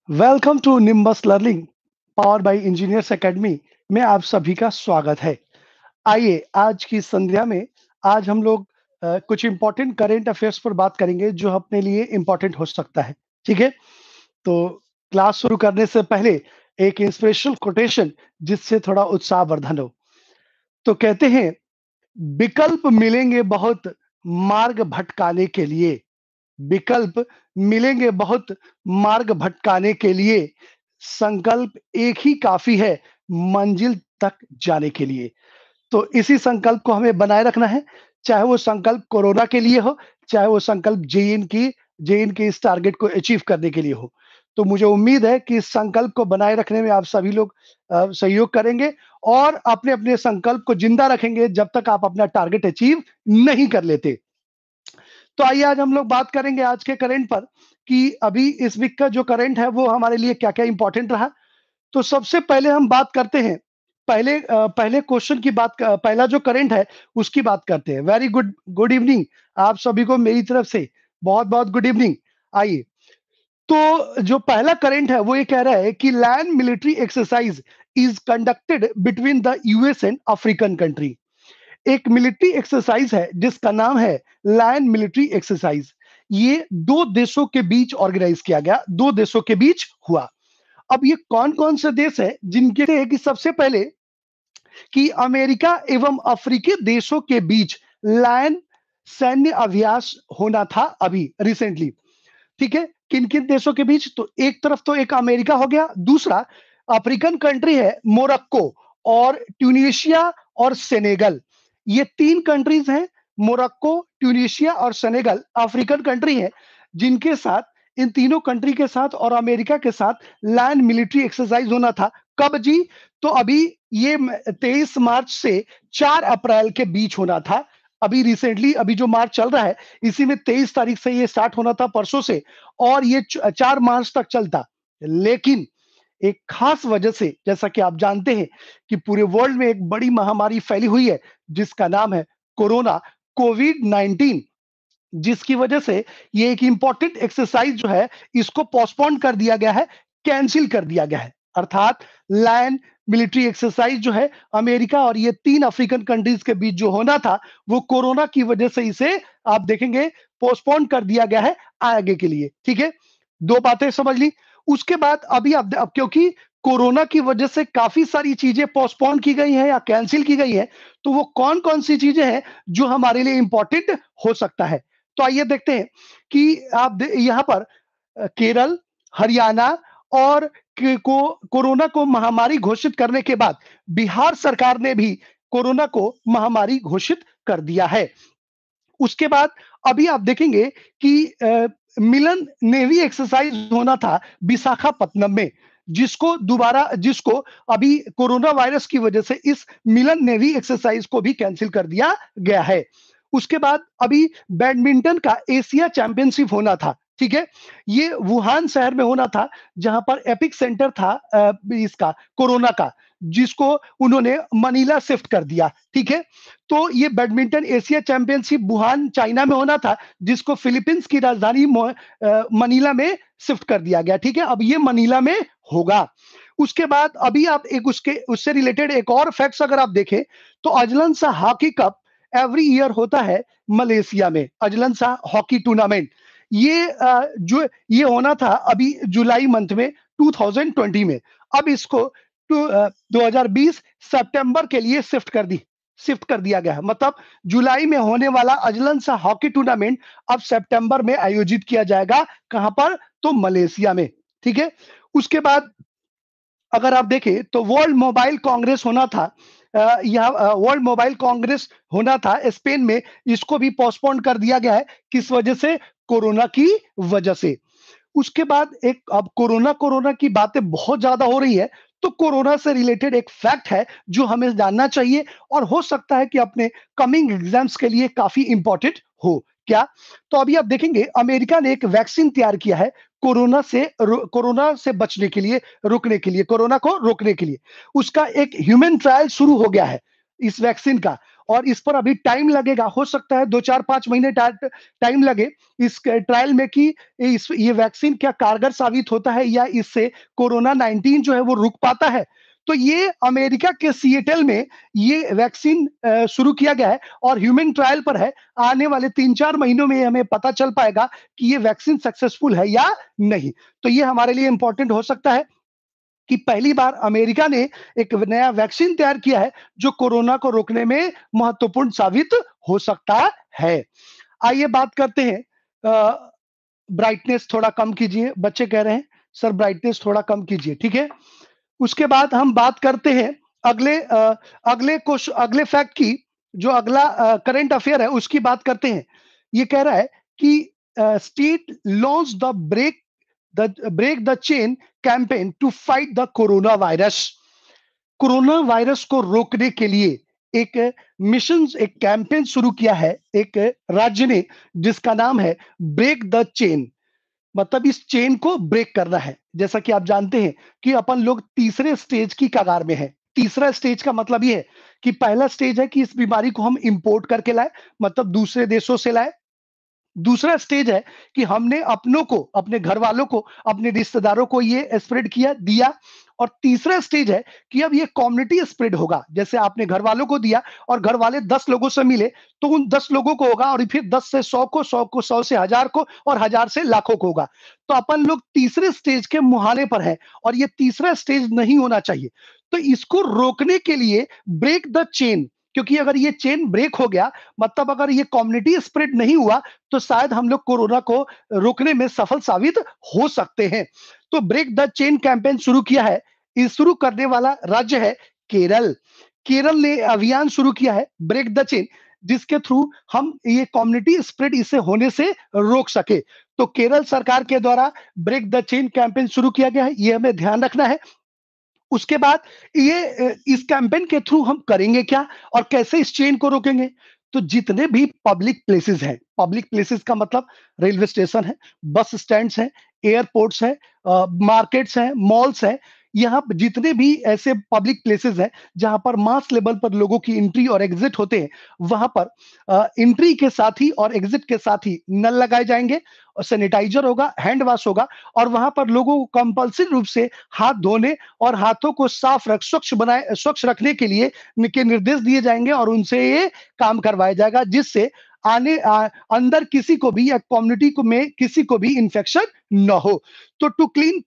Welcome to Nimbus learning power by engineers academy में आप सभी का स्वागत है। आइए आज की संध्या में आज हम लोग कुछ इंपॉर्टेंट करंट अफेयर्स पर बात करेंगे जो अपने लिए इंपॉर्टेंट हो सकता है। ठीक है, तो क्लास शुरू करने से पहले एक इंस्पिरेशनल कोटेशन जिससे थोड़ा उत्साह वर्धन हो। तो कहते हैं, विकल्प मिलेंगे बहुत मार्ग भटकाने के लिए। विकल्प मिलेंगे बहुत मार्ग भटकाने के लिए, संकल्प एक ही काफ़ी है मंजिल तक जाने के लिए। तो इसी संकल्प को हमें बनाए रखना है, चाहे वो संकल्प कोरोना के लिए हो, चाहे वो संकल्प जेईन की इस टारगेट को अचीव करने के लिए हो। तो मुझे उम्मीद है कि इस संकल्प को बनाए रखने में आप सभी लोग सहयोग करेंगे और अपने-अपने संकल्प को जिंदा रखेंगे जब तक आप अपना टारगेट अचीव नहीं कर लेते। तो आइए आज हम लोग बात करेंगे आज के करंट पर कि अभी इस वीक का जो करंट है वो हमारे लिए क्या-क्या इंपॉर्टेंट रहा। तो सबसे पहले हम बात करते हैं, पहले क्वेश्चन की पहला जो करंट है उसकी बात करते हैं। वेरी गुड गुड इवनिंग आप सभी को मेरी तरफ से बहुत-बहुत गुड इवनिंग। आइए, तो जो पहला करंट है वो ये कह रहा है कि land military exercise is conducted between the US and African country. एक मिलिट्री एक्सरसाइज है जिसका नाम है लैंड मिलिट्री एक्सरसाइज। ये दो देशों के बीच ऑर्गेनाइज किया गया, दो देशों के बीच हुआ। अब ये कौन-कौन से देश हैं जिनके है कि सबसे पहले कि अमेरिका एवं अफ्रीकी देशों के बीच लैंड सैन्य अभ्यास होना था अभी रिसेंटली। ठीक है, किन-किन देशों के बीच? तो एक तरफ तो एक अमेरिका हो गया, दूसरा अफ्रीकन कंट्री है मोरक्को और ट्यूनीशिया और सेनेगल। ये 3 कंट्रीज़ हैं, मोरक्को, ट्यूनीशिया और सेनेगल अफ्रीकन कंट्री हैं, जिनके साथ इन तीनों कंट्री के साथ और अमेरिका के साथ लैंड मिलिट्री एक्सरसाइज होना था। कब जी? तो अभी ये 23 मार्च से 4 अप्रैल के बीच होना था। अभी रिसेंटली अभी जो मार्च चल रहा है, इसी में 23 तारीख से ये स्टार्ट होना था परसों से और ये 4 मार्च तक चलता। लेकिन एक खास वजह से जैसा कि आप जानते हैं कि पूरे वर्ल्ड में एक बड़ी महामारी फैली हुई है जिसका नाम है कोरोना, कोविड-19, जिसकी वजह से ये एक इंपॉर्टेंट एक्सरसाइज जो है इसको पोस्टपोन कर दिया गया है, कैंसल कर दिया गया है। अर्थात लैंड मिलिट्री एक्सरसाइज जो है अमेरिका और ये 3 अफ्रीकन कंट्रीज के बीच जो होना था, वो कोरोना की वजह से इसे आप देखेंगे पोस्टपोन कर दिया गया है आगे के लिए। ठीक है? 2 बातें समझ ली। उसके बाद अभी अब क्योंकि कोरोना की वजह से काफ़ी सारी चीज़ें पोस्टपोन की गई हैं या कैंसल की गई हैं, तो वो कौन-कौन सी चीज़ें हैं जो हमारे लिए इम्पोर्टेंट हो सकता है। तो आइए देखते हैं कि यहाँ पर केरल, हरियाणा और कोरोना को महामारी घोषित करने के बाद बिहार सरकार ने भी कोरोना को महामारी घोषित कर दिया है। उसके बाद अभी आप देखेंगे कि मिलन नेवी एक्सरसाइज होना था विशाखापत्तनम में, जिसको अभी कोरोना वायरस की वजह से इस मिलन नेवी एक्सरसाइज को भी कैंसिल कर दिया गया है। उसके बाद अभी बैडमिंटन का एशिया चैंपियनशिप होना था। ठीक है, ये वुहान शहर में होना था जहां पर एपिक सेंटर था इसका कोरोना का, जिसको उन्होंने मनीला शिफ्ट कर दिया। ठीक है, तो ये badminton Asia championship Wuhan China में होना था, जिसको फिलीपींस की राजधानी मनीला में शिफ्ट कर दिया गया। ठीक है, अब ये मनीला में होगा। उसके बाद अभी आप एक उसके उससे रिलेटेड एक और फैक्ट्स अगर आप देखें तो Azlan Shah hockey cup every year होता है मलेशिया में, अजलन शाह हॉकी टूर्नामेंट। जो ये होना था अभी जुलाई मंथ में 2020 में। अब इसको 2020 सितंबर के लिए शिफ्ट कर दिया गया है। मतलब जुलाई में होने वाला अजलन शाह हॉकी टूर्नामेंट अब सितंबर में आयोजित किया जाएगा। कहां पर? तो मलेशिया में। ठीक है, उसके बाद अगर आप देखें तो वर्ल्ड मोबाइल कांग्रेस होना था, वर्ल्ड मोबाइल कांग्रेस होना था स्पेन में, इसको भी पोस्टपोन कर दिया गया है। किस वजह से? कोरोना की वजह से। उसके बाद एक अब कोरोना कोरोना की बातें बहुत ज्यादा हो रही है, तो कोरोना से रिलेटेड एक फैक्ट है जो हमें जानना चाहिए और हो सकता है कि अपने कमिंग एग्जाम्स के लिए काफी इंपॉर्टेंट हो। क्या? तो अभी आप देखेंगे अमेरिका ने एक वैक्सीन तैयार किया है कोरोना से बचने के लिए, रोकने के लिए, कोरोना को रोकने के लिए। उसका एक ह्यूमन ट्रायल शुरू हो गया है इस वैक्सीन का, और इस पर अभी टाइम लगेगा, हो सकता है 2, 4, 5 महीने टाइम लगे इस ट्रायल में कि ये वैक्सीन क्या कारगर साबित होता है या इससे कोरोना 19 जो है वो रुक पाता है। तो ये अमेरिका के सिएटल में ये वैक्सीन शुरू किया गया है और ह्यूमन ट्रायल पर है। आने वाले 3-4 महीनों में हमें पता चल पाएगा कि ये वैक्सीन सक्सेसफुल है या नहीं। तो ये हमारे लिए इंपॉर्टेंट हो सकता है कि पहली बार अमेरिका ने एक नया वैक्सीन तैयार किया है जो कोरोना को रोकने में महत्वपूर्ण साबित हो सकता है। आइए बात करते हैं, ब्राइटनेस थोड़ा कम कीजिए, बच्चे कह रहे हैं सर ब्राइटनेस थोड़ा कम कीजिए, ठीक है। उसके बाद हम बात करते हैं अगले फैक्ट की, जो अगला करंट अफेयर है उसकी बात करते हैं। ये कह रहा है कि state launch the break the chain campaign to fight the corona virus. Corona virus को रोकने के लिए एक एक कैंपेन शुरू किया है एक राज्य ने, जिसका नाम है ब्रेक द चेन। मतलब इस चेन को ब्रेक करना है। जैसा कि आप जानते हैं कि अपन लोग तीसरे स्टेज की कगार में है। तीसरा स्टेज का मतलब ये है कि पहला स्टेज है कि इस बीमारी को हम इंपोर्ट करके लाए, मतलब दूसरे देशों से लाए। दूसरा स्टेज है कि हमने अपनों को, अपने घर वालों को, अपने रिश्तेदारों को ये स्प्रेड किया दिया। और तीसरा स्टेज है कि अब ये कम्युनिटी स्प्रेड होगा। जैसे आपने घर वालों को दिया और घर वाले 10 लोगों से मिले तो उन 10 लोगों को होगा, और फिर 10 से 100 को, 100 को, 100 से 1000 को, और 1000 से लाखों को होगा। तो अपन लोग तीसरे स्टेज के मुहाने पर हैं और ये तीसरा स्टेज नहीं होना चाहिए। तो इसको रोकने के लिए ब्रेक द चेन, क्योंकि अगर ये चेन ब्रेक हो गया, मतलब अगर ये कम्युनिटी स्प्रेड नहीं हुआ, तो शायद हम लोग कोरोना को रोकने में सफल साबित हो सकते हैं। तो ब्रेक द चेन कैंपेन शुरू किया है। इस शुरू करने वाला राज्य है केरल। केरल ने अभियान शुरू किया है ब्रेक द चेन, जिसके थ्रू हम ये कम्युनिटी स्प्रेड इसे होने से रोक सके। तो केरल सरकार के द्वारा ब्रेक द चेन कैंपेन शुरू किया गया है, ये हमें ध्यान रखना है। उसके बाद इस कैंपेन के थ्रू हम करेंगे क्या और कैसे इस चेन को रोकेंगे? तो जितने भी पब्लिक प्लेसेस हैं, पब्लिक प्लेसेस का मतलब रेलवे स्टेशन है, बस स्टैंड्स हैं, एयरपोर्ट्स हैं, मार्केट्स हैं, मॉल्स हैं। यहाँ पे जितने भी ऐसे पब्लिक प्लेसेस हैं जहाँ पर मास लेवल पर लोगों की एंट्री और एग्जिट होते हैं, वहाँ पर एंट्री के साथ ही और एग्जिट के साथ ही नल लगाए जाएंगे और सैनिटाइजर होगा, हैंड वॉश होगा, और वहाँ पर लोगों को कंपल्सरी रूप से हाथ धोने और हाथों को स्वच्छ रखने के लिए के निर्देश दिए जाएंगे और उनसे ये काम करवाया जाएगा, जिससे अंदर किसी को भी या कम्युनिटी को में किसी को भी इंफेक्शन न हो। तो टू क्लीन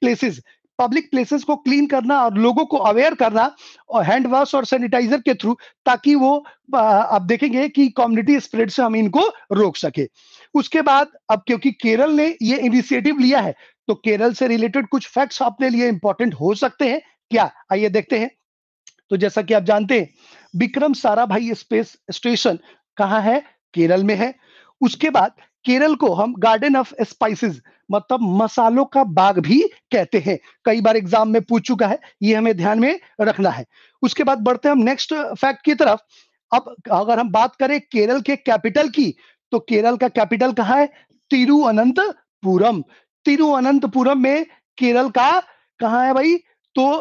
पब्लिक प्लेसेस को क्लीन करना और लोगों को अवेयर करना और हैंड वॉश और सैनिटाइजर के थ्रू, ताकि वो आप देखेंगे कि कम्युनिटी स्प्रेड से हम इनको रोक सके। उसके बाद अब क्योंकि केरल ने ये इनिशिएटिव लिया है, तो केरल से रिलेटेड कुछ फैक्ट्स अपने लिए इंपॉर्टेंट हो सकते हैं क्या, आइए देखते हैं। तो जैसा कि आप जानते हैं, विक्रम साराभाई स्पेस स्टेशन कहाँ है? केरल में है। उसके बाद केरल को हम गार्डन ऑफ स्पाइसेस, मतलब मसालों का बाग भी कहते हैं। कई बार एग्जाम में पूछ चुका है, ये हमें ध्यान में रखना है। उसके बाद बढ़ते हैं हम नेक्स्ट फैक्ट की तरफ। अब अगर हम बात करें केरल के कैपिटल की, तो केरल का कैपिटल कहाँ है? तिरुवनंतपुरम। तिरुवनंतपुरम में केरल का कहाँ है भाई? तो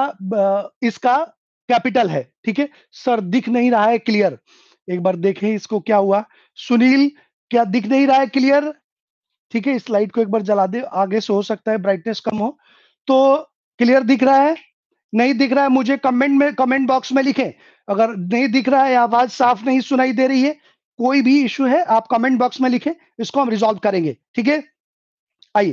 इसका कैपिटल है, ठीक है। सर दिख नहीं रहा है क्लियर, एक बार देखें इसको क्या हुआ। सुनील, क्या दिख नहीं रहा है क्लियर? ठीक है, इस लाइट को एक बार जला दे, आगे से हो सकता है ब्राइटनेस कम हो। तो क्लियर दिख रहा है? नहीं दिख रहा है मुझे कमेंट बॉक्स में लिखें। अगर नहीं दिख रहा है, आवाज साफ नहीं सुनाई दे रही है, कोई भी इश्यू है, आप कमेंट बॉक्स में लिखें, इसको हम रिजॉल्व करेंगे, ठीक है। आइए,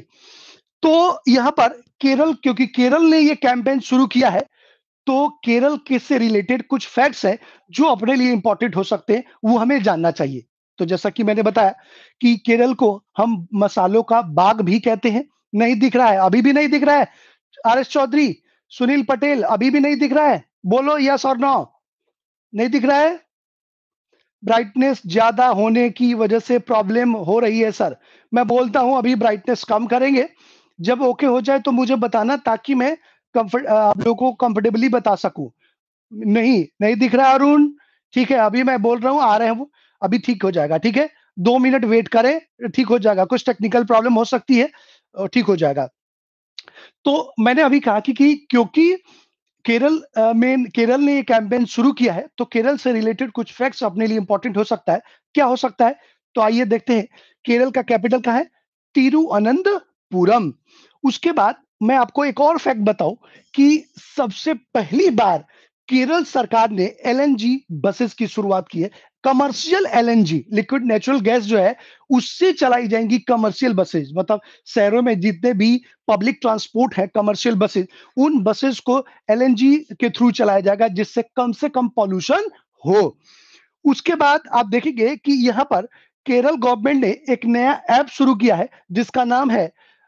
तो यहां पर केरल, क्योंकि केरल ने ये कैंपेन शुरू किया है, तो केरल के से रिलेटेड कुछ फैक्ट्स हैं जो अपने लिए इंपॉर्टेंट हो सकते हैं, वो हमें जानना चाहिए। तो जैसा कि मैंने बताया कि केरल को हम मसालों का बाग भी कहते हैं। नहीं दिख रहा है? अभी भी नहीं दिख रहा है? आर एस चौधरी, सुनील पटेल, अभी भी नहीं दिख रहा है? बोलो यस और नो। नहीं दिख रहा है? ब्राइटनेस ज्यादा होने की वजह से प्रॉब्लम हो रही है सर। मैं बोलता हूं अभी ब्राइटनेस कम करेंगे, जब ओके हो जाए तो मुझे बताना, ताकि मैं आप लोगों को कंफर्टेबली बता सकूं। नहीं, नहीं दिख रहा है अरुण? ठीक है, अभी मैं बोल रहा हूँ, आ रहे हैं वो, अभी ठीक हो जाएगा, ठीक है। 2 मिनट वेट करें, ठीक हो जाएगा। कुछ टेक्निकल प्रॉब्लम हो सकती है, ठीक हो जाएगा। तो मैंने अभी कहा कि क्योंकि केरल ने ये कैंपेन शुरू किया है, तो केरल से रिलेटेड कुछ फैक्ट्स अपने लिए इंपॉर्टेंट हो सकता है। क्या हो सकता है? तो आइए देखते हैं। केरल का कैपिटल कहाँ है? तिरुअनंतपुरम। उसके बाद मैं आपको एक और फैक्ट बताऊं कि सबसे पहली बार केरल सरकार ने एलएनजी बसेस की शुरुआत की है। Commercial LNG, liquid natural gas जो है, उससे चलाई जाएंगी कमर्शियल बसेस। मतलब शहरों में जितने भी पब्लिक ट्रांसपोर्ट है, कमर्शियल बसेस, उन बसेस को एलएनजी के थ्रू चलाया जाएगा, जिससे कम से कम पॉल्यूशन हो। उसके बाद आप देखेंगे कि यहाँ पर केरल गवर्नमेंट ने एक नया ऐप शुरू किया है, जिसका नाम है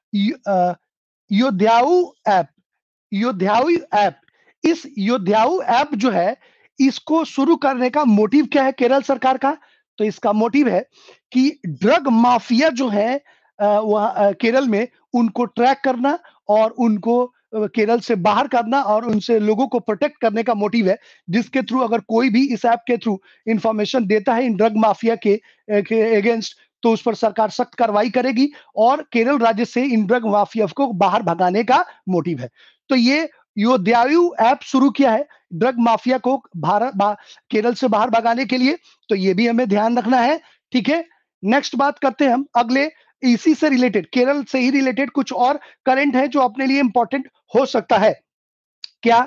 योद्धाऊ ऐप। योद्धाऊ ऐप, इस योद्धाऊ ऐप जो है, इसको शुरू करने का मोटिव क्या है केरल सरकार का? तो इसका मोटिव है कि ड्रग माफिया जो है वह केरल में, उनको ट्रैक करना और उनको केरल से बाहर करना और उनसे लोगों को प्रोटेक्ट करने का मोटिव है। जिसके थ्रू अगर कोई भी इस ऐप के थ्रू इंफॉर्मेशन देता है इन ड्रग माफिया के अगेंस्ट, तो उस पर सरकार सख्त कार्रवाई करेगी और केरल राज्य से इन ड्रग माफिया को बाहर भगाने का मोटिव है। तो ये योद्धायु ऐप शुरू किया है ड्रग माफिया को केरल से बाहर भगाने के लिए। तो ये भी हमें ध्यान रखना है। ठीक है, नेक्स्ट बात करते हैं हम अगले, इसी से रिलेटेड, केरल से ही रिलेटेड कुछ और करंट है जो अपने लिए इंपॉर्टेंट हो सकता है। क्या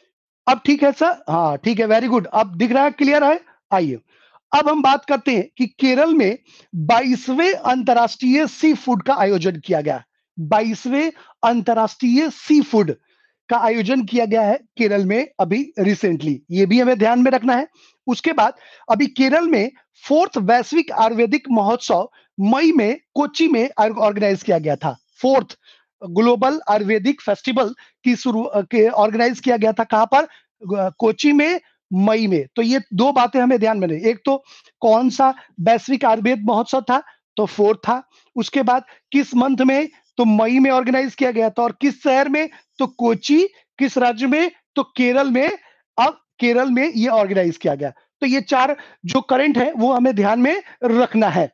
अब ठीक है सर? हाँ ठीक है, वेरी गुड। अब दिख रहा है, क्लियर है? आइए अब हम बात करते हैं कि केरल में 22वें अंतर्राष्ट्रीय सी फूड का आयोजन किया गया। 22वें अंतर्राष्ट्रीय सी फूड का आयोजन किया गया है केरल में अभी रिसेंटली, ये भी हमें ध्यान में रखना है। उसके बाद अभी केरल में 4th वैश्विक आयुर्वेदिक महोत्सव मई में कोच्चि में ऑर्गेनाइज किया गया था। 4th ग्लोबल आयुर्वेदिक फेस्टिवल की शुरू के ऑर्गेनाइज किया गया था। कहां पर? कोच्चि में, मई में। तो ये दो बातें हमें ध्यान में रहे। एक तो कौन सा वैश्विक आयुर्वेद महोत्सव था? तो 4th था। उसके बाद किस मंथ में? तो मई में ऑर्गेनाइज किया गया था। और किस शहर में? तो कोच्चि। किस राज्य में? तो केरल में। अब केरल में ये ऑर्गेनाइज किया गया। तो ये चार जो करंट है वो हमें ध्यान में रखना है।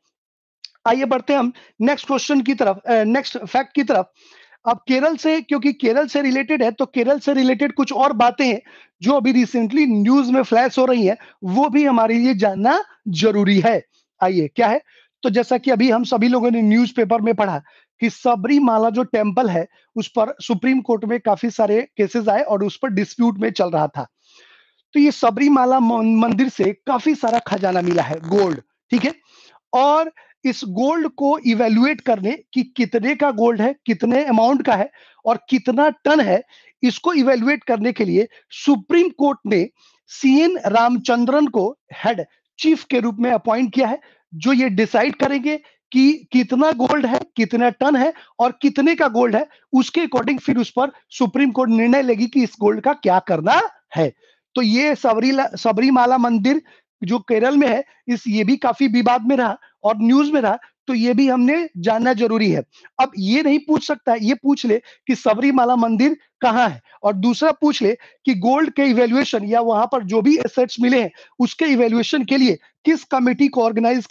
आइए बढ़ते हैं हम नेक्स्ट क्वेश्चन की तरफ, नेक्स्ट फैक्ट की तरफ। अब केरल से, क्योंकि केरल से रिलेटेड है, तो केरल से रिलेटेड कुछ और बातें हैं जो अभी रिसेंटली न्यूज में फ्लैश हो रही हैं, वो भी हमारे लिए जानना जरूरी है। आइए, क्या है? तो जैसा कि अभी हम सभी लोगों ने न्यूज़पेपर में पढ़ा कि सबरीमाला जो टेम्पल है, उस पर सुप्रीम कोर्ट में काफी सारे केसेस आए और उस पर डिस्प्यूट में चल रहा था। तो ये सबरीमाला मंदिर से काफी सारा खजाना मिला है, गोल्ड। ठीक है, और इस गोल्ड को इवेल्युएट करने कि कितने का गोल्ड है, कितने अमाउंट का है और कितना टन है, इसको इवेल्युएट करने के लिए सुप्रीम कोर्ट ने सीएन रामचंद्रन को हेड चीफ के रूप में अपॉइंट किया है, जो ये डिसाइड करेंगे कि कितना गोल्ड है, कितना टन है और कितने का गोल्ड है। उसके अकॉर्डिंग फिर उस पर सुप्रीम कोर्ट निर्णय लेगी कि इस गोल्ड का क्या करना है। तो ये सबरीमाला मंदिर जो केरल में है, ये भी काफी विवाद में रहा और न्यूज में रहा। तो ये भी हमने जानना जरूरी है। अब ये नहीं पूछ सकता, ये पूछ ले कि सबरीमाला मंदिर कहाँ है, और दूसरा पूछ ले कि गोल्ड के इवेल्युएशन या वहां पर जो भी एसेट्स मिले हैं उसके इवेल्युएशन के लिए किस कमेटी को ऑर्गेनाइज,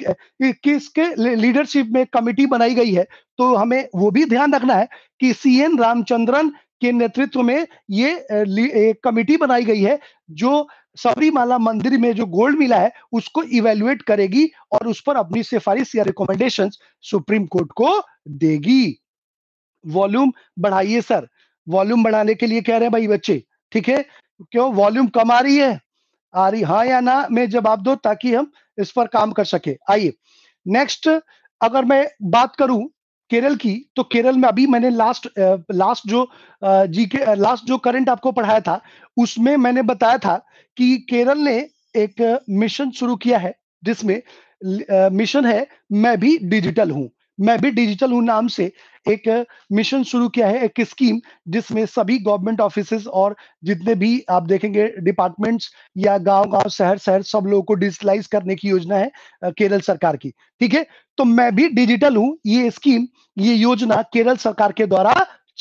किसके लीडरशिप में कमेटी बनाई गई है। तो हमें वो भी ध्यान रखना है कि सीएन रामचंद्रन के नेतृत्व में ये एक कमेटी बनाई गई है, जो सबरीमाला मंदिर में जो गोल्ड मिला है उसको इवेल्युएट करेगी और उस पर अपनी सिफारिश या रिकमेंडेशंस सुप्रीम कोर्ट को देगी। वॉल्यूम बढ़ाइए सर, वॉल्यूम बढ़ाने के लिए कह रहे हैं भाई बच्चे। ठीक है, क्यों वॉल्यूम कम आ रही है? आ रही, हाँ या ना में जवाब दो ताकि हम इस पर काम कर सके। आइए नेक्स्ट, अगर मैं बात करूं केरल की, तो केरल में अभी मैंने लास्ट जो लास्ट जो करंट आपको पढ़ाया था, उसमें मैंने बताया था कि केरल ने एक मिशन शुरू किया है, जिसमें मिशन है मैं भी डिजिटल हूं। मैं भी डिजिटल हूं नाम से एक मिशन शुरू किया है, एक स्कीम, जिसमें सभी गवर्नमेंट ऑफिसेस और जितने भी आप देखेंगे डिपार्टमेंट्स या गांव-गांव, शहर-शहर, सब लोगों को डिजिटलाइज करने की योजना है केरल सरकार की। ठीक है, तो मैं भी डिजिटल हूं, ये स्कीम, ये योजना केरल सरकार के द्वारा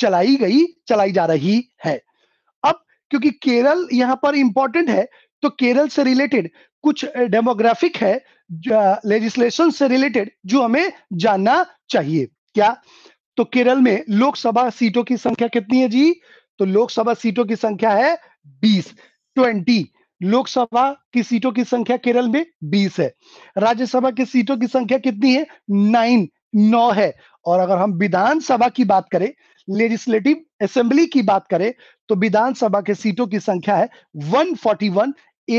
चलाई जा रही है। अब क्योंकि केरल यहां पर इंपॉर्टेंट है, तो केरल से रिलेटेड कुछ डेमोग्राफिक है, लेजिस्लेशन से रिलेटेड, जो हमें जानना चाहिए। क्या? तो केरल में लोकसभा सीटों की संख्या कितनी है जी? तो लोकसभा सीटों की संख्या है 20। 20 लोकसभा की सीटों की संख्या केरल में 20 है। राज्यसभा की सीटों की संख्या कितनी है? 9 है। और अगर हम विधानसभा की बात करें, लेजिस्लेटिव असेंबली की बात करें, तो विधानसभा के सीटों की संख्या है 141,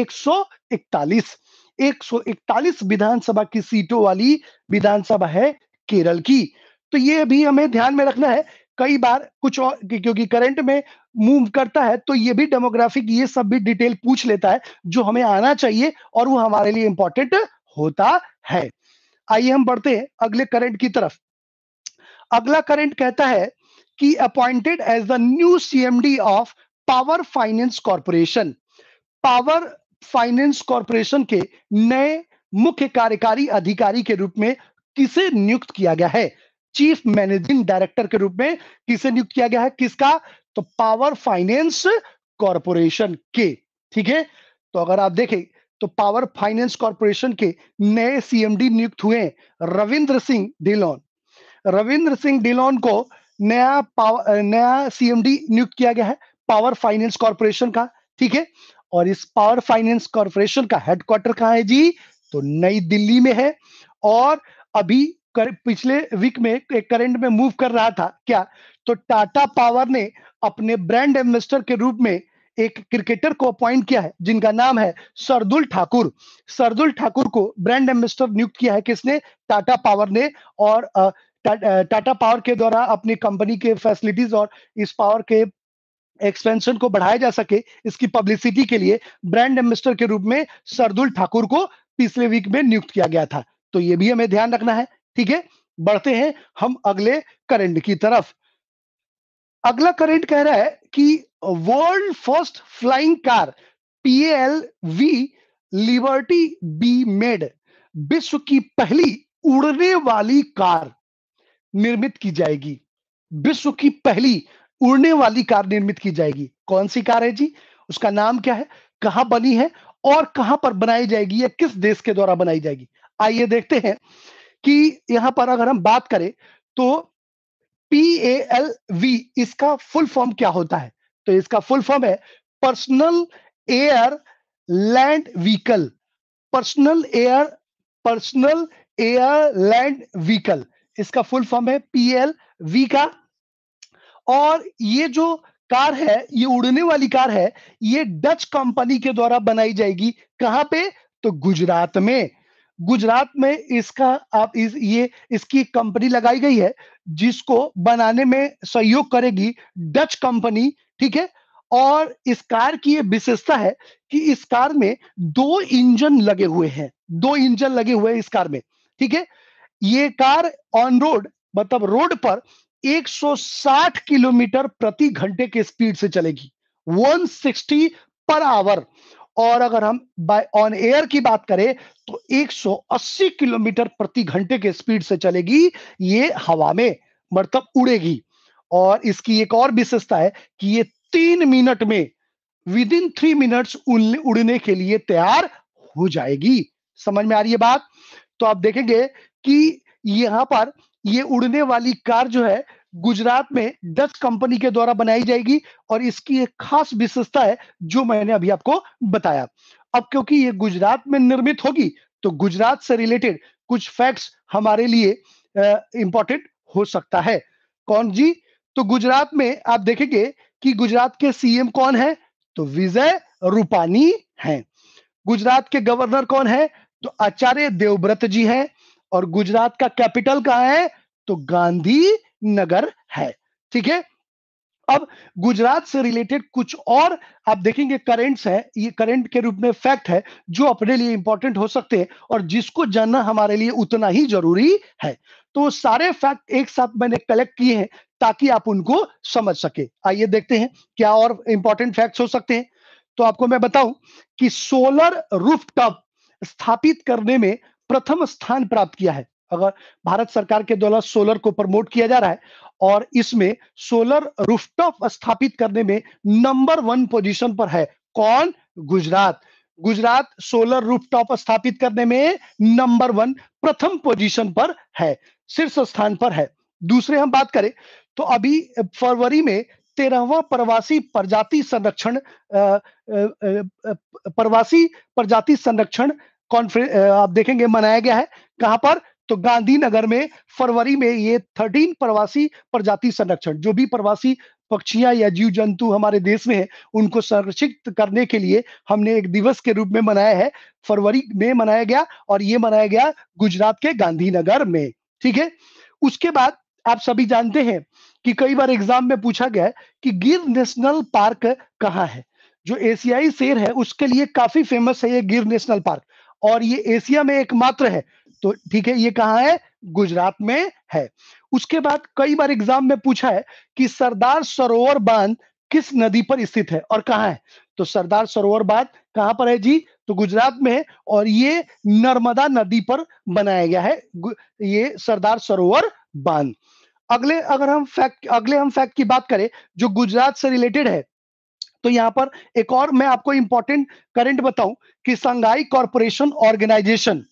141। 141 विधानसभा की सीटों वाली विधानसभा है केरल की। तो ये भी हमें ध्यान में रखना है। कई बार कुछ और, क्योंकि करंट में मूव करता है, तो ये भी डेमोग्राफिक, ये सब भी डिटेल पूछ लेता है, जो हमें आना चाहिए और वो हमारे लिए इंपॉर्टेंट होता है। आइए हम बढ़ते हैं अगले करंट की तरफ। अगला करंट कहता है कि appointed as the new CMD of power finance corporation. Power finance corporation के नए मुख्य कार्यकारी अधिकारी के रूप में किसे नियुक्त किया गया है? चीफ मैनेजिंग डायरेक्टर के रूप में किसे नियुक्त किया गया है? किसका? तो पावर फाइनेंस कॉर्पोरेशन के। ठीक है, तो अगर आप देखें तो पावर फाइनेंस कॉर्पोरेशन के नए सीएमडी नियुक्त हुए रविंद्र सिंह ढिलोन। रविंद्र सिंह ढिलोन को नया सीएमडी नियुक्त किया गया है पावर फाइनेंस कॉर्पोरेशन का। ठीक है, और इस पावर फाइनेंस कॉर्पोरेशन का हेडक्वार्टर कहां है जी? तो नई दिल्ली में है। और अभी पिछले वीक में एक करंट में मूव कर रहा था क्या? तो टाटा पावर ने अपने ब्रांड एम्बेसडर के रूप में एक क्रिकेटर को अपॉइंट किया है, जिनका नाम है सरदुल ठाकुर। सरदुल ठाकुर को ब्रांड एम्बेसडर नियुक्त किया है किसने? टाटा पावर ने। और टाटा पावर के द्वारा अपनी कंपनी के फैसिलिटीज और इस पावर के एक्सपेंशन को बढ़ाया जा सके, इसकी पब्लिसिटी के लिए ब्रांड एम्बेसडर के रूप में सरदुल ठाकुर को पिछले वीक में नियुक्त किया गया था। तो ये भी हमें ध्यान रखना है। ठीक है, बढ़ते हैं हम अगले करंट की तरफ। अगला करंट कह रहा है कि world first flying car PALV liberty be made, विश्व की पहली उड़ने वाली कार निर्मित की जाएगी। विश्व की पहली उड़ने वाली कार निर्मित की जाएगी। कौन सी कार है जी? उसका नाम क्या है? कहां बनी है और कहां पर बनाई जाएगी? या किस देश के द्वारा बनाई जाएगी? आइए देखते हैं कि यहां पर अगर हम बात करें तो PALV इसका फुल फॉर्म क्या होता है? तो इसका फुल फॉर्म है personal air land vehicle. Personal air personal air land vehicle, इसका फुल फॉर्म है PLV का। और ये जो कार है, ये उड़ने वाली कार है, ये डच कंपनी के द्वारा बनाई जाएगी। कहां पे? तो गुजरात में। गुजरात में इसका आप ये इसकी कंपनी लगाई गई है, जिसको बनाने में सहयोग करेगी डच कंपनी। ठीक है, और इस कार की ये विशेषता है कि इस कार में 2 इंजन लगे हुए हैं। 2 इंजन लगे हुए हैं इस कार में। ठीक है, ये कार ऑन रोड, मतलब रोड पर 160 किलोमीटर प्रति घंटे के स्पीड से चलेगी। 160 पर आवर। और अगर हम बाय ऑन एयर की बात करें तो 180 किलोमीटर प्रति घंटे के स्पीड से चलेगी ये हवा में, मतलब उड़ेगी। और इसकी एक और विशेषता है कि ये 3 मिनट में, विद इन 3 मिनट्स उड़ने के लिए तैयार हो जाएगी। समझ में आ रही है बात? तो आप देखेंगे कि यहां पर ये उड़ने वाली कार जो है गुजरात में डच कंपनी के द्वारा बनाई जाएगी। और इसकी एक खास विशेषता है जो मैंने अभी आपको बताया। अब क्योंकि ये गुजरात में निर्मित होगी, तो गुजरात से रिलेटेड कुछ फैक्ट्स हमारे लिए इंपॉर्टेंट हो सकता है। कौन जी? तो गुजरात में आप देखेंगे कि गुजरात के सीएम कौन है? तो विजय रूपानी हैं। गुजरात के गवर्नर कौन है? तो आचार्य देवव्रत जी हैं। और गुजरात का कैपिटल कहां है? तो गांधीनगर है। ठीक है, अब गुजरात से रिलेटेड कुछ और आप देखेंगे करेंट्स है, ये करंट के रूप में फैक्ट है जो अपने लिए इंपॉर्टेंट हो सकते हैं और जिसको जानना हमारे लिए उतना ही जरूरी है। तो सारे फैक्ट एक साथ मैंने कलेक्ट किए हैं ताकि आप उनको समझ सके। आइए देखते हैं क्या और इंपॉर्टेंट फैक्ट्स हो सकते हैं। तो आपको मैं बताऊं कि सोलर रूफटॉप स्थापित करने में प्रथम स्थान प्राप्त किया है। अगर भारत सरकार के द्वारा सोलर को प्रमोट किया जा रहा है और इसमें सोलर रूफटॉप स्थापित करने में नंबर 1 पोजीशन पर है कौन? गुजरात। गुजरात सोलर रूफटॉप स्थापित करने में नंबर 1 प्रथम पोजीशन पर है, शीर्ष स्थान पर है। दूसरे हम बात करें तो अभी फरवरी में 13वां प्रवासी प्रजाति संरक्षण प्रवासी प्रजाति संरक्षण कॉन्फ्रेंस आप देखेंगे मनाया गया है। कहां पर? तो गांधीनगर में फरवरी में ये 13 प्रवासी प्रजाति संरक्षण, जो भी प्रवासी पक्षियां या जीव जंतु हमारे देश में है, उनको संरक्षित करने के लिए हमने एक दिवस के रूप में मनाया है। फरवरी में मनाया गया और ये मनाया गया गुजरात के गांधीनगर में। ठीक है। उसके बाद आप सभी जानते हैं कि कई बार एग्जाम में पूछा गया है कि गिर नेशनल पार्क कहाँ है। जो एशियाई शेर है उसके लिए काफी फेमस है ये गिर नेशनल पार्क, और ये एशिया में एकमात्र है। तो ठीक है, ये कहाँ है? गुजरात में है। उसके बाद कई बार एग्जाम में पूछा है कि सरदार सरोवर बांध किस नदी पर स्थित है और कहाँ है। तो सरदार सरोवर बांध कहाँ पर है जी? तो गुजरात में है, और ये नर्मदा नदी पर बनाया गया है ये सरदार सरोवर बांध। अगले हम फैक्ट की बात करें जो गुजरात से रिलेटेड है, तो यहां पर एक और मैं आपको इंपॉर्टेंट करंट बताऊं कि संघाई कॉरपोरेशन ऑर्गेनाइजेशन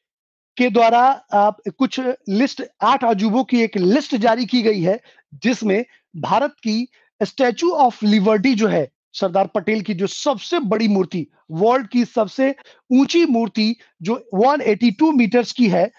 के द्वारा आप कुछ लिस्ट 8 अजूबों की एक लिस्ट जारी की गई है, जिसमें भारत की स्टैचू ऑफ लिबर्टी जो है, सरदार पटेल की जो सबसे बड़ी मूर्ति, वर्ल्ड की सबसे ऊंची मूर्ति जो 182 मीटर्स की है,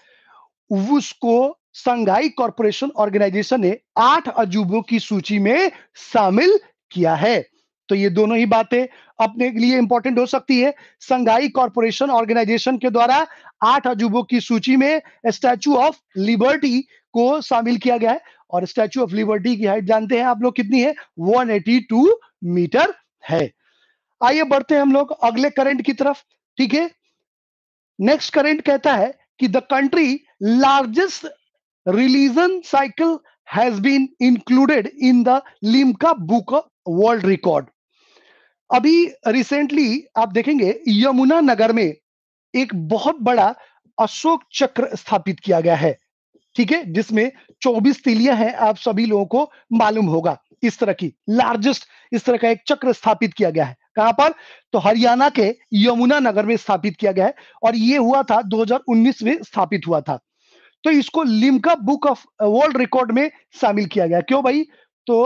उसको संघाई कॉरपोरेशन ऑर्गेनाइजेशन ने 8 अजूबों की सूची में शामिल किया है। तो ये दोनों ही बातें अपने लिए इंपॉर्टेंट हो सकती है। संघाई कॉरपोरेशन ऑर्गेनाइजेशन के द्वारा 8 अजूबों की सूची में स्टैचू ऑफ लिबर्टी को शामिल किया गया है, और स्टैचू ऑफ लिबर्टी की हाइट जानते हैं आप लोग कितनी है? 182 मीटर है। आइए बढ़ते हैं हम लोग अगले करंट की तरफ। ठीक है। नेक्स्ट करंट कहता है कि the country largest religion cycle has been included in the Limca book world record. अभी रिसेंटली आप देखेंगे यमुना नगर में एक बहुत बड़ा अशोक चक्र स्थापित किया गया है। ठीक है, जिसमें 24 तीलियां हैं, आप सभी लोगों को मालूम होगा। इस तरह की लार्जेस्ट इस तरह का एक चक्र स्थापित किया गया है। कहां पर? तो हरियाणा के यमुना नगर में स्थापित किया गया है, और ये हुआ था 2019 में स्थापित हुआ था। तो इसको Limca book of world record में शामिल किया गया। क्यों भाई? तो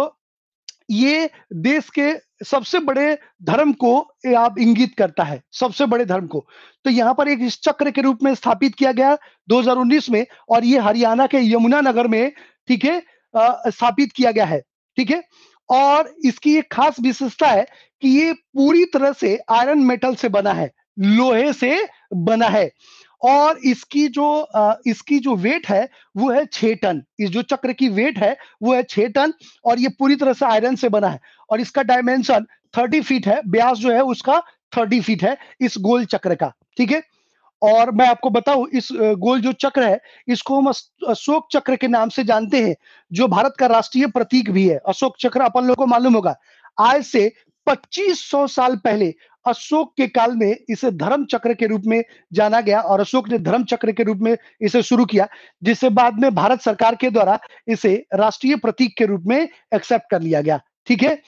ये देश के सबसे बड़े धर्म को ये आप इंगित करता है, सबसे बड़े धर्म को। तो यहां पर एक इस चक्र के रूप में स्थापित किया गया 2019 में, और ये हरियाणा के यमुना नगर में, ठीक है, स्थापित किया गया है। ठीक है। और इसकी एक खास विशेषता है कि ये पूरी तरह से आयरन मेटल से बना है, लोहे से बना है, और इसकी जो वेट है वो है 6 टन। इस जो चक्र की वेट है वो है 6 टन, और ये पूरी तरह से आयरन से बना है, और इसका डायमेंशन 30 फीट है, व्यास जो है उसका 30 फीट है इस गोल चक्र का। ठीक है। और मैं आपको बताऊं, इस गोल जो चक्र है इसको हम अशोक चक्र के नाम से जानते हैं, जो भारत का राष्ट्रीय प्रतीक भी है। अशोक चक्र अपन लोग को मालूम होगा, आज से 2500 साल पहले अशोक के काल में इसे धर्म चक्र के रूप में जाना गया, और अशोक ने धर्म चक्र के रूप में इसे शुरू किया, जिसे बाद में भारत सरकार के द्वारा इसे राष्ट्रीय प्रतीक के रूप में एक्सेप्ट कर लिया गया। ठीक है।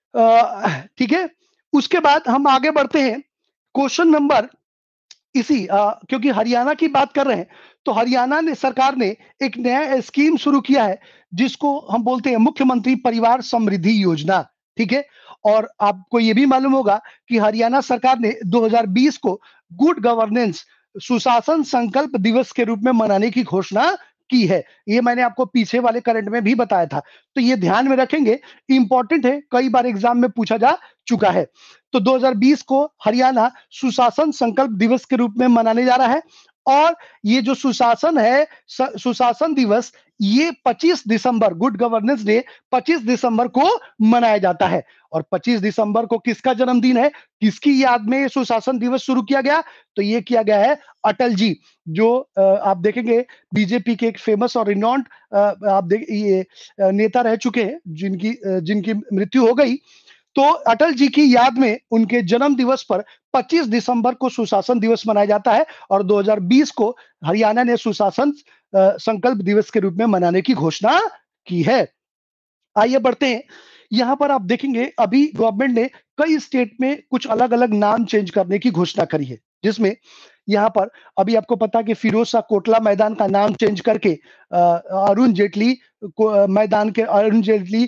ठीक है। उसके बाद हम आगे बढ़ते हैं। क्वेश्चन नंबर क्योंकि हरियाणा की बात कर रहे हैं, तो हरियाणा ने सरकार ने एक नया स्कीम शुरू किया है, जिसको हम बोलते हैं मुख्यमंत्री परिवार समृद्धि योजना। ठीक है। और आपको ये भी मालूम होगा कि हरियाणा सरकार ने 2020 को गुड गवर्नेंस सुशासन संकल्प दिवस के रूप में मनाने की घोषणा की है। ये मैंने आपको पीछे वाले करंट में भी बताया था, तो ये ध्यान में रखेंगे, इंपॉर्टेंट है, कई बार एग्जाम में पूछा जा चुका है। तो 2020 को हरियाणा सुशासन संकल्प दिवस के रूप में मनाने जा रहा है, और ये जो सुशासन है, सुशासन दिवस, ये 25 दिसंबर, गुड गवर्नेंस डे 25 दिसंबर को मनाया जाता है। और 25 दिसंबर को किसका जन्मदिन है, किसकी याद में ये सुशासन दिवस शुरू किया गया? तो ये किया गया है अटल जी, जो आप देखेंगे बीजेपी के एक फेमस और रिनॉन्ड आप देख ये नेता रह चुके हैं, जिनकी मृत्यु हो गई। तो अटल जी की याद में उनके जन्म दिवस पर 25 दिसंबर को सुशासन दिवस मनाया जाता है, और 2020 को हरियाणा ने सुशासन संकल्प दिवस के रूप में मनाने की घोषणा की है। आइए बढ़ते हैं। यहां पर आप देखेंगे अभी गवर्नमेंट ने कई स्टेट में कुछ अलग अलग नाम चेंज करने की घोषणा करी है, जिसमें यहाँ पर अभी आपको पता है कि फिरोज शाह कोटला मैदान का नाम चेंज करके अरुण जेटली मैदान के अरुण जेटली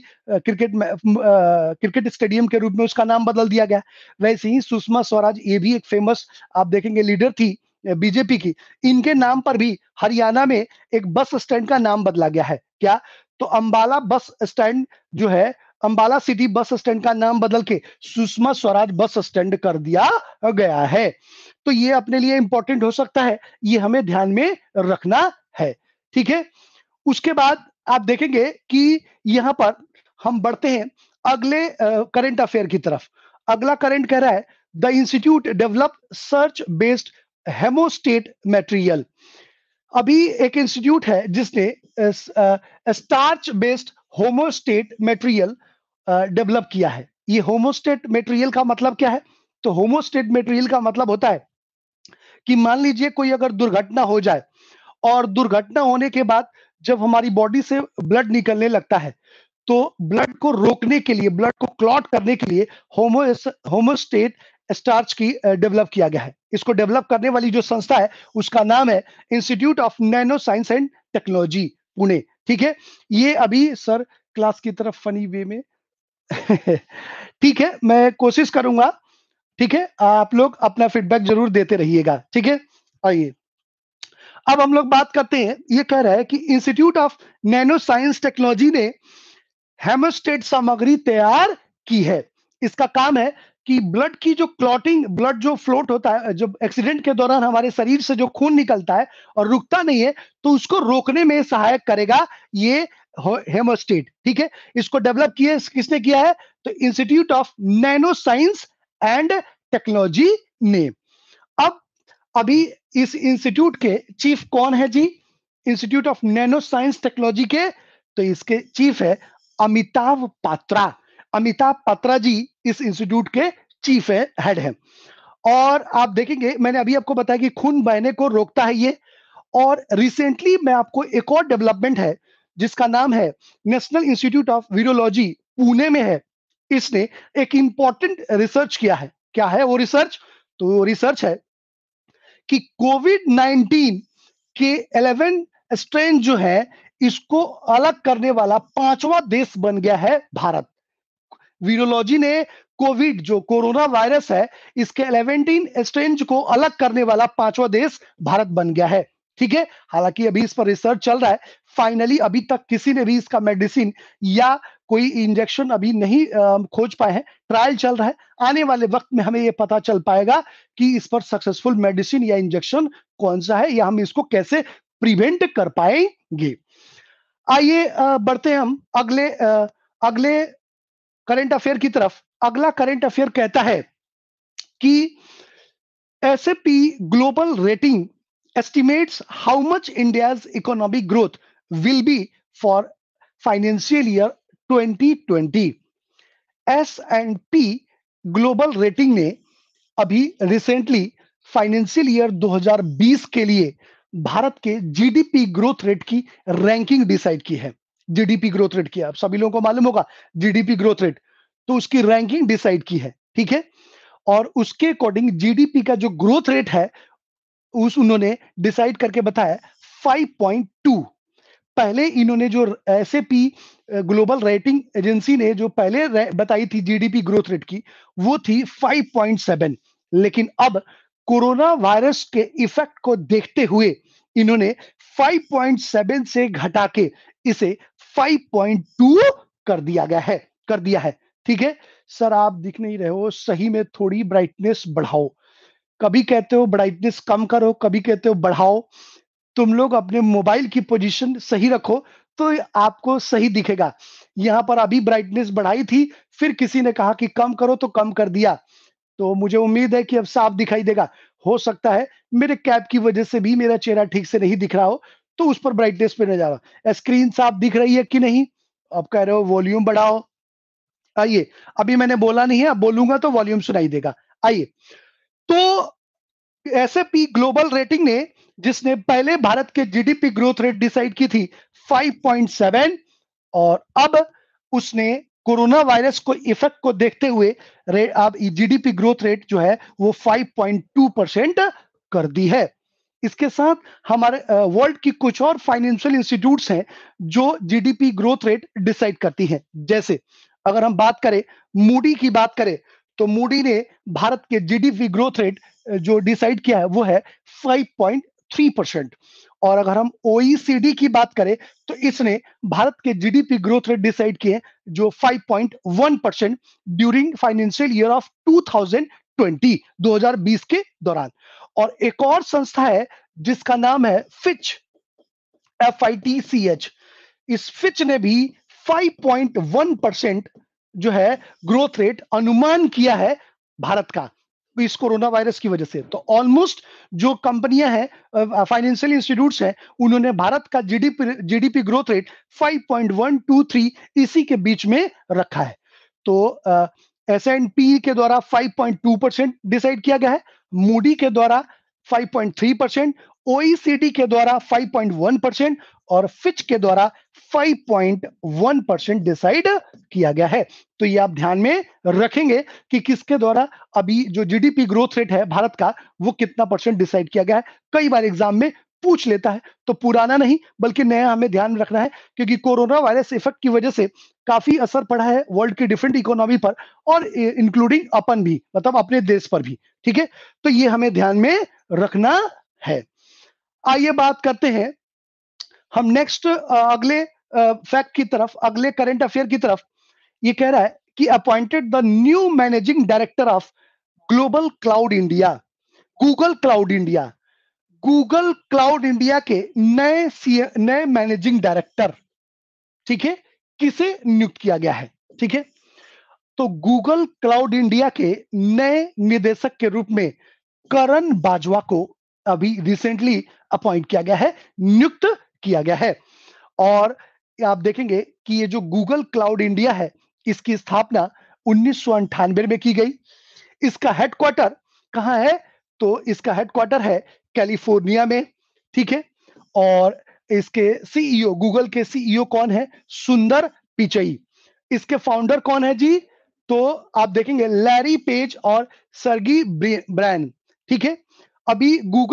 क्रिकेट स्टेडियम के रूप में उसका नाम बदल दिया गया। वैसे ही सुषमा स्वराज, ये भी एक फेमस आप देखेंगे लीडर थी बीजेपी की, इनके नाम पर भी हरियाणा में एक बस स्टैंड का नाम बदला गया है। क्या? तो अंबाला बस स्टैंड जो है, अंबाला सिटी बस स्टैंड का नाम बदल के सुषमा स्वराज बस स्टैंड कर दिया गया है। तो ये अपने लिए इंपॉर्टेंट हो सकता है, ये हमें ध्यान में रखना है। ठीक है, उसके बाद आप देखेंगे कि यहां पर हम बढ़ते हैं अगले करंट अफेयर की तरफ। अगला करंट कह रहा है the institute develop starch based hemostat material. अभी एक इंस्टीट्यूट है जिसने starch based hemostat material develop किया है। ये होमोस्टेट मटेरियल का मतलब क्या है? तो होमोस्टेट मटेरियल का मतलब होता है कि मान लीजिए कोई अगर दुर्घटना हो जाए और दुर्घटना होने के बाद जब हमारी बॉडी से ब्लड निकलने लगता है, तो ब्लड को रोकने के लिए, ब्लड को क्लॉट करने के लिए होमोस्टेट स्टार्च की डेवलप किया गया है। इसको डेवलप करने वाली जो संस्था है उसका नाम है institute of nano science and technology, Pune. ठीक है, ये अभी सर क्लास की तरफ फनी वे में ठीक है, मैं कोशिश करूंगा। ठीक है, आप लोग अपना फीडबैक जरूर देते रहिएगा। ठीक है, आइए अब हम लोग बात करते हैं। ये कह रहा है कि institute of nano science technology ने हेमोस्टेट सामग्री तैयार की है। इसका काम है कि ब्लड की जो क्लॉटिंग, ब्लड जो फ्लोट होता है, जब एक्सीडेंट के दौरान हमारे शरीर से जो खून निकलता है और रुकता नहीं है, तो उसको रोकने में सहायक करेगा ये हेमोस्टेट। ठीक है, इसको डेवलप किया किसने किया है? तो institute of nano science and technology ने। अब अभी इस इंस्टीट्यूट के चीफ कौन है जी? Institute of nano science technology के तो इसके चीफ है अमिताभ पात्रा। अमिताभ पात्रा जी इस इंस्टीट्यूट के चीफ है, हेड है। और आप देखेंगे, मैंने अभी आपको बताया कि खून बहने को रोकता है ये। और रिसेंटली मैं आपको एक और डेवलपमेंट है जिसका नाम है national institute of virology, Pune में है। इसने एक इंपॉर्टेंट रिसर्च किया है। क्या है वो रिसर्च? तो वो रिसर्च है कि कोविड 19 के 11 स्ट्रेन जो है, इसको अलग करने वाला पांचवा देश बन गया है भारत। वीरोलॉजी ने कोविड जो कोरोना वायरस है, इसके 11 स्ट्रेन को अलग करने वाला पांचवा देश भारत बन गया है। ठीक है, हालांकि अभी इस पर रिसर्च चल रहा है। फाइनली अभी तक किसी ने भी इसका मेडिसिन या कोई इंजेक्शन अभी नहीं खोज पाए हैं। ट्रायल चल रहा है। आने वाले वक्त में हमें यह पता चल पाएगा कि इस पर सक्सेसफुल मेडिसिन या इंजेक्शन कौन सा है, या हम इसको कैसे प्रिवेंट कर पाएंगे। आइए बढ़ते हैं हम अगले करंट अफेयर की तरफ। अगला करंट अफेयर कहता है कि S and P global rating estimates how much India's economic growth will be for financial year 2020। S&P global rating ने अभी रिसेंटली फाइनेंशियल ईयर 2020 के लिए भारत के जीडीपी ग्रोथ रेट की रैंकिंग डिसाइड की है। जीडीपी ग्रोथ रेट की, आप सभी लोगों को मालूम होगा जीडीपी ग्रोथ रेट, तो उसकी रैंकिंग डिसाइड की है। ठीक है, और उसके अकॉर्डिंग जीडीपी का जो ग्रोथ रेट है उस उन्होंने डिसाइड करके बताया 5.2। पहले इन्होंने जो एसएपी ग्लोबल रेटिंग एजेंसी ने जो पहले बताई थी जीडीपी ग्रोथ रेट की, वो थी 5.7। लेकिन अब कोरोना वायरस के इफेक्ट को देखते हुए इन्होंने 5.7 से घटा के इसे 5.2 कर दिया है। ठीक है सर, आप दिख नहीं रहे हो, सही में थोड़ी ब्राइटनेस बढ़ाओ। कभी कहते हो ब्राइटनेस कम करो, कभी कहते हो बढ़ाओ। तुम लोग अपने मोबाइल की पोजीशन सही रखो तो आपको सही दिखेगा। यहां पर अभी ब्राइटनेस बढ़ाई थी, फिर किसी ने कहा कि कम करो तो कम कर दिया। तो मुझे उम्मीद है कि अब साफ दिखाई देगा। हो सकता है मेरे कैप की वजह से भी मेरा चेहरा ठीक से नहीं दिख रहा हो, तो उस पर ब्राइटनेस पे नहीं जा रहा। स्क्रीन साफ दिख रही है कि नहीं? अब कह रहे हो वॉल्यूम बढ़ाओ। आइए, अभी मैंने बोला नहीं है, अब बोलूंगा तो वॉल्यूम सुनाई देगा। आइए, तो एसएपी ग्लोबल रेटिंग ने, जिसने पहले भारत के जीडीपी ग्रोथ रेट डिसाइड की थी 5.7, और अब उसने कोरोना वायरस को इफेक्ट को देखते हुए अब जीडीपी ग्रोथ रेट जो है वो 5.2% कर दी है। इसके साथ हमारे वर्ल्ड की कुछ और फाइनेंशियल इंस्टीट्यूट्स हैं जो जीडीपी ग्रोथ रेट डिसाइड करती हैं। जैसे अगर हम बात करें, मूडी की बात करें, तो मूडी ने भारत के जीडीपी ग्रोथ रेट जो डिसाइड किया है वो है 5.3%। और अगर हम ओईसीडी की बात करें तो इसने भारत के जीडीपी ग्रोथ रेट डिसाइड किए जो 5.1% ड्यूरिंग फाइनेंशियल ईयर ऑफ 2020 के दौरान। और एक और संस्था है जिसका नाम है फिच, FITCH। इस फिच ने भी 5.1% जो है ग्रोथ रेट अनुमान किया है भारत का इस कोरोना वायरस की वजह से। तो ऑलमोस्ट जो कंपनियां हैं, फाइनेंशियल इंस्टीट्यूट्स हैं, उन्होंने भारत का जीडीपी ग्रोथ रेट 5.123 इसी के बीच में रखा है। तो S&P के द्वारा 5.2% डिसाइड किया गया है, मूडी के द्वारा 5.3%, ओईसीडी के द्वारा 5.1% और फिच के द्वारा 5.1% डिसाइड किया गया है। तो ये आप ध्यान में रखेंगे कि किसके द्वारा अभी जो जीडीपी ग्रोथ रेट है भारत का वो कितना परसेंट डिसाइड किया गया है। कई बार एग्जाम में पूछ लेता है, तो पुराना नहीं बल्कि नया हमें ध्यान रखना है, क्योंकि कोरोना वायरस इफेक्ट की वजह से काफी असर पड़ा है वर्ल्ड की डिफरेंट इकोनॉमी पर और इंक्लूडिंग अपन भी, मतलब अपने देश पर भी। ठीक है, तो ये हमें ध्यान में रखना है। आइए बात करते हैं हम नेक्स्ट अगले फैक्ट की तरफ, अगले करंट अफेयर की तरफ। ये कह रहा है कि appointed the new managing director of global cloud India, Google cloud India. Google cloud India के नए मैनेजिंग डायरेक्टर, ठीक है, किसे नियुक्त किया गया है? ठीक है, तो गूगल क्लाउड इंडिया के नए निदेशक के रूप में करण बाजवा को अभी रिसेंटली अपॉइंट किया गया है, नियुक्त किया गया है। और आप देखेंगे कि ये जो गूगल क्लाउड इंडिया है इसकी स्थापना 1998 में की गई। इसका हेडक्वार्टर कहां है? तो इसका हेडक्वार्टर है कैलिफोर्निया में। ठीक है, और इसके सीईओ, गूगल के सीईओ कौन है? सुंदर पिचई। इसके फाउंडर कौन है जी? तो आप देखेंगे लैरी पेज और सर्गी ब्रैन। ठीक है, अभी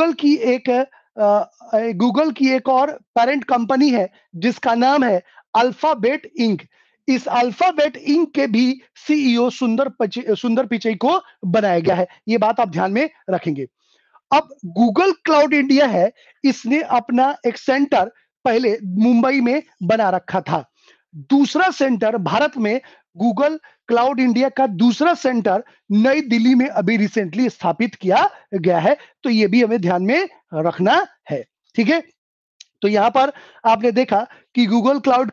गूगल की एक और पेरेंट कंपनी है जिसका नाम है अल्फाबेट इंक। इस अल्फाबेट इंक के भी सीईओ सुंदर पिचई को बनाया गया है। ये बात आप ध्यान में रखेंगे। अब गूगल क्लाउड इंडिया है, इसने अपना एक सेंटर पहले मुंबई में बना रखा था। दूसरा सेंटर भारत में, गूगल क्लाउड इंडिया का दूसरा सेंटर नई दिल्ली में अभी रिसेंटली स्थापित किया गया है। तो ये भी हमें ध्यान में रखना है। ठीक है, तो यहां पर आपने देखा कि गूगल क्लाउड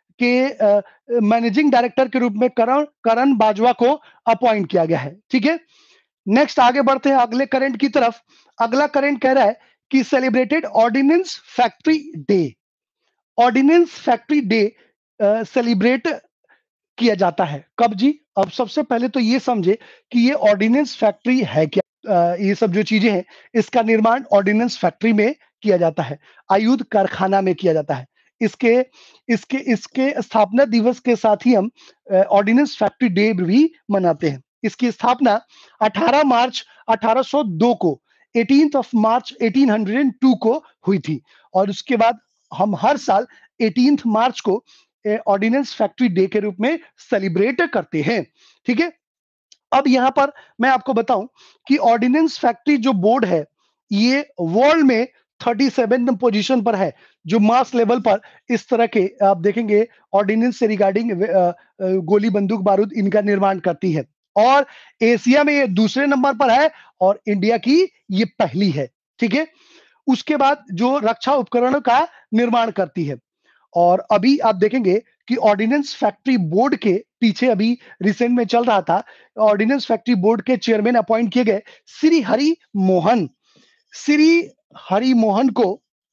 के मैनेजिंग डायरेक्टर के रूप में करण बाजवा को अपॉइंट किया गया है। ठीक है, नेक्स्ट आगे बढ़ते हैं अगले करंट की तरफ। अगला करंट कह रहा है कि celebrated ordnance factory day. Ordnance factory day celebrate किया जाता है कब जी? अब सबसे पहले तो ये समझे कि ये ऑर्डिनेंस फैक्ट्री है क्या। ये सब जो चीजें हैं इसका निर्माण ऑर्डिनेंस फैक्ट्री में किया जाता है, आयुध कारखाना में किया जाता है। इसके इसके इसके स्थापना दिवस के साथ ही हम ऑर्डिनेंस फैक्ट्री डे भी मनाते हैं। इसकी स्थापना 18 मार्च 1802 को, 18th ऑफ मार्च 1802 को हुई थी। और उसके बाद हम हर साल 18th मार्च को ऑर्डिनेंस फैक्ट्री डे के रूप में सेलिब्रेट करते हैं। ठीक है, अब यहां पर मैं आपको बताऊं कि ऑर्डिनेंस फैक्ट्री जो बोर्ड है ये वर्ल्ड में 37 पोजीशन पर है, जो मास लेवल पर इस तरह के आप देखेंगे ऑर्डिनेंस से रिगार्डिंग गोली बंदूक बारूद इनका निर्माण करती है। और एशिया में ये दूसरे नंबर पर है और इंडिया की ये पहली है। ठीक है, उसके बाद जो रक्षा उपकरणों का निर्माण करती है। और अभी आप देखेंगे कि ऑर्डिनेंस फैक्ट्री बोर्ड के पीछे अभी रिसेंट में चल रहा था, ऑर्डिनेंस फैक्ट्री बोर्ड के चेयरमैन अपॉइंट किए गए श्री हरि मोहन। श्री हरि मोहन को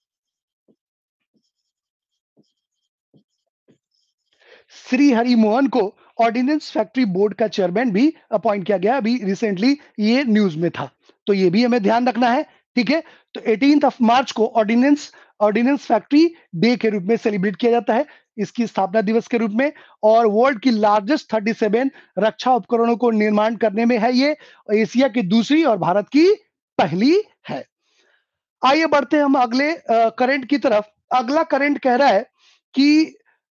श्री हरि मोहन को ऑर्डिनेंस फैक्ट्री बोर्ड का चेयरमैन भी अपॉइंट किया गया, अभी रिसेंटली ये न्यूज में था। तो ये भी हमें ध्यान रखना है। ठीक है, तो 18th ऑफ मार्च को ऑर्डिनेंस फैक्ट्री डे के रूप में सेलिब्रेट किया जाता है, इसकी स्थापना दिवस के रूप में। और वर्ल्ड की लार्जेस्ट 37 रक्षा उपकरणों को निर्माण करने में है ये, एशिया की दूसरी और भारत की पहली है। आइए बढ़ते हैं हम अगले करंट की तरफ। अगला करंट कह रहा है कि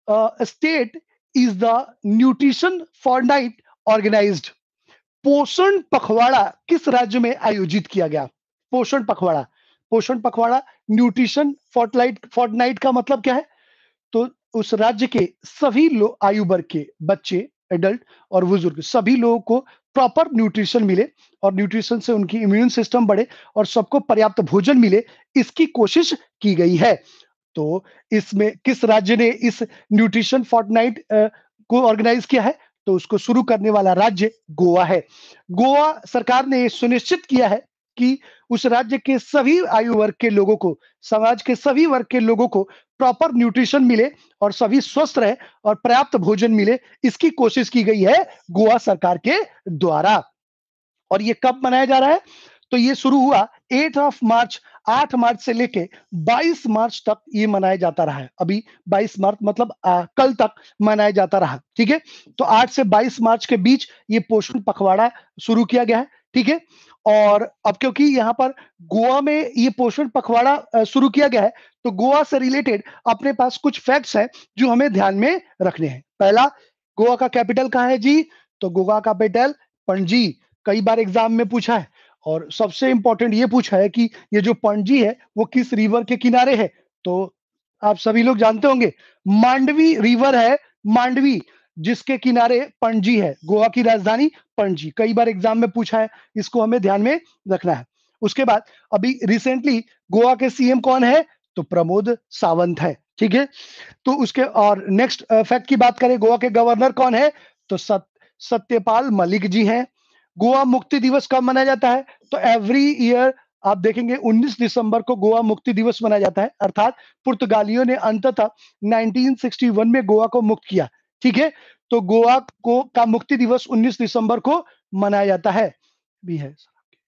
state is the nutrition fortnight organised. Poshan Pakhwada किस राज्य में आयोजित किया गया? पोषण पखवाड़ा। पोषण पखवाड़ा न्यूट्रिशन फोर्टनाइट का मतलब क्या है? तो उस राज्य के सभी लोग, आयु वर्ग के बच्चे, एडल्ट और बुजुर्ग, सभी लोगों को प्रॉपर न्यूट्रिशन मिले और न्यूट्रिशन से उनकी इम्यून सिस्टम बढ़े और सबको पर्याप्त भोजन मिले, इसकी कोशिश की गई है। तो इसमें किस राज्य ने इस न्यूट्रिशन फोर्टनाइट को ऑर्गेनाइज किया है? तो उसको शुरू करने वाला राज्य गोवा है। गोवा सरकार ने सुनिश्चित किया है कि उस राज्य के सभी आयु वर्ग के लोगों को, समाज के सभी वर्ग के लोगों को प्रॉपर न्यूट्रिशन मिले और सभी स्वस्थ रहे और पर्याप्त भोजन मिले, इसकी कोशिश की गई है गोवा सरकार के द्वारा। और ये कब मनाया जा रहा है? तो ये शुरू हुआ 8 ऑफ मार्च, 8 मार्च से लेके 22 मार्च तक ये मनाया जाता रहा है। अभी 22 मार्च मतलब कल तक मनाया जाता रहा, ठीक है? तो 8 से 22 मार्च के बीच ये पोषण पखवाड़ा शुरू किया गया है, ठीक है? और अब क्योंकि यहाँ पर गोवा में ये पोषण पखवाड़ा शुरू किया गया है, तो गोवा से रिलेटेड अपने पास कुछ फैक्ट्स हैं जो हमें ध्यान में रखने हैं। पहला, गोवा का कैपिटल कहाँ है जी? तो गोवा का कैपिटल पणजी। कई बार एग्जाम में पूछा है और सबसे इंपॉर्टेंट ये पूछा है कि ये जो पणजी है वो किस रिवर के किनारे है? तो आप सभी लोग जानते होंगे, मांडवी रिवर है, मांडवी, जिसके किनारे पणजी है। गोवा की राजधानी पणजी। कई बार एग्जाम में पूछा है, इसको हमें ध्यान में रखना है। उसके बाद अभी रिसेंटली गोवा के सीएम कौन है? तो प्रमोद सावंत है, ठीक है? तो उसके और नेक्स्ट फैक्ट की बात करें, गोवा के गवर्नर कौन है? तो सत्यपाल मलिक जी हैं। गोवा मुक्ति दिवस कब मनाया जाता है? तो एवरी ईयर आप देखेंगे 19 दिसंबर को गोवा मुक्ति दिवस मनाया जाता है, अर्थात पुर्तगालियों ने अंततः 1961 में गोवा को मुक्त किया, ठीक है? तो गोवा को का मुक्ति दिवस 19 दिसंबर को मनाया जाता है। भी है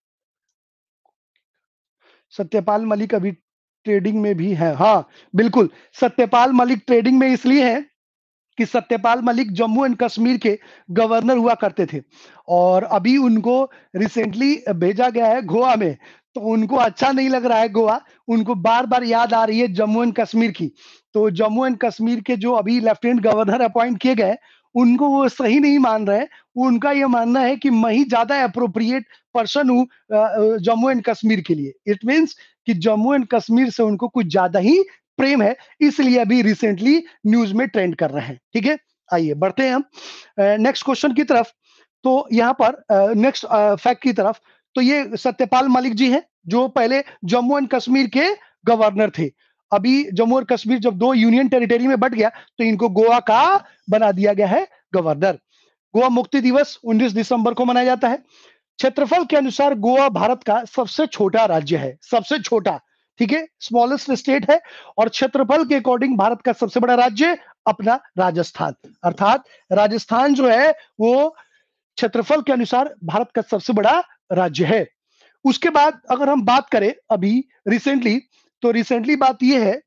सत्यपाल मलिक अभी ट्रेडिंग में भी है। हाँ, बिल्कुल। सत्यपाल मलिक ट्रेडिंग में इसलिए है कि सत्यपाल मलिक जम्मू एंड कश्मीर के गवर्नर हुआ करते थे और अभी उनको रिसेंटली भेजा गया है गोवा में। तो उनको अच्छा नहीं लग रहा है गोवा, उनको बार-बार याद आ रही है जम्मू एंड कश्मीर की। तो जम्मू एंड कश्मीर के जो अभी लेफ्टिनेंट गवर्नर अपॉइंट किए गए, उनको वो सही नहीं मान रहे हैं। उनका ये मानना है कि मैं ही ज़्यादा एप्रोप्रिएट पर्सन हूँ जम्मू एंड कश्मीर के लिए। इट मीन्स कि जम्मू एंड कश्मीर से उनको कुछ ज़्यादा ही प्रेम है, इसलिए अभी रिसेंटली न्यूज़ में ट्रेंड कर रहे हैं, ठीक है? आइए बढ़ते हैं हम नेक्स्ट क्वेश्चन की तरफ। तो यहाँ पर नेक्स्ट फैक्ट की तरफ, तो ये सत्यपाल मलिक जी हैं, जो पहले जम्मू एंड कश्मीर के गवर्नर थे। अभी जम्मू और कश्मीर जब 2 यूनियन टेरिटरी में बँट गया, तो इनको गोवा का बना दिया गया है गवर्नर। गोवा मुक्ति दिवस 19 दिसंबर को मनाया जाता है। क्षेत्रफल के अनुसार गोवा भारत का सबसे छोटा राज्य है, सबसे छोटा, ठीक है? स्मॉलेस्ट स्टेट है और क्षेत्रफल के अकॉर्डिंग भारत का सबसे बड़ा राज्य अपना राजस्थान, अर्थात राजस्थान जो है वो क्षेत्रफल के अनुसार भारत का सबसे बड़ा राज्य है। उसके बाद अगर हम बात करें अभी रिसेंटली, तो रिसेंटली बात ये है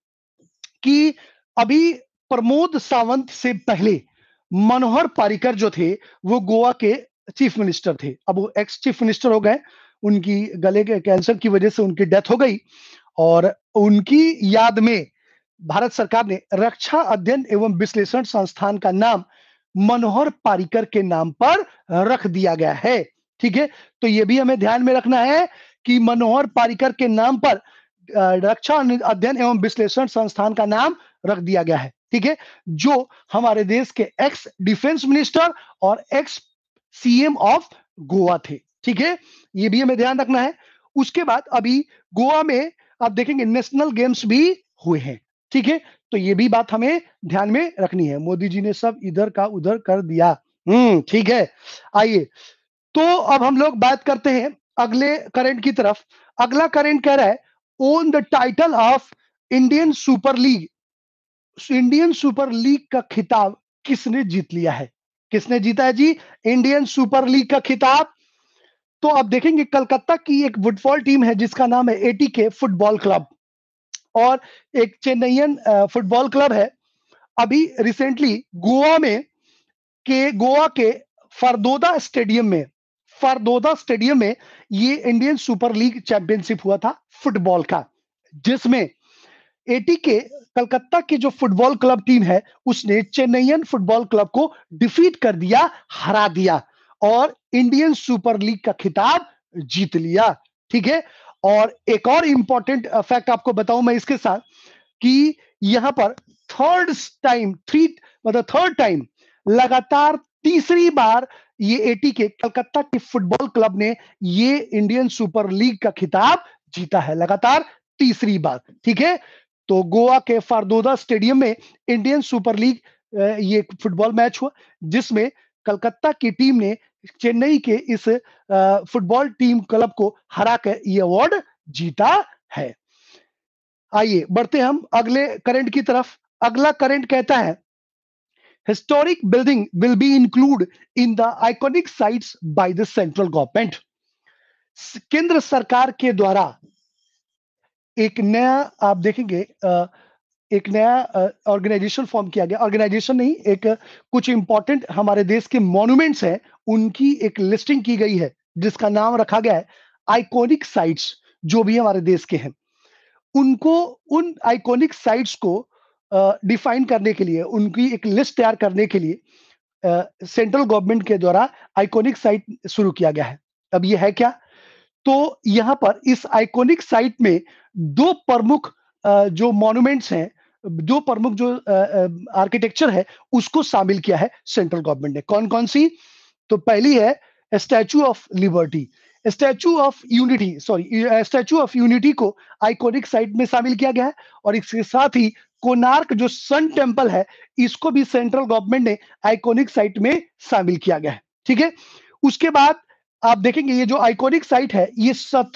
कि अभी प्रमोद सावंत से पहले मनोहर पारिकर जो थे, वो गोवा के चीफ मिनिस्टर थे। अब वो एक्स चीफ मिनिस्टर हो गए, उनकी गले के कैंसर की वजह से उनकी डेथ हो गई और उनकी याद में भारत सरकार ने रक्षा अध्ययन एवं विश्लेषण संस्थान का नाम मनोहर पारिकर के नाम पर रख दिया गया है, ठीक है? तो ये भी हमें ध्यान में रखना है कि मनोहर पारिकर के नाम पर रक्षा अध्ययन एवं विश्लेषण संस्थान का नाम रख दिया गया है, ठीक है? जो हमारे देश के एक्स डिफेंस मिनिस्टर और एक्स सीएम ऑफ गोवा थे, ठीक है? ये भी हमें ध्यान रखना है। उसके बाद अभी गोवा में आप देखेंगे नेशनल गेम्स भी हुए हैं, ठीक है? तो ये भी बात हमें ध्यान में रखनी है। मोदी जी ने सब इधर का उधर कर दिया। ठीक है। आइए, तो अब हम लोग बात करते हैं अगले करंट की तरफ। अगला करंट कह रहा है, won the title of Indian super league. Indian super league का खिताब किसने जीत लिया है? किसने जीता है जी इंडियन सुपर लीग का खिताब? तो आप देखेंगे कलकत्ता की एक फुटबॉल टीम है जिसका नाम है एटीके फुटबॉल क्लब और एक चेन्नईयन फुटबॉल क्लब है। अभी रिसेंटली गोवा के फरदोदा स्टेडियम में ये इंडियन सुपर लीग चैंपियनशिप हुआ था फुटबॉल का, जिसमें एटी के कलकत्ता की जो फुटबॉल क्लब टीम है उसने चेन्नईयन फुटबॉल क्लब को डिफीट कर दिया, हरा दिया और इंडियन सुपर लीग का खिताब जीत लिया। ठीक है, और एक और इंपॉर्टेंट फैक्ट आपको बताऊं मैं इसके साथ कि यहां पर थर्ड टाइम थ्री मतलब थर्ड टाइम लगातार तीसरी बार ये एटी के कलकत्ता के फुटबॉल क्लब ने ये इंडियन सुपर लीग का खिताब जीता है, लगातार तीसरी बार। ठीक है, तो गोवा के फारदोदा स्टेडियम में इंडियन सुपर लीग ये फुटबॉल मैच हुआ जिसमें कलकत्ता की टीम ने चेन्नई के इस फुटबॉल टीम क्लब को हरा कर ये अवार्ड जीता है। आइए बढ़ते हम अगले करंट की तरफ। अगला करंट कहता है historic building will be include in the iconic sites by the central government. केंद्र सरकार के द्वारा एक नया, आप देखेंगे एक नया ऑर्गेनाइजेशन फॉर्म किया गया, ऑर्गेनाइजेशन नहीं, एक कुछ इंपॉर्टेंट हमारे देश के मॉन्यूमेंट्स हैं उनकी एक लिस्टिंग की गई है जिसका नाम रखा गया है आइकॉनिक साइट्स, जो भी हमारे देश के हैं उनको, उन आइकॉनिक साइट्स को डिफाइन करने के लिए, उनकी एक लिस्ट तैयार करने के लिए सेंट्रल गवर्नमेंट के द्वारा आइकॉनिक साइट शुरू किया गया है। अब ये है क्या? तो यहां पर इस आइकॉनिक साइट में दो प्रमुख जो मॉन्यूमेंट्स हैं, दो प्रमुख जो आर्किटेक्चर है उसको शामिल किया है सेंट्रल गवर्नमेंट ने। कौन कौन सी? तो पहली है statue of liberty, statue of unity, sorry statue of unity को आइकॉनिक साइट में शामिल किया गया है और इसके साथ ही कोणार्क जो सन टेम्पल है इसको भी सेंट्रल गवर्नमेंट ने आइकॉनिक साइट में शामिल किया गया है। ठीक है, उसके बाद आप देखेंगे ये जो आइकॉनिक साइट है ये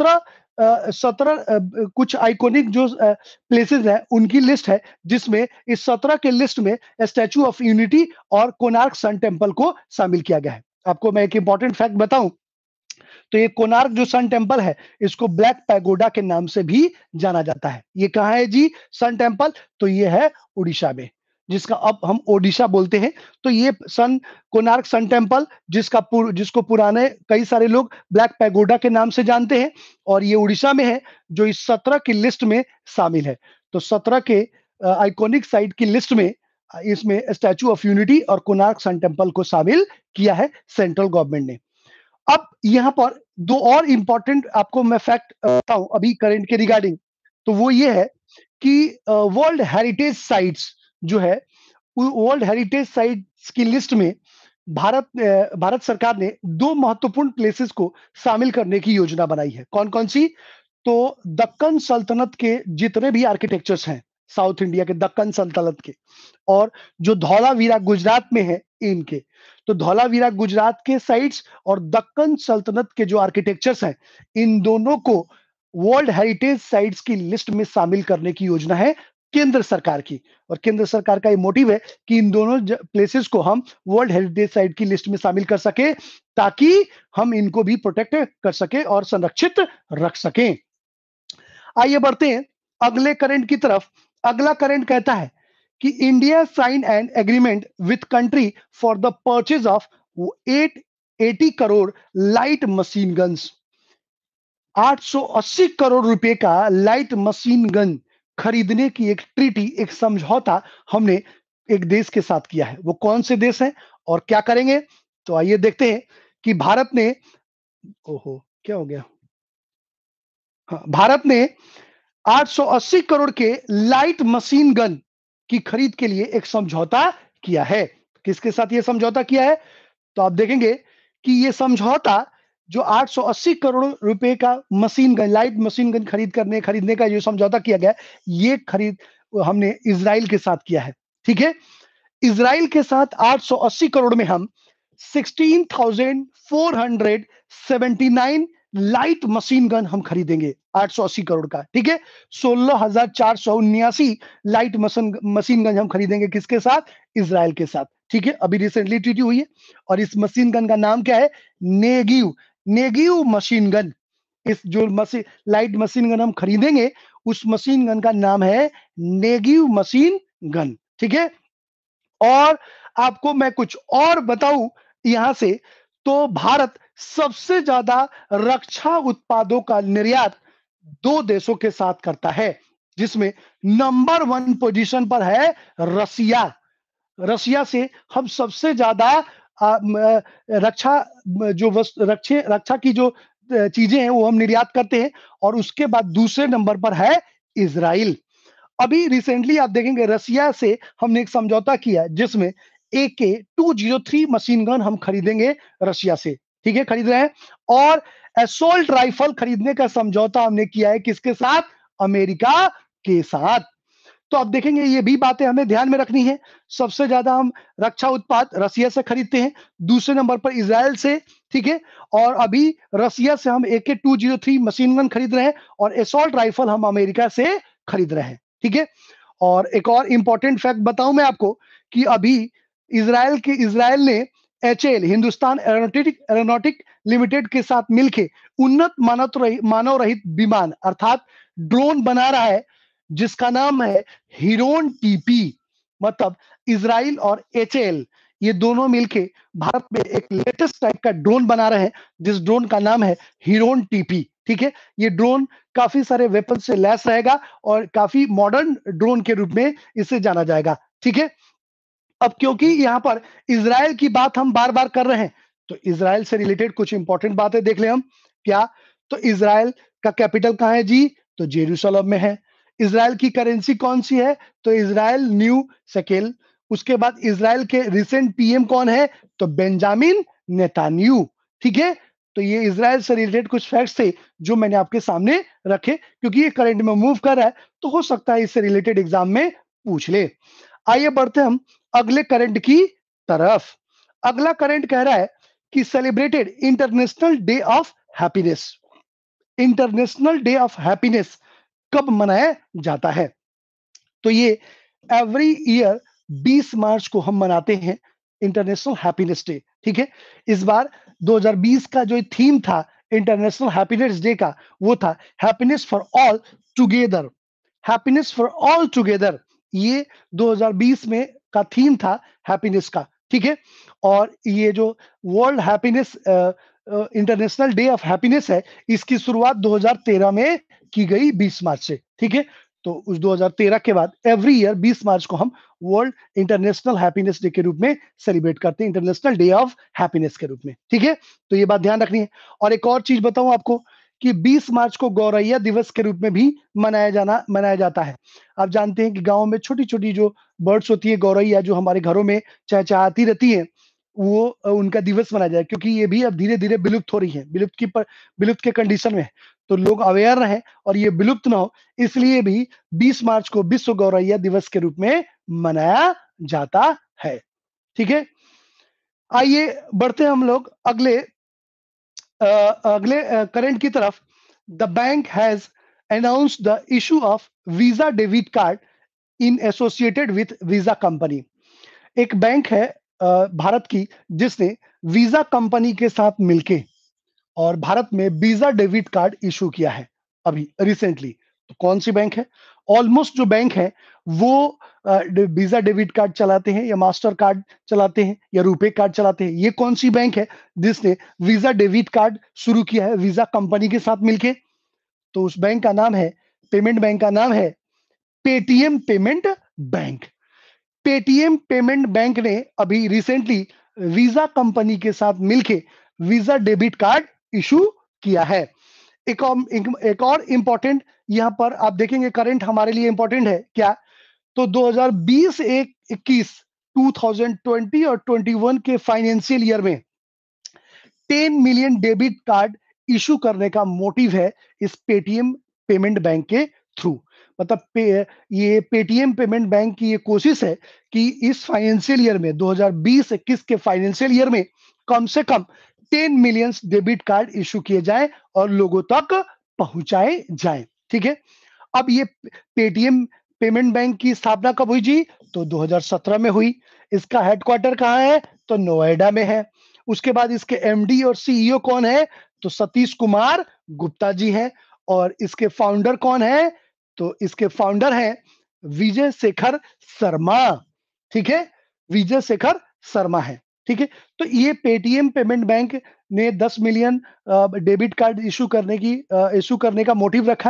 17 कुछ आइकॉनिक जो प्लेसेस है उनकी लिस्ट है जिसमें इस 17 के लिस्ट में स्टैचू ऑफ यूनिटी और कोणार्क सन टेम्पल को शामिल किया गया है। आपको मैं एक इंपॉर्टेंट फैक्ट बताऊं तो ये कोणार्क जो सन टेम्पल है इसको ब्लैक पैगोडा के नाम से भी जाना जाता है। ये कहाँ है जी सन टेम्पल? तो ये है उड़ीसा में, जिसका अब हम ओडिशा बोलते हैं। तो ये कोणार्क सन टेम्पल जिसको पुराने कई सारे लोग ब्लैक पैगोडा के नाम से जानते हैं और ये उड़ीसा में है जो इस 17 की लिस्ट में शामिल है। तो 17 के आइकॉनिक साइट की लिस्ट में इसमें स्टैचू ऑफ यूनिटी और कोणार्क सन टेम्पल को शामिल किया है सेंट्रल गवर्नमेंट ने। अब यहां पर दो और इंपॉर्टेंट आपको मैं फैक्ट बताऊं अभी करंट के रिगार्डिंग, तो वो ये है कि वर्ल्ड हेरिटेज साइट्स जो है, वर्ल्ड हेरिटेज साइट्स की लिस्ट में भारत सरकार ने दो महत्वपूर्ण प्लेसेस को शामिल करने की योजना बनाई है। कौन कौन सी? तो दक्कन सल्तनत के जितने भी आर्किटेक्चर्स हैं, साउथ इंडिया के दक्कन सल्तनत के, और जो धौलावीरा गुजरात में है इनके, तो धौलावीरा गुजरात के साइट्स और दक्कन सल्तनत के जो आर्किटेक्चर्स हैं इन दोनों को वर्ल्ड हेरिटेज साइट्स की लिस्ट में शामिल करने की योजना है केंद्र सरकार की। और केंद्र सरकार का ये मोटिव है कि इन दोनों प्लेसेस को हम वर्ल्ड हेरिटेज साइट की लिस्ट में शामिल कर सके ताकि हम इनको भी प्रोटेक्ट कर सके और संरक्षित रख सकें। आइए बढ़ते हैं अगले करंट की तरफ। अगला करंट कहता है कि India sign an agreement with country for the purchase of 880 crore light machine guns. 880 crore रुपए का लाइट मशीन गन खरीदने की एक ट्रीटी, एक समझौता हमने एक देश के साथ किया है। वो कौन से देश है और क्या करेंगे? तो आइए देखते हैं कि भारत ने, ओहो क्या हो गया, हाँ, भारत ने 880 करोड़ के लाइट मशीन गन की खरीद के लिए एक समझौता किया है। किसके साथ ये समझौता किया है? तो आप देखेंगे कि ये समझौता जो 880 करोड़ रुपए का machine gun, light machine gun खरीदने का जो समझौता किया गया, ये खरीद हमने इजराइल के साथ किया है। ठीक है, इजराइल के साथ 880 करोड़ में हम 16,479 लाइट मशीन गन हम खरीदेंगे 880 करोड़ का। ठीक है, 16,479 लाइट मशीन गन हम खरीदेंगे किसके साथ? इजराइल के साथ। ठीक है, अभी रिसेंटली ट्रीटी हुई है और इस मशीन गन का नाम क्या है? Negev, Negev machine gun. इस जो लाइट मशीन गन हम खरीदेंगे उस मशीन गन का नाम है नेगिव मशीन गन। ठीक है, और आपको मैं कुछ और बताऊं यहां से, तो भारत सबसे ज्यादा रक्षा उत्पादों का निर्यात दो देशों के साथ करता है। जिसमें नंबर 1 पोजीशन पर है रसिया। रसिया से हम सबसे ज्यादा रक्षा जो रक्षा की जो चीजें हैं वो हम निर्यात करते हैं, और उसके बाद दूसरे नंबर पर है इजराइल। अभी रिसेंटली आप देखेंगे रसिया से हमने एक समझौता किया जिसमें AK-203 मशीन गन हम खरीदेंगे रशिया से, ठीक है, खरीद रहे हैं। और असोल्ट राइफल खरीदने का समझौता हमने किया है किसके साथ? अमेरिका के साथ। तो आप देखेंगे ये भी बातें हमें ध्यान में रखनी है। सबसे ज्यादा हम रक्षा उत्पाद रसिया से खरीदते हैं, दूसरे नंबर पर इजराइल से, ठीक है। और अभी रसिया से हम AK-203 मशीन गन खरीद रहे हैं और असॉल्ट राइफल हम अमेरिका से खरीद रहे हैं, ठीक है। और एक और इंपॉर्टेंट फैक्ट बताऊं मैं आपको कि अभी इजराइल ने HAL हिंदुस्तान एरोनॉटिक लिमिटेड के साथ मिलकर उन्नत मानव रहित विमान अर्थात ड्रोन बना रहा है जिसका नाम है हिरोन टीपी। मतलब इजराइल और HAL ये दोनों मिलके भारत में एक लेटेस्ट टाइप का ड्रोन बना रहे हैं जिस ड्रोन का नाम है हिरोन टीपी, ठीक है। ये ड्रोन काफी सारे वेपन से लैस रहेगा और काफी मॉडर्न ड्रोन के रूप में इसे जाना जाएगा, ठीक है। अब क्योंकि यहां पर इजराइल की बात हम बार बार कर रहे हैं तो इजराइल से रिलेटेड कुछ इंपॉर्टेंट बातें देख ले हम। क्या? तो इजराइल का कैपिटल कहां है जी? तो जेरूशलम में है। इजराइल की करेंसी कौन सी है? तो इजराइल न्यू शेकेल। उसके बाद इजराइल के रिसेंट PM कौन है? तो बेंजामिन नेतान्यू, ठीक है। तो ये इजराइल से रिलेटेड कुछ फैक्ट्स थे जो मैंने आपके सामने रखे क्योंकि ये करंट में मूव कर रहा है तो हो सकता है इससे रिलेटेड एग्जाम में पूछ ले। आइए बढ़ते हम अगले करंट की तरफ। अगला करंट कह रहा है कि celebrated international day of happiness. International day of happiness कब मनाया जाता है? तो ये एवरी ईयर 20 मार्च को हम मनाते हैं इंटरनेशनल हैप्पीनेस डे, ठीक है। इस बार 2020 का जो थीम था इंटरनेशनल हैप्पीनेस डे का वो था happiness for all together. Happiness for all together ये 2020 में का थीम था हैप्पीनेस का, ठीक है। और ये जो world happiness international day of happiness है इसकी शुरुआत 2013 में की गई 20 मार्च से, ठीक है। तो उस 2013 के बाद एवरी ईयर 20 मार्च को हम वर्ल्ड इंटरनेशनल हैप्पीनेस डे के रूप में सेलिब्रेट करते हैं, इंटरनेशनल डे ऑफ हैप्पीनेस के रूप में, ठीक है। तो ये बात ध्यान रखनी है। और एक और चीज बताऊं आपको कि 20 मार्च को गौरैया दिवस के रूप में भी मनाया जाता है। आप जानते हैं कि गांव में छोटी छोटी जो बर्ड्स होती है गौरैया जो हमारे घरों में चहचहाती रहती है वो उनका दिवस मनाया जाए क्योंकि ये भी अब धीरे धीरे विलुप्त हो रही है, विलुप्त के कंडीशन में है। तो लोग अवेयर रहे और ये विलुप्त ना हो इसलिए भी 20 मार्च को विश्व गौरैया दिवस के रूप में मनाया जाता है, ठीक है। आइए बढ़ते हैं हम लोग अगले करंट की तरफ। The bank has announced the issue of Visa debit card in associated with Visa company. एक बैंक है भारत की जिसने वीजा कंपनी के साथ मिलके और भारत में वीजा डेबिट कार्ड इशू किया है अभी रिसेंटली। तो कौन सी बैंक है? ऑलमोस्ट जो बैंक है वो वीजा डेबिट कार्ड चलाते हैं या मास्टर कार्ड चलाते हैं या रुपे कार्ड चलाते हैं। ये कौन सी बैंक है जिसने वीजा डेबिट कार्ड शुरू किया है वीजा कंपनी के साथ मिलके? तो उस बैंक का नाम है, पेमेंट बैंक का नाम है Paytm payment bank. Paytm payment bank ने अभी रिसेंटली वीजा कंपनी के साथ मिलके वीजा डेबिट कार्ड इशू किया है। एक और इंपॉर्टेंट यहां पर आप देखेंगे करंट हमारे लिए इंपॉर्टेंट है क्या? तो 2020-21 2020 और 21 के फाइनेंशियल ईयर में 10 मिलियन डेबिट कार्ड इशू करने का मोटिव है इस पेटीएम पेमेंट बैंक के थ्रू। मतलब ये पेटीएम पेमेंट बैंक की ये कोशिश है कि इस फाइनेंशियल ईयर में 2020-21 के फाइनेंशियल ईयर में कम से कम 10 मिलियन डेबिट कार्ड इशू किए जाएं और लोगों तक पहुंचाए जाएं, ठीक है। अब ये पेटीएम पेमेंट बैंक की स्थापना कब हुई जी? तो 2017 में हुई। इसका हेडक्वार्टर कहाँ है? तो नोएडा में है। उसके बाद इसके MD और CEO कौन है? तो सतीश कुमार गुप्ता जी हैं। और इसके फाउंडर कौन है? तो इसके फाउंडर हैं विजय शेखर शर्मा, ठीक है। विजय शेखर शर्मा है, ठीक है। तो ये पेटीएम पेमेंट बैंक ने 10 मिलियन डेबिट कार्ड इशू करने का मोटिव रखा है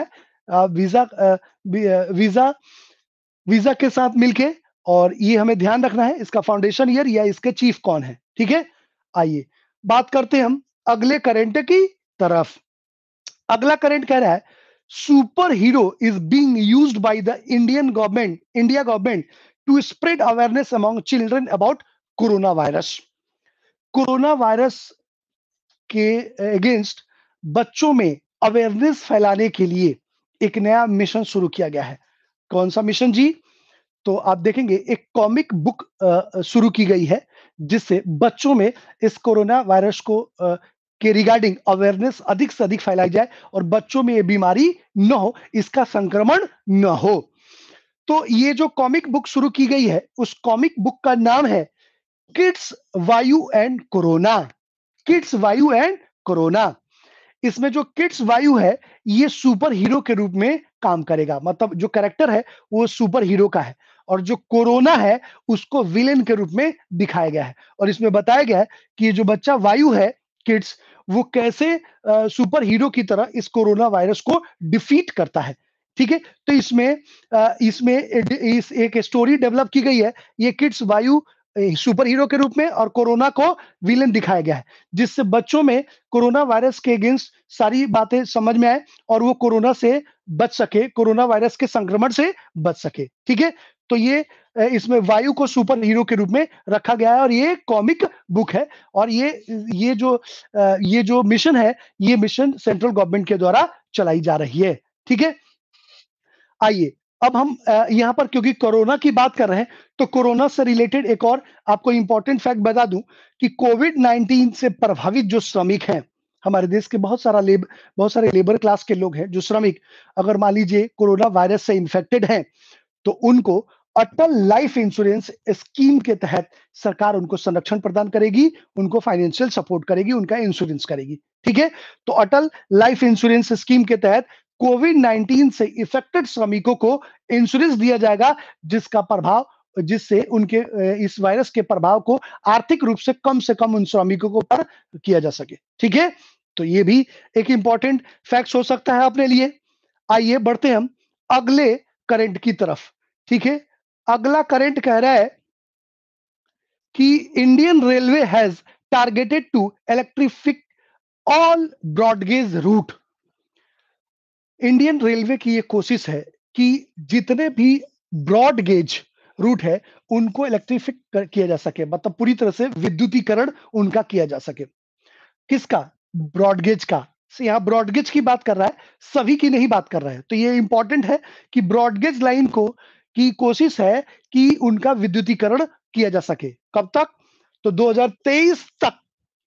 वीजा वीजा के साथ मिलके, और ये हमें ध्यान रखना है इसका फाउंडेशन ईयर या इसके चीफ कौन है। ठीक है, आइए बात करते हैं हम अगले करंट की तरफ। अगला करंट कह रहा है superhero is being used by the India government to spread awareness among children about corona virus. Corona virus के अगेंस्ट बच्चों में अवेयरनेस फैलाने के लिए एक नया मिशन शुरू किया गया है। कौन सा मिशन जी? तो आप देखेंगे एक कॉमिक बुक शुरू की गई है जिससे बच्चों में इस कोरोना वायरस को के रिगार्डिंग अवेयरनेस अधिक से अधिक फैलाई जाए और बच्चों में ये बीमारी न हो, इसका संक्रमण न हो। तो ये जो कॉमिक बुक शुरू की गई है उस कॉमिक बुक का नाम है kids Vayu and corona. Kids Vayu and corona. इसमें जो किड्स वायु है ये सुपर हीरो के रूप में काम करेगा, मतलब जो कैरेक्टर है वो सुपर हीरो का है, और जो कोरोना है उसको विलेन के रूप में दिखाया गया है। और इसमें बताया गया है कि ये जो बच्चा वायु है, किड्स, वो कैसे सुपर हीरो की तरह इस कोरोना वायरस को डिफीट करता है। ठीक है, तो इसमें एक स्टोरी डेवलप की गई है। ये किड्स वायु सुपर हीरो के रूप में और कोरोना को विलेन दिखाया गया है, जिससे बच्चों में कोरोना वायरस के अगेंस्ट सारी बातें समझ में आए और वो कोरोना से बच सके, कोरोना वायरस के संक्रमण से बच सके। ठीक है, तो ये इसमें वायु को सुपर हीरो के रूप में रखा गया है और ये कॉमिक बुक है। और ये जो मिशन है, ये मिशन सेंट्रल गवर्नमेंट के द्वारा चलाई जा रही है। ठीक है, आइए अब हम यहाँ पर क्योंकि कोरोना की बात कर रहे हैं तो कोरोना से रिलेटेड एक और आपको इंपॉर्टेंट फैक्ट बता दूं कि कोविड 19 से प्रभावित जो श्रमिक हैं, हमारे देश के बहुत सारे लेबर क्लास के लोग हैं जो श्रमिक, अगर मान लीजिए कोरोना वायरस से इन्फेक्टेड हैं तो उनको अटल लाइफ इंश्योरेंस स्कीम के तहत सरकार उनको संरक्षण प्रदान करेगी, उनको फाइनेंशियल सपोर्ट करेगी, उनका इंश्योरेंस करेगी। ठीक है, तो अटल लाइफ इंश्योरेंस स्कीम के तहत कोविड 19 से इफेक्टेड श्रमिकों को इंश्योरेंस दिया जाएगा, जिससे उनके इस वायरस के प्रभाव को आर्थिक रूप से कम उन श्रमिकों को पर किया जा सके। ठीक है, तो ये भी एक इंपॉर्टेंट फैक्ट हो सकता है अपने लिए। आइए बढ़ते हम अगले करंट की तरफ। ठीक है, अगला करंट कह रहा है कि Indian railway has targeted to electrify all broad gauge route. Indian railway की ये कोशिश है कि जितने भी ब्रॉड गेज रूट है उनको इलेक्ट्रिफिक किया जा सके, मतलब पूरी तरह से विद्युतीकरण उनका किया जा सके। किसका? ब्रॉडगेज का। यहाँ ब्रॉडगेज की बात कर रहा है, सभी की नहीं बात कर रहा है। तो ये इंपॉर्टेंट है कि ब्रॉडगेज लाइन को की कोशिश है कि उनका विद्युतीकरण किया जा सके। कब तक? तो 2023 तक,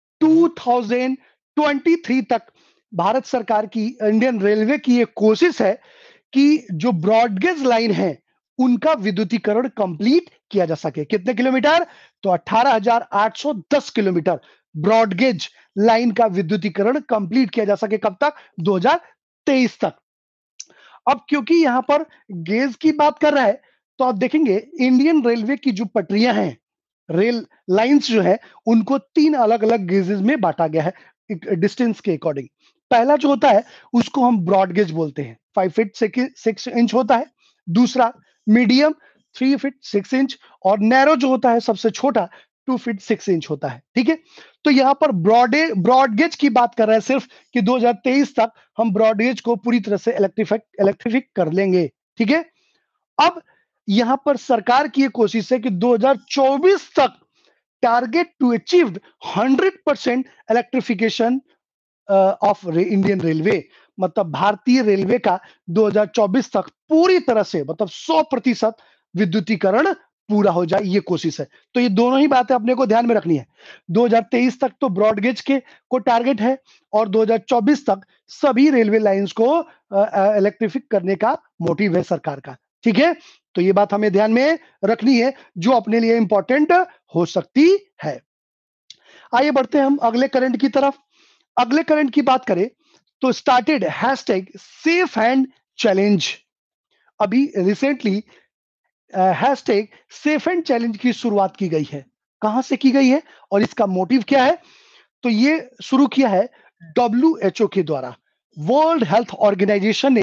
2023 तक भारत सरकार की, इंडियन रेलवे की ये कोशिश है कि जो ब्रॉडगेज लाइन है उनका विद्युतीकरण कंप्लीट किया जा सके। कितने किलोमीटर? तो 18,810 किलोमीटर ब्रॉडगेज लाइन का विद्युतीकरण कंप्लीट किया जा सके। कब तक? 2023 तक। अब क्योंकि यहां पर गेज की बात कर रहा है तो आप देखेंगे इंडियन रेलवे की जो पटरियां हैं, रेल लाइंस जो है, उनको 3 अलग-अलग गेजेस में बांटा गया है डिस्टेंस के अकॉर्डिंग। पहला जो होता है उसको हम ब्रॉड गेज बोलते हैं, 5 फीट 6 इंच होता है। दूसरा मीडियम 3 फीट 6 इंच, और नैरो जो होता है सबसे छोटा 2 फीट 6 इंच होता है। ठीक है, तो यहाँ पर ब्रॉड गेज की बात कर रहे हैं सिर्फ कि 2023 तक हम ब्रॉड गेज को पूरी तरह से इलेक्ट्रिफिक कर लेंगे। ठीक है, अब यहां पर सरकार की ये कोशिश है कि 2024 तक target to achieve 100% electrification of Indian railway, मतलब भारतीय रेलवे का 2024 तक पूरी तरह से, मतलब 100% विद्युतीकरण पूरा हो जाए, ये कोशिश है। तो ये दोनों ही बातें अपने को ध्यान में रखनी है। 2023 तक तो ब्रॉडगेज को टारगेट है और 2024 तक सभी रेलवे लाइंस को इलेक्ट्रिफिक करने का मोटिव है सरकार का। ठीक है, तो ये बात हमें ध्यान में रखनी है जो अपने लिए इंपॉर्टेंट हो सकती है। आइए बढ़ते हैं हम अगले करंट की तरफ। अगले करंट की बात करें तो started hashtag safe hand challenge. अभी recently hashtag safe hand challenge की शुरुआत की गई है। कहां से की गई है और इसका मोटिव क्या है? तो ये शुरू किया है WHO के द्वारा। वर्ल्ड हेल्थ ऑर्गेनाइजेशन ने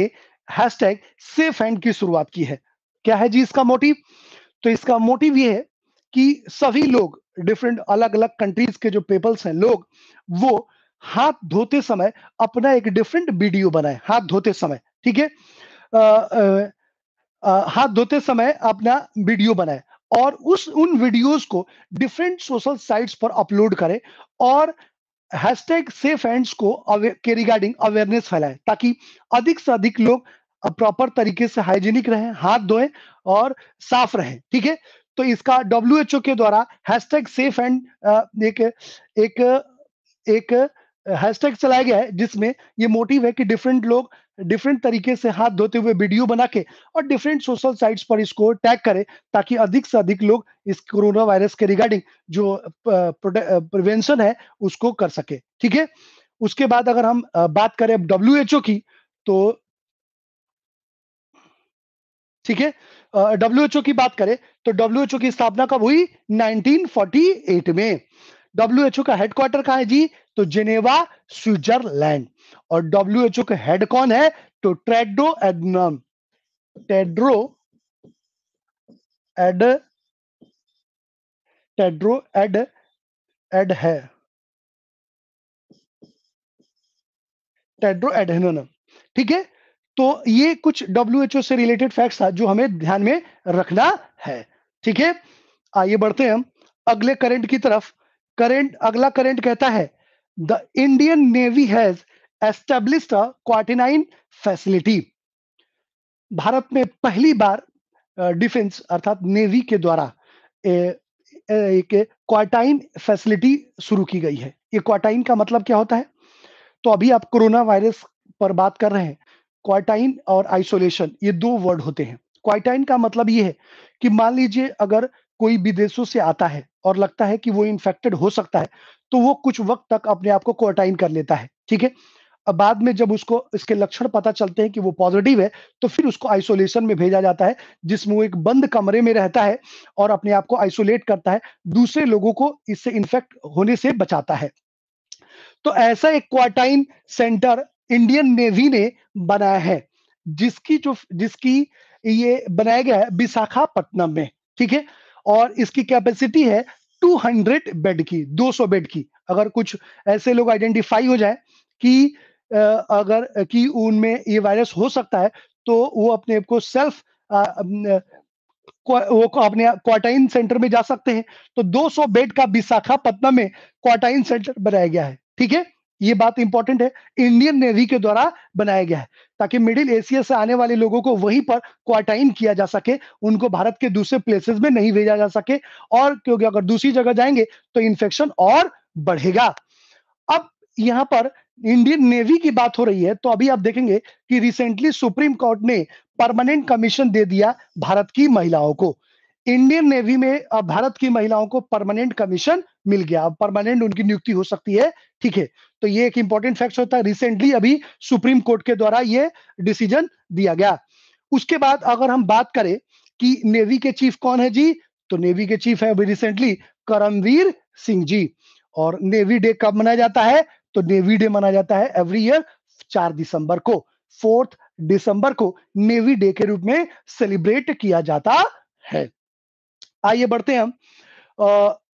हैशटैग सेफ हैंड की शुरुआत की है। क्या है जी इसका मोटिव? तो इसका मोटिव ये है कि सभी लोग डिफरेंट अलग-अलग कंट्रीज के जो पीपल्स हैं लोग, वो हाथ धोते समय अपना एक डिफरेंट वीडियो बनाएँ, हाथ धोते समय, ठीक है? अ अ हाथ धोते समय अपना वीडियो बनाएँ और उस उन वीडियोज़ को डिफरेंट सोशल साइट्स पर अपलोड करें और हैशटैग सेफ हैंड्स को के रिगार्डिंग अवेयरनेस फैलाएं ताकि अधिक से अधिक लोग प्रॉपर तरीके से हाइजीनिक रहें, हाथ धोएं और साफ रहें, ठीक है? तो इसका डब्ल्यूएचओ के द्वारा हैशटैग सेफ हैंड एक एक एक हैशटैग चलाया गया है जिसमें ये मोटिव है कि डिफरेंट लोग डिफरेंट तरीके से हाथ धोते हुए वीडियो बना के और डिफरेंट सोशल साइट्स पर इसको टैग करें ताकि अधिक से अधिक लोग इस कोरोना वायरस के रिगार्डिंग जो प्रिवेंशन है उसको कर सके, ठीक है? उसके बाद अगर हम बात करें अब डब्ल्यूएचओ की तो ठीक है डब्ल्यूएचओ की बात करें तो डब्ल्यूएचओ की स्थापना कब हुई 1948 में। डब्ल्यूएचओ का हेडक्वार्टर कहाँ है जी? तो जेनेवा स्विट्जरलैंड। और डब्ल्यूएचओ का हेड कौन है? तो टेड्रो एड टेड्रो एड एड है टेड्रो एडहेनम, ठीक है? तो ये कुछ डब्ल्यूएचओ से रिलेटेड फैक्ट्स था जो हमें ध्यान में रखना है, ठीक है? आइए बढ़ते हैं हम अगले करंट की तरफ। अगला करंट कहता है the Indian navy has established a quarantine facility. भारत में पहली बार डिफेंस अर्थात नेवी के द्वारा एक क्वार्टाइन फैसिलिटी शुरू की गई है। ये क्वार्टाइन का मतलब क्या होता है? तो अभी आप कोरोना वायरस पर बात कर रहे हैं। क्वारंटाइन और आइसोलेशन ये 2 वर्ड होते हैं। क्वारंटाइन का मतलब ये है कि मान लीजिए अगर कोई विदेशों से आता है और लगता है कि वो इन्फेक्टेड हो सकता है, तो वो कुछ वक़्त तक अपने आप को क्वारंटाइन कर लेता है, ठीक है? अब बाद में जब उसको इसके लक्षण पता चलते हैं कि वो पॉजिटिव है, तो फिर उसको आइसोलेशन में भेजा जाता है, जिसमें वो एक बंद कमरे में रहता है और अपने आप को आइसोलेट करता है, दूसरे लोगों को इससे इन्फेक्ट होने से बचाता है। तो ऐसा एक क्वारंटाइन सेंटर इंडियन नेवी ने बनाया है, जिसकी ये बनाया गया है विशाखापट्टनम में, ठीक है? और इसकी कैपेसिटी है 200 बेड की, 200 बेड की। अगर कुछ ऐसे लोग आइडेंटिफाई हो जाएँ कि अगर कि उनमें ये वायरस हो सकता है, तो वो अपने को सेल्फ अ, अम वो को अपने क्वारंटाइन सेंटर में जा सकते हैं। तो 200 बेड का विशाखापत्तनम में क्वारंटाइन सेंटर बनाया गया है, ठीक है? ये बात इंपॉर्टेंट है, इंडियन नेवी के द्वारा बनाया गया है, ताकि मिडिल एशिया से आने वाले लोगों को वहीं पर क्वारंटाइन किया जा सके, उनको भारत के दूसरे प्लेसेस में नहीं भेजा जा सके और क्योंकि अगर दूसरी जगह जाएँगे, तो इन्फेक्शन और बढ़ेगा। अब यहाँ पर इंडियन नेवी की बात हो रही है, तो अभी आप देखेंगे कि रिसेंटली सुप्रीम कोर्ट ने परमानेंट कमीशन दे दिया भारत की महिलाओं को। इंडियन नेवी में अब भारत की महिलाओं को परमानेंट कमीशन मिल गया। अब परमानेंट उनकी नियुक्ति हो सकती है, ठीक है? तो ये एक इंपॉर्टेंट फैक्ट होता है। रिसेंटली अभी सुप्रीम कोर्ट के द्वारा ये डिसीजन दिया गया। उसके बाद अगर हम बात करें कि नेवी के चीफ कौन है जी? तो नेवी के चीफ है अभी रिसेंटली करमवीर सिंह जी। और नेवी डे कब मनाया जाता है? तो नेवी डे मनाया जाता है एवरी ईयर 4 दिसंबर को। 4th दिसंबर को नेवी डे के रूप में सेलिब्रेट किया जाता है। आइए बढ़ते हैं हम अ,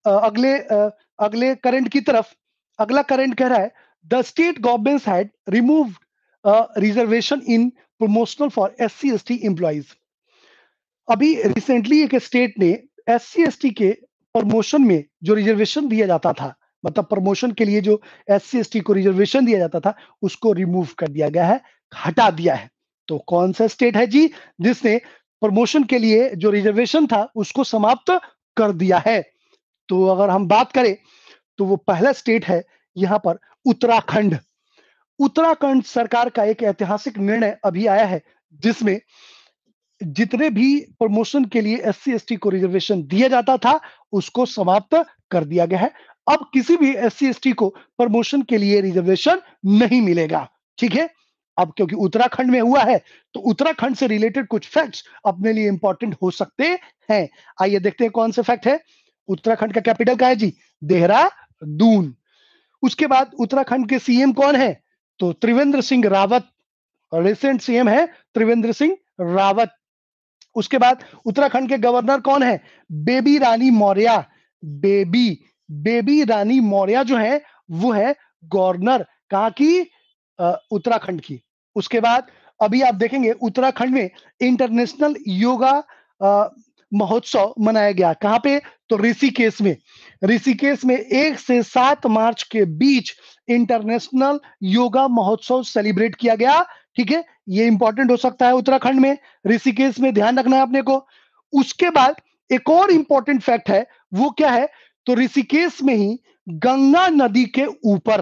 अगले करंट की तरफ। अगला करंट कह रहा है the state governments had removed reservation in promotional for SC ST employees. अभी रिसेंटली एक स्टेट ने एससी एसटी के प्रमोशन में जो रिजर्वेशन दिया जाता था, मतलब प्रमोशन के लिए जो एससी एसटी को रिजर्वेशन दिया जाता था, उसको रिमूव कर दिया गया है, हटा दिया है। तो कौन सा स्टेट है जी जिसने प्रमोशन के लिए जो रिजर्वेशन था उसको समाप्त कर दिया है? तो अगर हम बात करें तो वो पहला स्टेट है यहाँ पर उत्तराखंड। उत्तराखंड सरकार का एक ऐतिहासिक निर्णय अभी आया है जिसमें जितने भी प्रमोशन के लिए एससी एसटी को रिजर्वेशन दिया जाता था उसको समाप्त कर दिया गया है। अब किसी भी एससी एसटी को प्रमोशन के लिए रिजर्वेशन नहीं मिलेगा, ठीक है? अब क्योंकि उत्तराखंड में हुआ है तो उत्तराखंड से रिलेटेड कुछ फैक्ट्स अपने लिए इंपॉर्टेंट हो सकते हैं। आइए देखते हैं कौन से फैक्ट है। उत्तराखंड का कैपिटल क्या है जी? देहरादून। उसके बाद उत्तराखंड के सीएम कौन है? तो त्रिवेंद्र सिंह रावत। रिसेंट सीएम है त्रिवेंद्र सिंह रावत। उसके बाद उत्तराखंड के गवर्नर कौन है? बेबी रानी मौर्य। बेबी बेबी रानी मौर्य जो है वो है गवर्नर कहाँ की? उत्तराखंड की। उसके बाद अभी आप देखेंगे उत्तराखंड में इंटरनेशनल योगा महोत्सव मनाया गया। कहाँ पे? तो ऋषिकेश में। ऋषिकेश में 1 से 7 मार्च के बीच इंटरनेशनल योगा महोत्सव सेलिब्रेट किया गया। ठीक है, ये इंपॉर्टेंट हो सकता है उत्तराखंड में, ऋषिकेश में, ध्यान रखना है आपने को। उसके बाद एक और इंपॉर्टेंट फैक्ट है, वो क्या है? तो ऋषिकेश में ही गंगा नदी के ऊपर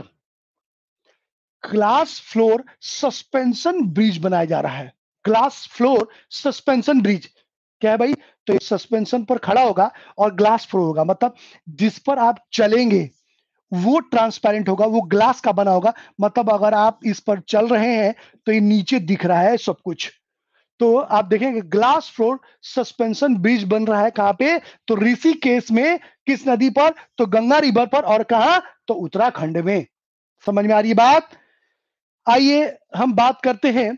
ग्लास फ्लोर सस्पेंशन ब्रिज बनाया जा रहा है। ग्लास फ्लोर सस्पेंशन ब्रिज क्या है भाई? तो ये सस्पेंशन पर खड़ा होगा और ग्लास फ्लोर होगा, मतलब जिस पर आप चलेंगे वो ट्रांसपेरेंट होगा, वो ग्लास का बना होगा। मतलब अगर आप इस पर चल रहे हैं तो ये नीचे दिख रहा है सब कुछ। तो आप देखेंगे ग्लास फ्लोर सस्पेंशन ब्रिज बन रहा है। कहां पे? तो ऋषिकेश में। किस नदी पर? तो गंगा रिवर पर। और कहां? तो उत्तराखंड में। समझ में आ रही बात? आइए हम बात करते हैं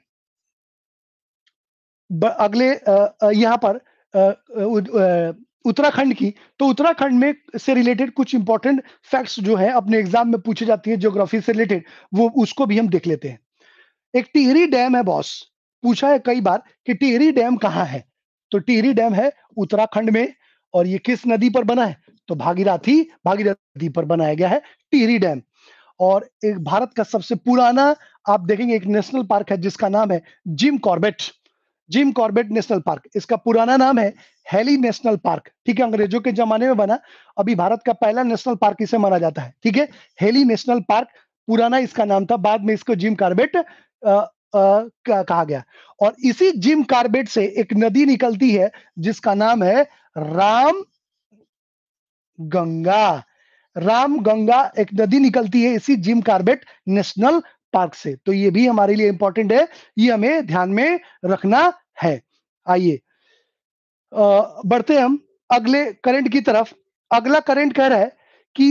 अगले यहां पर उत्तराखंड की। तो उत्तराखंड में से रिलेटेड कुछ इंपॉर्टेंट फैक्ट्स जो है अपने एग्जाम में पूछे जाती है ज्योग्राफी से रिलेटेड, वो उसको भी हम देख लेते हैं। एक टिहरी डैम है बॉस, पूछा है कई बार कि टिहरी डैम कहाँ है? तो टिहरी डैम है उत्तराखंड में। और ये किस नदी पर बना है? तो भागीरथी पर बनाया गया है टिहरी डैम। और एक भारत का सबसे पुराना, आप देखेंगे एक नेशनल पार्क है जिसका नाम है Jim Corbett. Jim Corbett national park, इसका पुराना नाम है हेली नेशनल पार्क। ठीक है, अंग्रेजों के जमाने में बना, अभी भारत का पहला नेशनल पार्क इसे माना जाता है। ठीक है, हेली नेशनल पार्क पुराना इसका नाम था, बाद में इसको जिम कॉर्बेट कहा गया। और इसी जिम कॉर्बेट से एक नदी निकलती है जिसका नाम है राम गंगा। राम गंगा एक नदी निकलती है इसी जिम कॉर्बेट नेशनल पार्क से। तो ये भी हमारे लिए इंपॉर्टेंट है, ये हमें ध्यान में रखना है। आइए बढ़ते हैं हम अगले करंट की तरफ। अगला करंट कह रहा है कि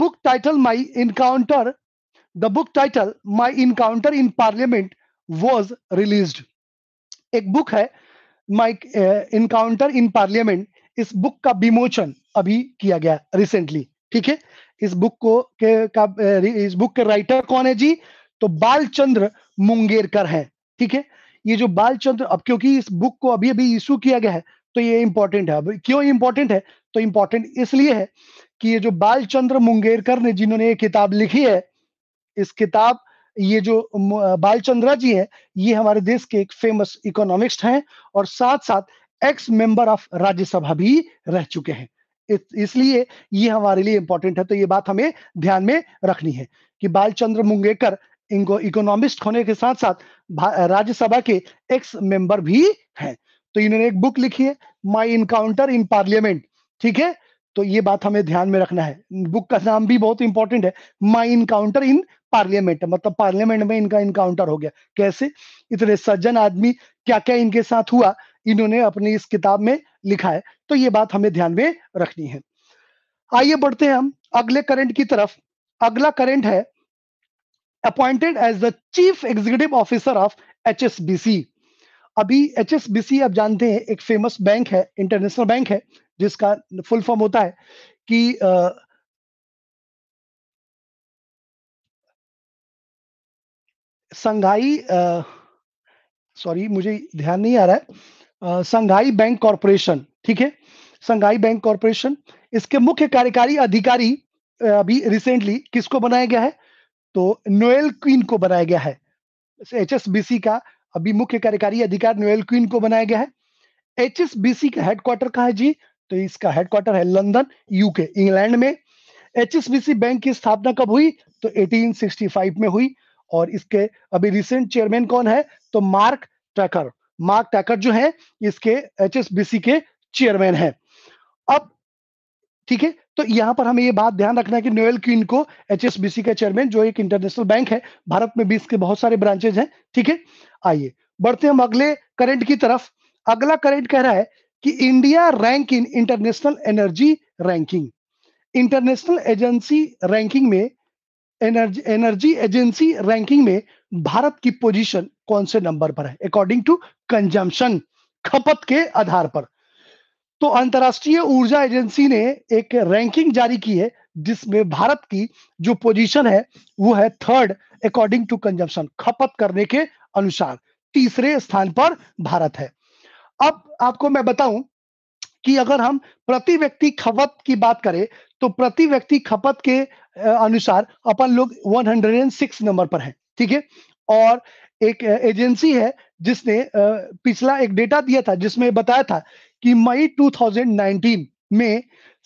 the book title my encounter in parliament was released. एक बुक है माई इनकाउंटर इन पार्लियामेंट, इस बुक का विमोचन अभी किया गया रिसेंटली। ठीक है, इस बुक को इस बुक के राइटर कौन है जी? तो बालचंद्र मुंगेरकर है। ठीक है, ये जो बालचंद्र, अब क्योंकि इस बुक को अभी अभी इशू किया गया है तो ये इंपॉर्टेंट है। अब क्यों इंपॉर्टेंट है? तो इंपॉर्टेंट इसलिए है कि ये जो बालचंद्र मुंगेरकर ने जिन्होंने ये किताब लिखी है, इस किताब, ये जो बालचंद्रा जी है, ये हमारे देश के एक फेमस इकोनॉमिस्ट हैं और साथ साथ एक्स मेंबर ऑफ राज्यसभा भी रह चुके हैं। इसलिए ये हमारे लिए इंपॉर्टेंट है। तो ये बात हमें ध्यान में रखनी है कि बालचंद्र मुंगेकर इनको इकोनॉमिस्ट होने के साथ साथ राज्यसभा के एक्स मेंबर भी हैं। तो इन्होंने एक बुक लिखी है माई इनकाउंटर इन पार्लियामेंट। ठीक है, तो ये बात हमें ध्यान में रखना है। बुक का नाम भी बहुत इंपॉर्टेंट है, माई इनकाउंटर इन पार्लियामेंट, मतलब पार्लियामेंट में इनका इनकाउंटर हो गया। कैसे? इतने सज्जन आदमी, क्या क्या इनके साथ हुआ, इन्होंने अपनी इस किताब में लिखा है। तो ये बात हमें ध्यान में रखनी है। आइए बढ़ते हैं हम अगले करंट की तरफ। अगला करंट है appointed as the chief executive officer of HSBC. अभी एचएसबीसी आप जानते हैं एक फेमस बैंक है, इंटरनेशनल बैंक है, जिसका फुल फॉर्म होता है कि संघाई, सॉरी मुझे ध्यान नहीं आ रहा है, संघाई बैंक कॉरपोरेशन। ठीक है, संघाई बैंक कॉरपोरेशन, इसके मुख्य कार्यकारी अधिकारी अभी रिसेंटली किसको बनाया गया है? तो नोएल क्वीन को बनाया गया है। एचएसबीसी का अभी मुख्य कार्यकारी अधिकारी नोएल क्वीन को बनाया गया है। एचएसबीसी का हेडक्वार्टर कहाँ है जी? तो इसका हेडक्वार्टर है लंदन, यूके, इंग्लैंड में। एचएसबीसी बैंक की स्थापना कब हुई? तो 1865 में हुई। और इसके अभी रिसेंट चेयरमैन कौन है? तो मार्क टैकर जो है इसके एचएसबीसी के चेयरमैन है। अब ठीक है, तो यहां पर हमें ये बात ध्यान रखना है कि नोएल क्वीन को एचएसबीसी का चेयरमैन, जो एक इंटरनेशनल बैंक है, भारत में भी इसके बहुत सारे ब्रांचेज हैं। ठीक है, आइए बढ़ते हम अगले करंट की तरफ। अगला करंट कह रहा है कि India rank in international energy ranking. International agency ranking में, एनर्जी एजेंसी रैंकिंग में भारत की पोजीशन कौन से नंबर पर है अकॉर्डिंग टू कंजम्पशन, खपत के आधार पर। तो अंतर्राष्ट्रीय ऊर्जा एजेंसी ने एक रैंकिंग जारी की है जिसमें भारत की जो पोजीशन है वो है थर्ड अकॉर्डिंग टू कंजम्पशन, खपत करने के अनुसार तीसरे स्थान पर भारत है। अब आपको मैं बताऊं कि अगर हम प्रति व्यक्ति खपत की बात करें तो प्रति व्यक्ति खपत के अनुसार अपन लोग 106 नंबर पर हैं, ठीक है। और एक एजेंसी है जिसने पिछला एक डेटा दिया था जिसमें बताया था कि मई 2019 में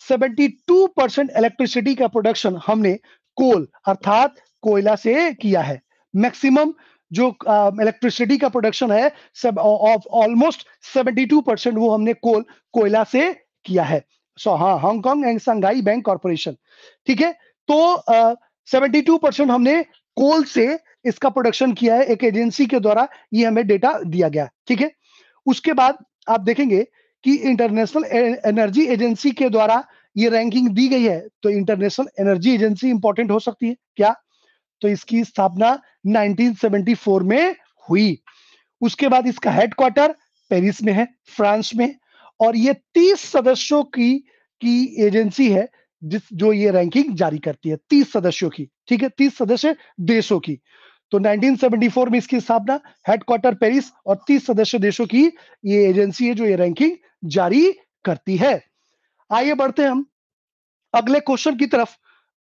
72% इलेक्ट्रिसिटी का प्रोडक्शन हमने कोल अर्थात कोयला से किया है। मैक्सिमम जो इलेक्ट्रिसिटी का प्रोडक्शन है सब ऑफ ऑलमोस्ट 72% वो हमने कोयला से किया है। सो हाँ, Hong Kong and Shanghai bank corporation, ठीक है। तो 72% हमने कोल से इसका प्रोडक्शन किया है, एक एजेंसी के द्वारा ये हमें डेटा दिया गया, ठीक है। उसके बाद आप देखेंगे कि इंटरनेशनल एनर्जी एजेंसी के द्वारा ये रैंकिंग दी गई है। तो इंटरनेशनल एनर्जी एजेंसी इंपॉर्टेंट हो सकती है क्या? तो इसकी स्थापना 1974 में हुई। उसके बाद इसका हेडक्वार्टर पेरिस में है, फ्रांस में। और ये 30 सदस्यों की एजेंसी है जो ये रैंकिंग जारी करती है, 30 सदस्यों की, ठीक है, 30 सदस्य देशों की। तो 1974 में इसकी स्थापना, हेडक्वार्टर पेरिस और 30 सदस्य देशों की ये एजेंसी है जो ये रैंकिंग जारी करती है। आइए बढ़ते हैं हम अगले क्वेश्चन की तरफ।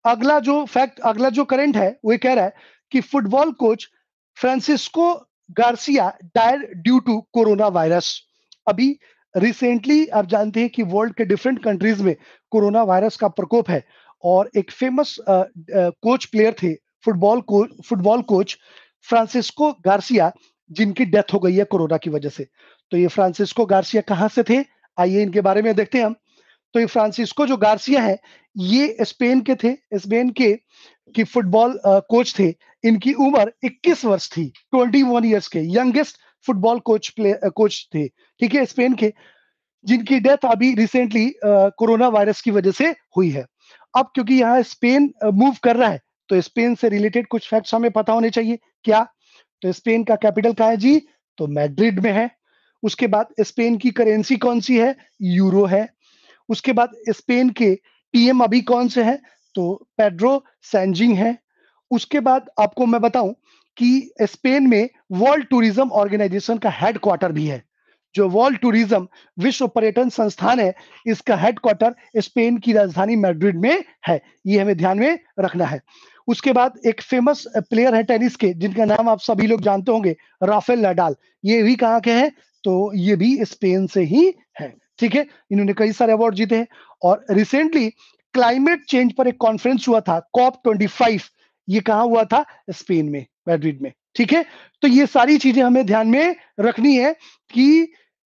अगला जो करंट है वो कह रहा है कि football coach Francisco Garcia died due to corona virus. अभी रिसेंटली आप जानते हैं कि वर्ल्ड के डिफरेंट कंट्रीज में कोरोना वायरस का प्रकोप है और एक फेमस कोच प्लेयर थे, फुटबॉल कोच फ्रांसिस्को गार्सिया, जिनकी डेथ हो गई है कोरोना की वजह से। तो ये फ्रांसिस्को गार्सिया कहां से थे, आइए इनके बारे में देखते हैं हम। तो ये फ्रांसिस्को जो गार्सिया है ये स्पेन के थे, स्पेन के कि फुटबॉल कोच थे। इनकी उम्र 21 वर्ष थी, 21 इयर्स के यंगेस्ट फुटबॉल कोच थे, ठीक है, स्पेन के, जिनकी डेथ अभी रिसेंटली कोरोना वायरस की वजह से हुई है। अब क्योंकि यहाँ स्पेन मूव कर रहा है तो स्पेन से रिलेटेड कुछ फैक्ट्स हमें पता होने चाहिए क्या? तो स्पेन का कैपिटल कहाँ है जी? तो मैड्रिड में है। उसके बाद स्पेन की करेंसी कौन सी है? यूरो है। उसके बाद स्पेन के पीएम अभी कौन से हैं? तो पेड्रो सैंजिंग है। उसके बाद आपको मैं बताऊं कि स्पेन में वर्ल्ड टूरिज्म ऑर्गेनाइजेशन का हेडक्वार्टर भी है। जो वर्ल्ड टूरिज्म विश्व पर्यटन संस्थान है, इसका हेडक्वार्टर स्पेन की राजधानी मैड्रिड में है। ये हमें ध्यान में रखना है। उसके बाद एक फेमस प्लेयर है टेनिस के जिनका नाम आप सभी लोग जानते होंगे, राफेल नडाल। ये भी कहाँ के हैं? तो ये भी स्पेन से ही है, ठीक है। इन्होंने कई सारे अवार्ड जीते हैं और रिसेंटली क्लाइमेट चेंज पर एक कॉन्फ्रेंस हुआ था, COP25। ये कहाँ हुआ था? स्पेन में, मैड्रिड में, ठीक है। तो ये सारी चीजें हमें ध्यान में रखनी है कि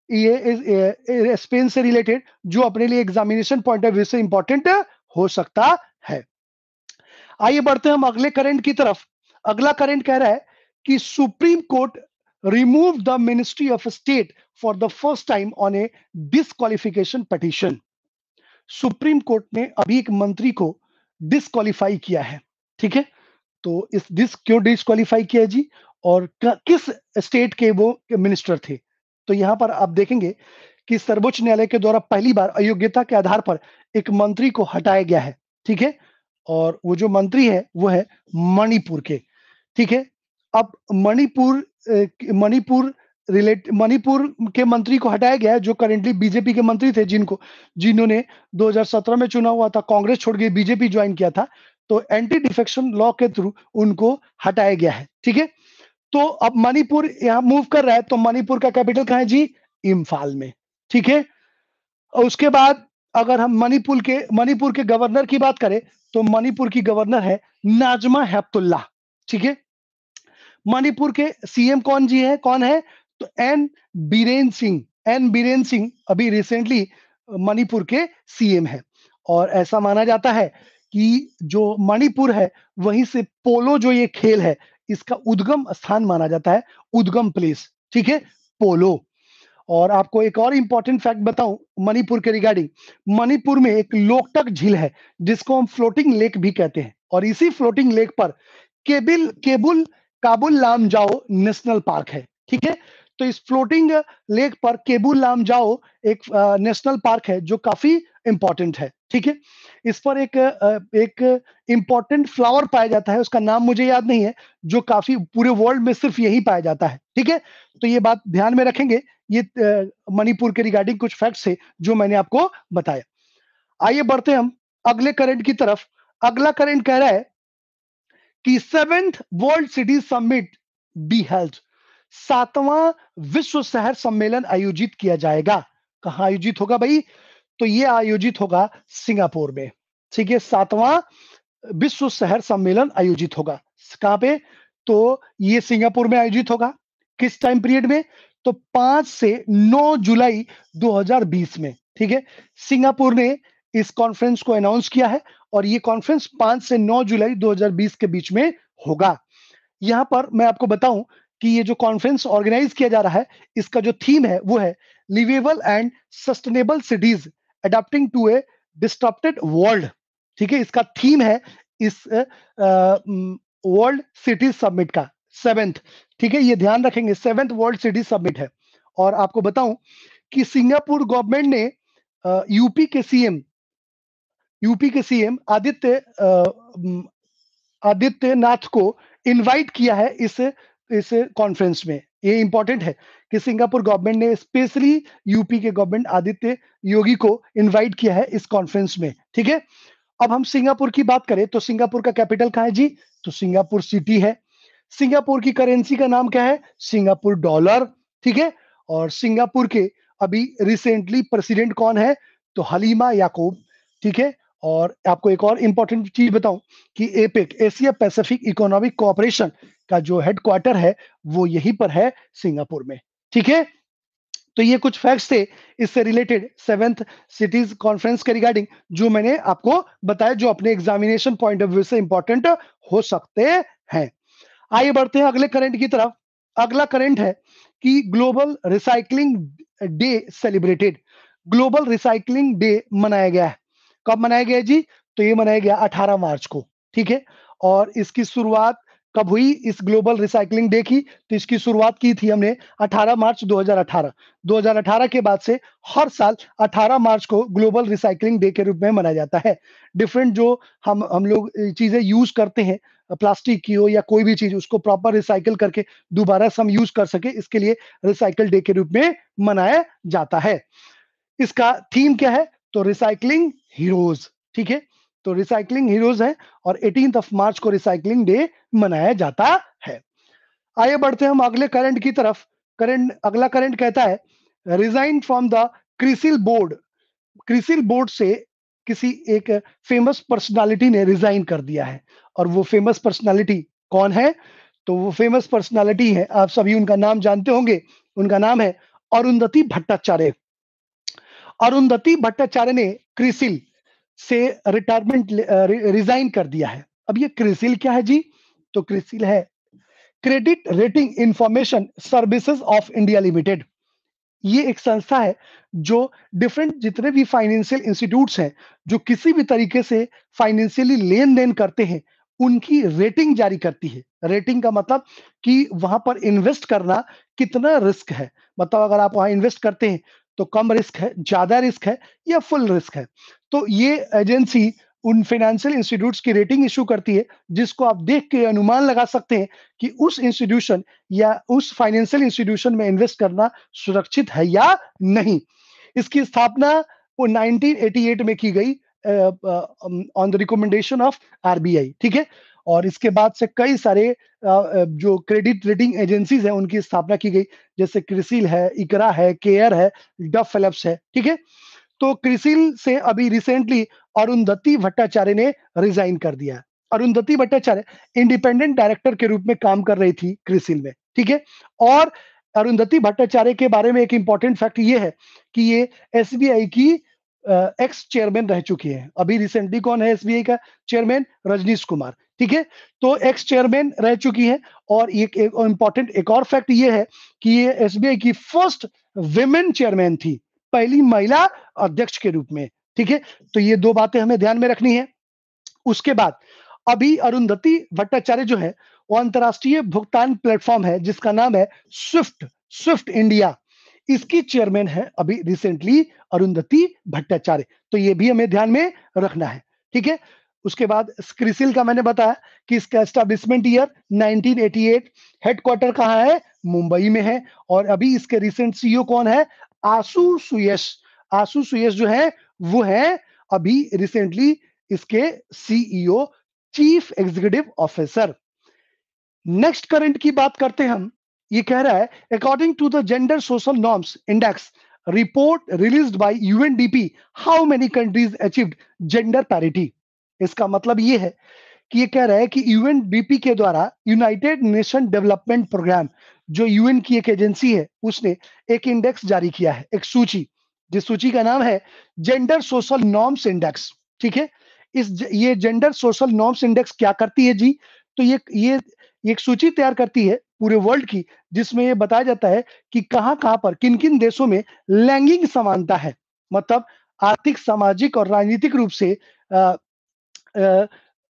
ये स्पेन से रिलेटेड जो अपने लिए एग्जामिनेशन पॉइंट ऑफ व्यू से इंपॉर्टेंट हो सकता है। आइए बढ़ते हैं हम अगले करंट की तरफ। अगला करंट कह रहा है कि supreme court remove the ministry of state for the first time on a disqualification petition. Supreme court ने अभी एक मंत्री को डिसक्वालीफाई किया है, ठीक है। तो क्यों डिसक्वालीफाई किया जी, और किस स्टेट के वो मिनिस्टर थे? तो यहां पर आप देखेंगे कि सर्वोच्च न्यायालय के द्वारा पहली बार अयोग्यता के आधार पर एक मंत्री को हटाया गया है, ठीक है। और वो जो मंत्री है वो है मणिपुर के, ठीक है। अब मणिपुर के मंत्री को हटाया गया है जो करेंटली बीजेपी के मंत्री थे, जिन्होंने 2017 में चुना हुआ था, कांग्रेस छोड़ के बीजेपी ज्वाइन किया था। तो एंटी डिफेक्शन लॉ के थ्रू उनको हटाया गया है, ठीक है। तो अब मणिपुर यहां मूव कर रहा है, तो मणिपुर का कैपिटल कहां है जी? इम्फाल में, ठीक है। और उसके बाद अगर हम मणिपुर के गवर्नर की बात करें तो मणिपुर की गवर्नर है नाजमा हेपतुल्ला, ठीक है। मणिपुर के सीएम कौन है? तो एन बीरेन सिंह अभी रिसेंटली मणिपुर के सीएम है। और ऐसा माना जाता है कि जो मणिपुर है वहीं से पोलो जो ये खेल है इसका उद्गम स्थान माना जाता है, उद्गम प्लेस, ठीक है, पोलो। और आपको एक और इंपॉर्टेंट फैक्ट बताऊं मणिपुर के रिगार्डिंग। मणिपुर में एक लोकटक झील है जिसको हम फ्लोटिंग लेक भी कहते हैं और इसी फ्लोटिंग लेक पर केबुल काबुल लामजाओ नेशनल पार्क है, ठीक है। तो इस फ्लोटिंग लेक पर केबुल लामजाओ एक नेशनल पार्क है जो काफी इंपॉर्टेंट है, ठीक है। इस पर एक इंपॉर्टेंट फ्लावर पाया जाता है, उसका नाम मुझे याद नहीं है, जो काफी पूरे वर्ल्ड में सिर्फ यही पाया जाता है, ठीक है। तो ये बात ध्यान में रखेंगे। ये मणिपुर के रिगार्डिंग कुछ फैक्ट्स है जो मैंने आपको बताया। आइए बढ़ते हैं हम अगले करंट की तरफ। अगला करंट कह रहा है कि 7th world city summit be held, 7वां विश्व शहर सम्मेलन आयोजित किया जाएगा। कहां आयोजित होगा भाई? तो ये आयोजित होगा सिंगापुर में, ठीक है। 7वां विश्व शहर सम्मेलन आयोजित होगा कहां पे? तो ये सिंगापुर में आयोजित होगा। किस टाइम पीरियड में? तो 5 से 9 जुलाई 2020 में, ठीक है। सिंगापुर ने इस कॉन्फ्रेंस को अनाउंस किया है और ये कॉन्फ्रेंस 5 से 9 जुलाई 2020 के बीच में होगा। यहां पर मैं आपको बताऊं कि ये जो कॉन्फ्रेंस ऑर्गेनाइज किया जा रहा है, इसका जो थीम है वो है liveable and sustainable cities adopting to a disrupted world, ठीक है। इसका थीम है इस वर्ल्ड सिटी समिट का 7th, ठीक है। ये ध्यान रखेंगे 7th वर्ल्ड सिटी समिट है। और आपको बताऊं कि सिंगापुर गवर्नमेंट ने यूपी के सीएम आदित्यनाथ को इनवाइट किया है इस कॉन्फ्रेंस में। ये इंपॉर्टेंट है कि सिंगापुर गवर्नमेंट ने स्पेशली यूपी के गवर्नमेंट आदित्य योगी को इनवाइट किया है इस कॉन्फ्रेंस में, ठीक है। अब हम सिंगापुर की बात करें तो सिंगापुर का कैपिटल कहाँ है जी? तो सिंगापुर सिटी है। सिंगापुर की करेंसी का नाम क्या है? सिंगापुर डॉलर, ठीक है। और सिंगापुर के अभी रिसेंटली प्रेसिडेंट कौन है? तो हलीमा याकूब, ठीक है। और आपको एक और इंपॉर्टेंट चीज बताऊं कि APEC Asia Pacific economic cooperation का जो हेडक्वार्टर है वो यहीं पर है सिंगापुर में, ठीक है। तो ये कुछ फैक्ट्स थे इससे रिलेटेड 7th सिटीज कॉन्फ्रेंस के रिगार्डिंग जो मैंने आपको बताया, जो अपने एग्जामिनेशन पॉइंट ऑफ व्यू से इंपॉर्टेंट हो सकते हैं। आइए बढ़ते हैं अगले करंट की तरफ। अगला करंट है कि global recycling day celebrated. Global recycling day मनाया गया है। कब मनाया गया जी? तो ये मनाया गया 18 मार्च को, ठीक है। और इसकी शुरुआत कब हुई इस ग्लोबल रिसाइकलिंग डे की? तो इसकी शुरुआत की थी हमने 18 मार्च 2018। 2018 के बाद से हर साल 18 मार्च को ग्लोबल रिसाइकलिंग डे के रूप में मनाया जाता है। डिफरेंट जो हम लोग चीजें यूज करते हैं, प्लास्टिक की हो या कोई भी चीज, उसको प्रॉपर रिसाइकल करके दोबारा से हम यूज कर सके, इसके लिए रिसाइकल डे के रूप में मनाया जाता है। इसका थीम क्या है? तो रिसाइकलिंग हीरोज, ठीक है। तो रिसाइकलिंग हीरोज है और 18th ऑफ मार्च को रिसाइकलिंग डे मनाया जाता है। आइए बढ़ते हैं हम अगले करंट की तरफ। अगला करंट कहता है resign from the CRISIL board. CRISIL board से किसी एक फेमस पर्सनालिटी ने रिजाइन कर दिया है। और वो फेमस पर्सनालिटी कौन है? तो वो फेमस पर्सनालिटी है, आप सभी उनका नाम जानते होंगे। उनका नाम है अरुंधति भट्टाचार्य। अरुंधति भट्टाचार्य ने क्रिसिल से रिटायरमेंट रिजाइन कर दिया है। अब ये क्रिसिल क्या है जी? तो क्रिसिल है credit rating information services of India limited. ये एक संस्था है जो डिफरेंट जितने भी फाइनेंशियल इंस्टीट्यूट्स हैं जो किसी भी तरीके से फाइनेंशियली लेन देन करते हैं, उनकी रेटिंग जारी करती है। रेटिंग का मतलब कि वहां पर इन्वेस्ट करना कितना रिस्क है, मतलब अगर आप वहां इन्वेस्ट करते हैं तो कम रिस्क है, ज्यादा रिस्क है या फुल रिस्क है। तो ये एजेंसी उन फाइनेंशियल इंस्टीट्यूट्स की रेटिंग इशू करती है, जिसको आप देख के अनुमान लगा सकते हैं कि उस इंस्टीट्यूशन या उस फाइनेंशियल इंस्टीट्यूशन में इन्वेस्ट करना सुरक्षित है या नहीं। इसकी स्थापना वो 1988 में की गई on the recommendation of RBI, ठीक है। और इसके बाद से कई सारे जो क्रेडिट रेटिंग एजेंसीज हैं उनकी स्थापना की गई, जैसे क्रिसिल है, इकरा है, केयर है, डफ फिलिप्स है, ठीक है। तो क्रिसिल से अभी रिसेंटली अरुंधति भट्टाचार्य ने रिजाइन कर दिया। अरुंधति भट्टाचार्य इंडिपेंडेंट डायरेक्टर के रूप में काम कर रही थी क्रिसिल में, ठीक है। और अरुंधति भट्टाचार्य के बारे में एक इंपॉर्टेंट फैक्ट ये है कि ये एसबीआई की एक्स चेयरमैन रह चुकी है। अभी रिसेंटली कौन है एसबीआई का चेयरमैन? रजनीश कुमार, ठीक है। तो एक्स चेयरमैन रह चुकी है। और एक इंपॉर्टेंट एक और फैक्ट ये है कि ये एसबीआई की फर्स्ट विमेन चेयरमैन थी, पहली महिला अध्यक्ष के रूप में, ठीक है। तो ये दो बातें हमें ध्यान में रखनी है। उसके बाद अभी अरुंधति भट्टाचार्य जो है वो अंतर्राष्ट्रीय भुगतान प्लेटफॉर्म है जिसका नाम है स्विफ्ट, स्विफ्ट इंडिया। इसकी चेयरमैन है अभी रिसेंटली अरुंधति भट्टाचार्य। तो ये भी हमें ध्यान में रखना है, ठीक है। उसके बाद क्रिसिल का मैंने बताया कि इसका एस्टेब्लिशमेंट ईयर 1988, हेडक्वार्टर कहाँ है, मुंबई में है। और अभी इसके रिसेंट सीईओ कौन है, आशु सुयश। आशु सुयश जो है वो है अभी रिसेंटली इसके CEO, chief executive officer. Next current की बात करते हैं हम। ये कह रहा है according to the gender social norms index report released by UNDP, how many countries achieved gender parity. इसका मतलब ये है कि ये कह रहा है कि यूएनडीपी के द्वारा, यूनाइटेड नेशन डेवलपमेंट प्रोग्राम, जो यूएन की एक एजेंसी है, उसने एक इंडेक्स जारी किया है, एक सूची, जिस सूची का नाम है जेंडर सोशल नॉर्म्स इंडेक्स, ठीक है। ये जेंडर सोशल नॉर्म्स इंडेक्स क्या करती है जी, तो ये एक सूची तैयार करती है पूरे वर्ल्ड की, जिसमें ये बताया जाता है कि कहां-कहां पर, किन-किन देशों में लैंगिक समानता है। मतलब आर्थिक, सामाजिक और राजनीतिक रूप से अ, अ,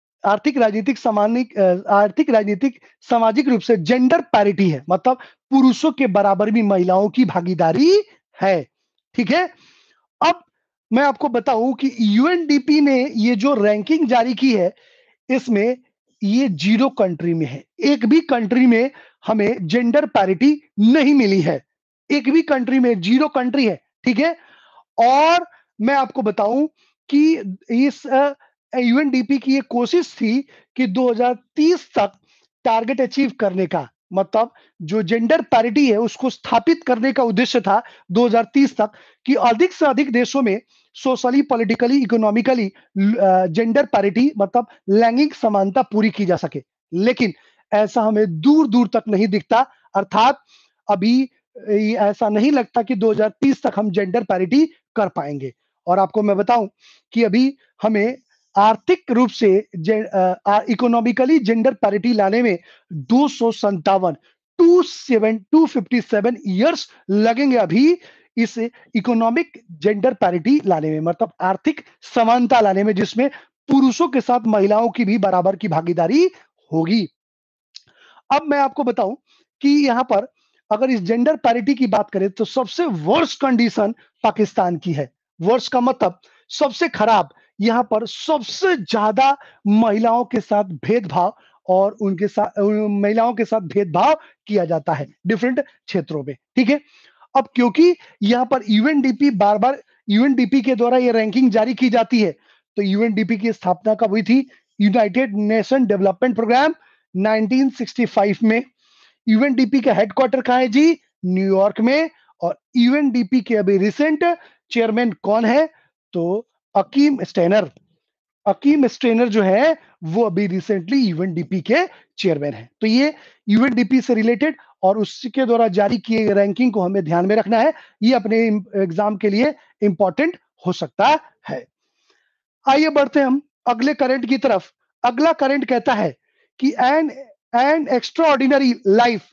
आर्थिक राजनीतिक सामाजिक रूप से जेंडर पैरिटी है, मतलब पुरुषों के बराबर भी महिलाओं की भागीदारी है, ठीक है। अब मैं आपको बताऊं कि यूएनडीपी ने ये जो रैंकिंग जारी की है, इसमें ये 0 कंट्री में है। एक भी कंट्री में हमें जेंडर पैरिटी नहीं मिली है, एक भी कंट्री में, 0 कंट्री है, ठीक है। और मैं आपको बताऊं कि इस यूएनडीपी की ये कोशिश थी कि 2030 तक टारगेट अचीव करने का, मतलब जो जेंडर पैरिटी है उसको स्थापित करने का उद्देश्य था 2030 तक, कि अधिक से अधिक देशों में socially, politically, economically gender parity, मतलब लैंगिक समानता पूरी की जा सके। लेकिन ऐसा हमें दूर दूर तक नहीं दिखता, अर्थात अभी ऐसा नहीं लगता कि 2030 तक हम जेंडर पैरिटी कर पाएंगे। और आपको मैं बताऊं कि अभी हमें आर्थिक रूप से इकोनॉमिकली जेंडर पैरिटी लाने में 257 257 ईयर्स लगेंगे अभी इस इकोनॉमिक जेंडर पैरिटी लाने में, मतलब आर्थिक समानता लाने में, जिसमें पुरुषों के साथ महिलाओं की भी बराबर की भागीदारी होगी। अब मैं आपको बताऊं कि यहां पर अगर इस जेंडर पैरिटी की बात करें तो सबसे वर्स्ट कंडीशन पाकिस्तान की है। वर्स्ट का मतलब सबसे खराब। यहां पर सबसे ज्यादा महिलाओं के साथ भेदभाव, और उनके साथ महिलाओं के साथ भेदभाव किया जाता है डिफरेंट क्षेत्रों में, ठीक है। अब क्योंकि यहां पर यूएनडीपी बार बार, यूएनडीपी के द्वारा ये रैंकिंग जारी की जाती है, तो यूएनडीपी की स्थापना कब हुई थी, यूनाइटेड नेशन डेवलपमेंट प्रोग्राम 1965 में। यूएनडीपी का हेडक्वार्टर कहां है जी, न्यूयॉर्क में। और यूएनडीपी के अभी रिसेंट चेयरमैन कौन है, तो अकीम स्टेनर। अकीम स्टेनर जो है वो अभी रिसेंटली यूएनडीपी के चेयरमैन है। तो ये यूएनडीपी से रिलेटेड और उसके द्वारा जारी किए गए रैंकिंग को हमें ध्यान में रखना है, ये अपने एग्जाम के लिए इंपॉर्टेंट हो सकता है। आइए बढ़ते हम अगले करंट की तरफ। अगला करंट कहता है कि an extraordinary life,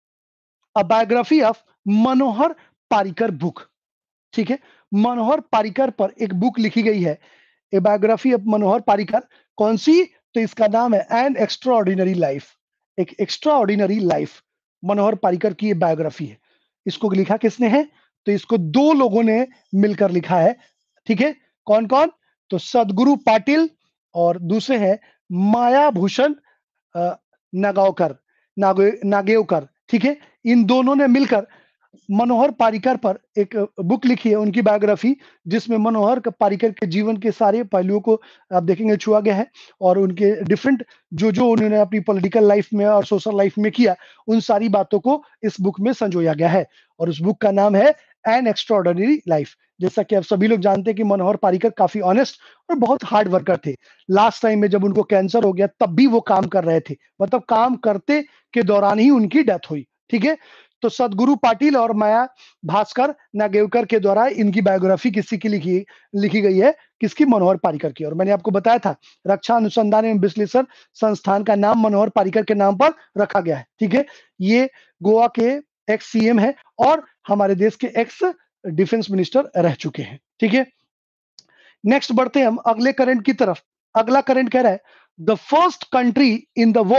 a biography of Manohar Parrikar book, ठीक है। मनोहर पारिकर पर एक बुक लिखी गई है, a biography of Manohar Parrikar. कौन सी, तो इसका नाम है एन एक्स्ट्रा ऑर्डिनरी लाइफ, एक extraordinary life. Manohar Parrikar की ये बायोग्राफी है। इसको लिखा किसने है, तो इसको 2 लोगों ने मिलकर लिखा है, ठीक है। कौन कौन, तो सदगुरु पाटिल और दूसरे हैं माया भूषण अ, नागावकर, नागेवकर, ठीक है। इन दोनों ने मिलकर मनोहर पारिकर पर एक बुक लिखी है, उनकी बायोग्राफी, जिसमें मनोहर पारिकर के जीवन के सारे पहलुओं को आप देखेंगे छुआ गया है, और उनके डिफरेंट जो जो उन्होंने अपनी पॉलिटिकल लाइफ में और सोशल लाइफ में किया, उन सारी बातों को इस बुक में संजोया गया है। और उस बुक का नाम है एन एक्स्ट्राऑर्डिनरी लाइफ। जैसा कि आप सभी लोग जानते हैं कि मनोहर पारिकर काफी ऑनेस्ट और बहुत हार्ड वर्कर थे। लास्ट टाइम में जब उनको कैंसर हो गया तब भी वो काम कर रहे थे, मतलब काम करते के दौरान ही उनकी डेथ हुई, ठीक है। तो सदगुरु पाटिल और माया भास्कर नागेवकर के द्वारा इनकी बायोग्राफी किसी की लिखी गई है, किसकी, मनोहर पारिकर की। और मैंने आपको बताया था रक्षा अनुसंधान एवं विश्लेषण संस्थान का नाम मनोहर पारिकर के नाम पर रखा गया है, ठीक है। ये गोवा के एक्स सीएम है और हमारे देश के एक्स डिफेंस मिनिस्टर रह चुके हैं, ठीक है। नेक्स्ट बढ़ते हैं हम अगले करंट की तरफ। अगला करंट कह रहा है the first country in the world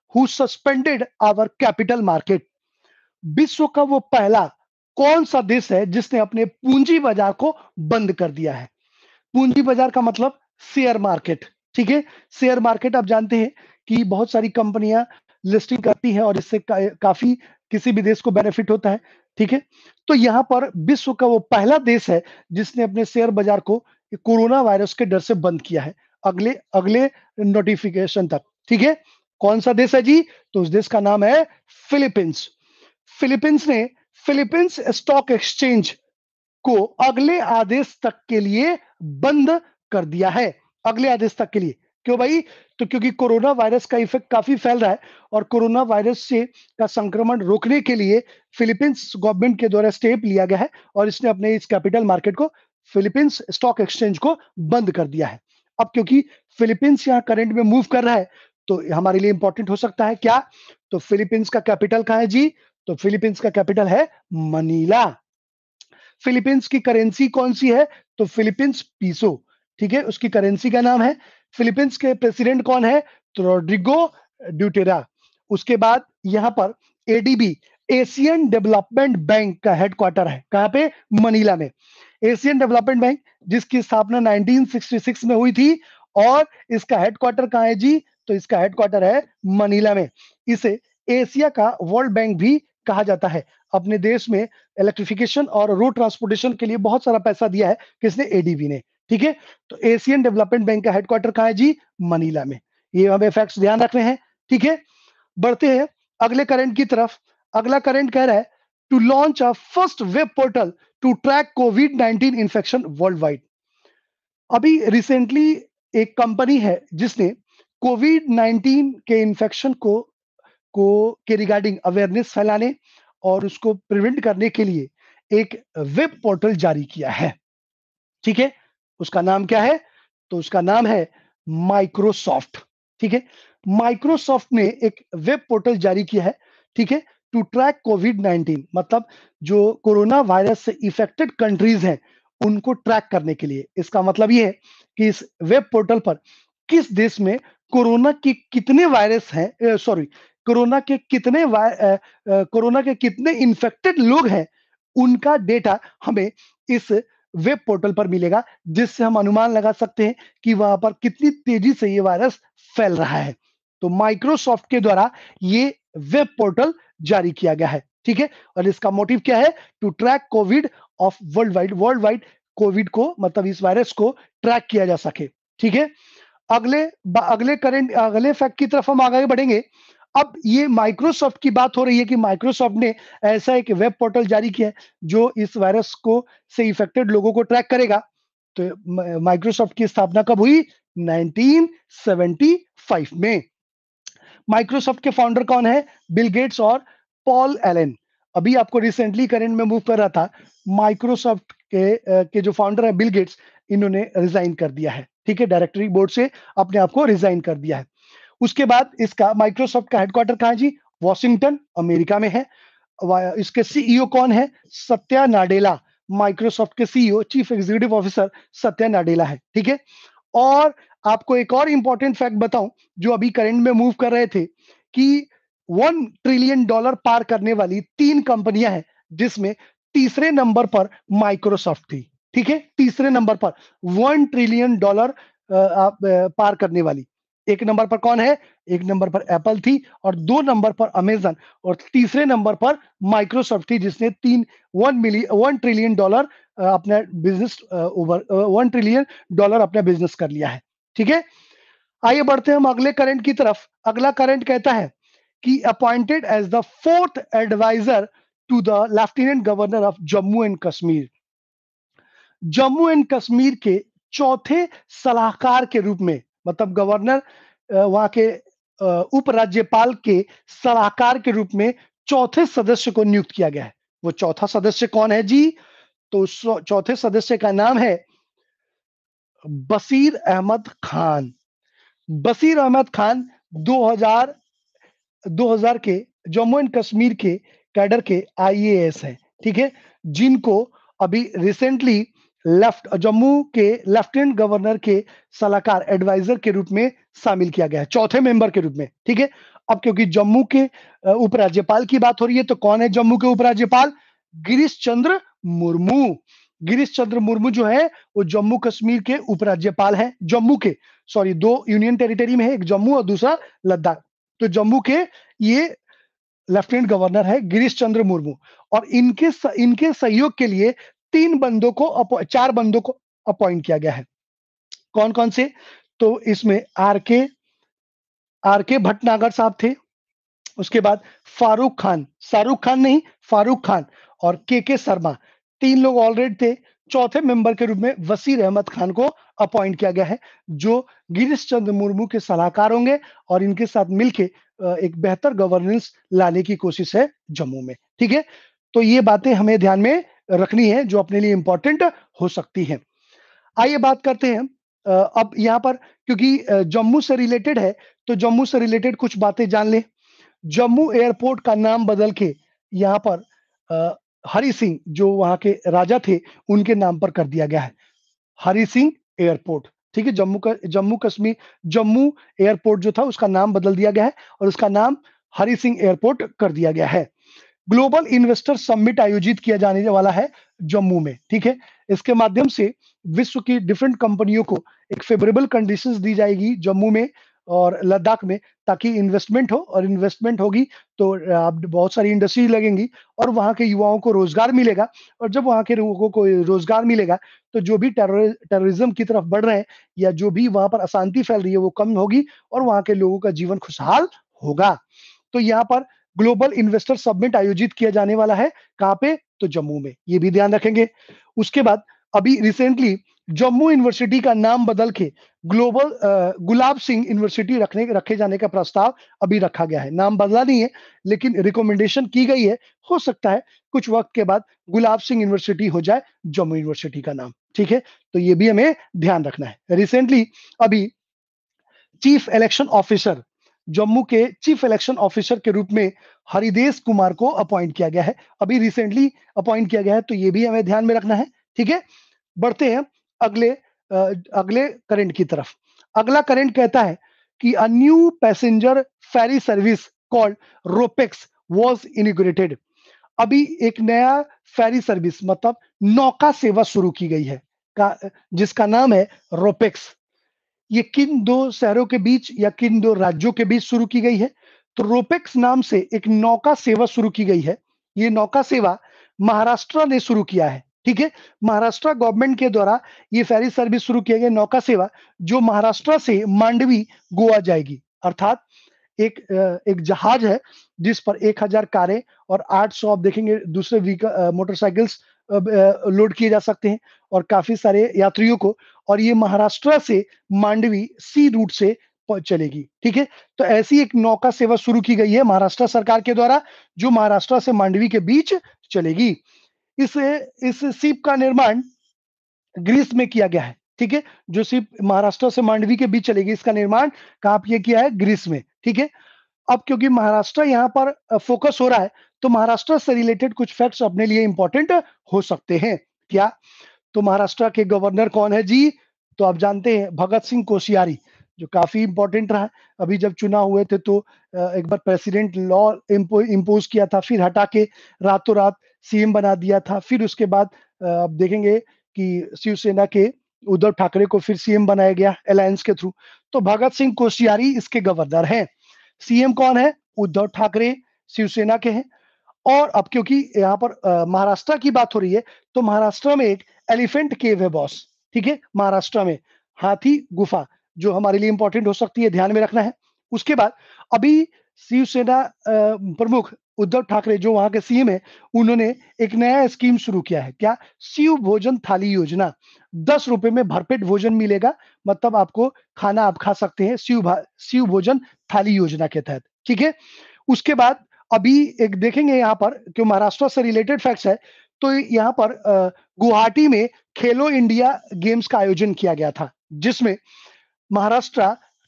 who suspended our capital market. विश्व का वो पहला कौन सा देश है जिसने अपने पूंजी बाजार को बंद कर दिया है? पूंजी बाजार का मतलब शेयर मार्केट। ठीक है, शेयर मार्केट आप जानते हैं कि बहुत सारी कंपनियां लिस्टिंग करती हैं और इससे काफी किसी भी देश को बेनिफिट होता है। ठीक है, तो यहां पर विश्व का वो पहला देश है जिसने अपने शेयर बाजार को कोरोना वायरस के डर से बंद किया है, अगले अगले नोटिफिकेशन तक। ठीक है, कौन सा देश है जी? तो उस देश का नाम है फिलीपींस। फिलीपींस ने फिलीपींस स्टॉक एक्सचेंज को अगले आदेश तक के लिए बंद कर दिया है। अगले आदेश तक के लिए क्यों भाई? तो क्योंकि कोरोना वायरस का इफेक्ट काफी फैल रहा है और कोरोना वायरस से का संक्रमण रोकने के लिए फिलीपींस गवर्नमेंट के द्वारा स्टेप लिया गया है और इसने अपने इस कैपिटल मार्केट को, फिलीपींस स्टॉक एक्सचेंज को बंद कर दिया है। अब क्योंकि फिलीपींस यहाँ करंट में मूव कर रहा है तो हमारे लिए इंपॉर्टेंट हो सकता है क्या? तो फिलीपींस का कैपिटल कहां है जी? तो फिलीपींस का कैपिटल है मनीला। फिलीपींस की करेंसी कौन सी है? तो फिलीपींस पीसो। ठीक है, उसकी करेंसी का नाम है। फिलीपींस के प्रेसिडेंट कौन है? तो रोड्रिगो ड्यूटेरा। उसके बाद यहां पर एडीबी, एशियन डेवलपमेंट बैंक का हेडक्वार्टर है। कहां पे? मनीला में। एशियन डेवलपमेंट बैंक जिसकी स्थापना 1966 में हुई थी और इसका हेडक्वार्टर कहां है जी? तो इसका हेडक्वार्टर है मनीला में। इसे एशिया का वर्ल्ड बैंक भी कहा जाता है। अपने देश में इलेक्ट्रिफिकेशन और रोड ट्रांसपोर्टेशन के लिए बहुत सारा पैसा दिया है किसने? एडीबी ने। ठीक है, तो एशियन डेवलपमेंट बैंक का हेडक्वार्टर कहां है जी? मनीला में। ये हमें फैक्ट्स ध्यान रखने हैं। ठीक है, बढ़ते हैं अगले करंट की तरफ। अगला करंट कह रहा है to launch a first web portal to track COVID 19 infection worldwide. अभी रिसेंटली एक कंपनी है जिसने कोविड 19 के इन्फेक्शन को के रिगार्डिंग अवेयरनेस फैलाने और उसको प्रिवेंट करने के लिए एक वेब पोर्टल जारी किया है। ठीक है, उसका नाम क्या है? तो उसका नाम है माइक्रोसॉफ्ट। ठीक है, माइक्रोसॉफ्ट ने एक वेब पोर्टल जारी किया है। ठीक है, टू ट्रैक कोविड 19, मतलब जो कोरोना वायरस से इफेक्टेड कंट्रीज हैं उनको ट्रैक करने के लिए। इसका मतलब ये है कि इस वेब पोर्टल पर किस देश में कोरोना के कितने वायरस हैं, सॉरी, कोरोना के कितने इन्फेक्टेड लोग हैं, उनका डेटा हमें इस वेब पोर्टल पर मिलेगा, जिससे हम अनुमान लगा सकते हैं कि वहां पर कितनी तेजी से ये वायरस फैल रहा है। तो माइक्रोसॉफ्ट के द्वारा ये वेब पोर्टल जारी किया गया है। ठीक है, और इसका मोटिव क्या है? To track COVID of worldwide COVID को, मतलब इस वायरस को ट्रैक किया जा सके। ठीक है, अगले फैक्ट की तरफ हम आगे बढ़ेंगे। अब ये माइक्रोसॉफ्ट की बात हो रही है कि माइक्रोसॉफ्ट ने ऐसा एक वेब पोर्टल जारी किया है जो इस वायरस को से इफेक्टेड लोगों को ट्रैक करेगा। तो माइक्रोसॉफ्ट की स्थापना कब हुई? 1975 में। माइक्रोसॉफ्ट के फाउंडर कौन है? बिल गेट्स और पॉल एलन। अभी आपको रिसेंटली करंट में मूव कर रहा था, माइक्रोसॉफ्ट के जो फाउंडर है बिल गेट्स, इन्होंने रिजाइन कर दिया है। ठीक है, डायरेक्टरी बोर्ड से अपने आप को रिजाइन कर दिया है। उसके बाद इसका माइक्रोसॉफ्ट का हेडक्वार्टर कहां जी? वॉशिंगटन, अमेरिका में है। इसके सीईओ कौन है? सत्या नाडेला। माइक्रोसॉफ्ट के CEO, chief executive officer Satya Nadella है। ठीक है, और आपको एक और इंपॉर्टेंट फैक्ट बताऊं जो अभी करंट में मूव कर रहे थे कि $1 ट्रिलियन पार करने वाली 3 कंपनियां हैं, जिसमें तीसरे नंबर पर माइक्रोसॉफ्ट थी। ठीक है, तीसरे नंबर पर $1 ट्रिलियन पार करने वाली। एक नंबर पर कौन है? एक नंबर पर एप्पल थी और 2 नंबर पर अमेजन और तीसरे नंबर पर माइक्रोसॉफ्ट थी, जिसने $1 ट्रिलियन अपना बिजनेस ओवर $1 ट्रिलियन अपना बिजनेस कर लिया है। ठीक है, आइए बढ़ते हैं हम अगले करंट की तरफ। अगला करंट कहता है कि appointed as the fourth advisor to the lieutenant governor of Jammu and Kashmir. Jammu and Kashmir के चौथे सलाहकार के रूप में, मतलब गवर्नर वहां के उपराज्यपाल के सलाहकार के रूप में चौथे सदस्य को नियुक्त किया गया है। वो चौथा सदस्य कौन है जी? तो चौथे सदस्य का नाम है बसीर अहमद खान। बसीर अहमद खान 2000 के जम्मू एंड कश्मीर के कैडर के आईएएस हैं। ठीक है, जिनको अभी रिसेंटली जम्मू के लेफ्टिनेंट गवर्नर के सलाहकार एडवाइजर के रूप में शामिल किया गया है, चौथे मेंबर के रूप में। ठीक है, अब क्योंकि जम्मू के उपराज्यपाल की बात हो रही है, तो कौन है जम्मू के उपराज्यपाल? गिरीश चंद्र मुर्मू। गिरीश चंद्र मुर्मू जो है वो जम्मू कश्मीर के उपराज्यपाल हैं। जम्मू के, सॉरी, दो यूनियन टेरिटरी में है, एक जम्मू और दूसरा लद्दाख। तो जम्मू के ये लेफ्टिनेंट गवर्नर है गिरीश चंद्र मुर्मू। और इनके सहयोग के लिए चार बंदों को अपॉइंट किया गया है। कौन कौन से? तो इसमें आर के भटनागर साहब थे। उसके बाद फारूक खान, शाहरुख खान नहीं, फारूक खान और के शर्मा, तीन लोग ऑलरेडी थे। चौथे मेंबर के रूप में वसीर अहमद खान को अपॉइंट किया गया है, जो गिरीश चंद्र मुर्मू के सलाहकार होंगे और इनके साथ मिलके एक बेहतर गवर्नेंस लाने की कोशिश है जम्मू में। ठीक है, तो ये बातें हमें ध्यान में रखनी है जो अपने लिए इंपॉर्टेंट हो सकती है। आइए बात करते हैं अब यहाँ पर, क्योंकि जम्मू से रिलेटेड है, तो जम्मू से रिलेटेड कुछ बातें जान लें। जम्मू एयरपोर्ट का नाम बदल के यहाँ पर हरि सिंह, जो वहां के राजा थे, उनके नाम पर कर दिया गया है, हरि सिंह एयरपोर्ट। ठीक है, जम्मू एयरपोर्ट जो था उसका नाम बदल दिया गया है और उसका नाम हरि सिंह एयरपोर्ट कर दिया गया है। ग्लोबल इन्वेस्टर समिट आयोजित किया जाने वाला है जम्मू में। ठीक है, इसके माध्यम से विश्व की डिफरेंट कंपनियों को एक फेवरेबल कंडीशंस दी जाएगी जम्मू में और लद्दाख में, ताकि इन्वेस्टमेंट हो, और इन्वेस्टमेंट होगी तो बहुत सारी इंडस्ट्री लगेंगी और वहां के युवाओं को रोजगार मिलेगा। और जब वहां के लोगों को रोजगार मिलेगा तो जो भी टेररिज्म की तरफ बढ़ रहे हैं या जो भी वहां पर अशांति फैल रही है वो कम होगी और वहां के लोगों का जीवन खुशहाल होगा। तो यहाँ पर ग्लोबल इन्वेस्टर समिट आयोजित किया जाने वाला है। कहां पे? तो जम्मू में, ये भी ध्यान रखेंगे। उसके बाद अभी रिसेंटली जम्मू यूनिवर्सिटी का नाम बदल के गुलाब सिंह यूनिवर्सिटी रखे जाने का प्रस्ताव अभी रखा गया है। नाम बदला नहीं है, लेकिन रिकमेंडेशन की गई है। हो सकता है कुछ वक्त के बाद गुलाब सिंह यूनिवर्सिटी हो जाए जम्मू यूनिवर्सिटी का नाम। ठीक है, तो ये भी हमें ध्यान रखना है। रिसेंटली अभी चीफ इलेक्शन ऑफिसर, जम्मू के चीफ इलेक्शन ऑफिसर के रूप में हरिदेश कुमार को अपॉइंट किया गया है। अभी रिसेंटली अपॉइंट किया गया है, तो ये भी हमें ध्यान में रखना है। ठीक है, बढ़ते हैं अगले अगले करंट की तरफ। अगला करंट कहता है कि a new passenger ferry service called Ropax was inaugurated. अभी एक नया फेरी सर्विस, मतलब नौका सेवा शुरू की गई है, जिसका नाम है रोपेक्स। ये किन दो शहरों के बीच या किन दो राज्यों के बीच शुरू की गई है? तो रोपेक्स नाम से एक नौका सेवा शुरू की गई है। ये नौका सेवा महाराष्ट्र ने शुरू किया है। ठीक है, महाराष्ट्र गवर्नमेंट के द्वारा ये फेरी सर्विस शुरू किया गया, नौका सेवा, जो महाराष्ट्र से मांडवी गोवा जाएगी। अर्थात एक जहाज है जिस पर 1000 कारें और 800 आप देखेंगे दूसरे मोटरसाइकिल्स लोड किए जा सकते हैं और काफी सारे यात्रियों को। और ये महाराष्ट्र से मांडवी सी रूट से चलेगी। ठीक है, तो ऐसी एक नौका सेवा शुरू की गई है महाराष्ट्र सरकार के द्वारा, जो महाराष्ट्र से मांडवी के बीच चलेगी। इस इस शिप का निर्माण ग्रीस में किया गया है। ठीक है, जो शिप महाराष्ट्र से मांडवी के बीच चलेगी, इसका निर्माण कहां पे किया है? ग्रीस में। ठीक है, अब क्योंकि महाराष्ट्र यहाँ पर फोकस हो रहा है, तो महाराष्ट्र से रिलेटेड कुछ फैक्ट्स अपने लिए इंपॉर्टेंट हो सकते हैं। क्या? तो महाराष्ट्र के गवर्नर कौन है जी? तो आप जानते हैं भगत सिंह कोश्यारी, जो काफी इंपॉर्टेंट रहा। अभी जब चुनाव हुए थे तो एक बार प्रेसिडेंट लॉ इम्पोज किया था, फिर हटा के रातों रात सीएम बना दिया था। फिर उसके बाद आप देखेंगे कि शिवसेना के उद्धव ठाकरे को फिर सीएम बनाया गया अलायंस के थ्रू। तो भगत सिंह कोश्यारी इसके गवर्नर हैं। सीएम कौन है? उद्धव ठाकरे शिवसेना के हैं। और अब क्योंकि यहाँ पर महाराष्ट्र की बात हो रही है, तो महाराष्ट्र में एक एलिफेंट केव है बॉस। ठीक है, महाराष्ट्र में हाथी गुफा, जो हमारे लिए इंपॉर्टेंट हो सकती है, ध्यान में रखना है। उसके बाद अभी शिवसेना प्रमुख उद्धव ठाकरे, जो वहां के सीएम है, उन्होंने एक नया स्कीम शुरू किया है। क्या? शिव भोजन थाली योजना। 10 रुपए में भरपेट भोजन मिलेगा, मतलब आपको खाना आप खा सकते हैं शिव भोजन थाली योजना के तहत। ठीक है, उसके बाद अभी एक देखेंगे यहाँ पर, क्यों महाराष्ट्र से रिलेटेड फैक्ट्स है, तो यहाँ पर गुवाहाटी में खेलो इंडिया गेम्स का आयोजन किया गया था, जिसमें महाराष्ट्र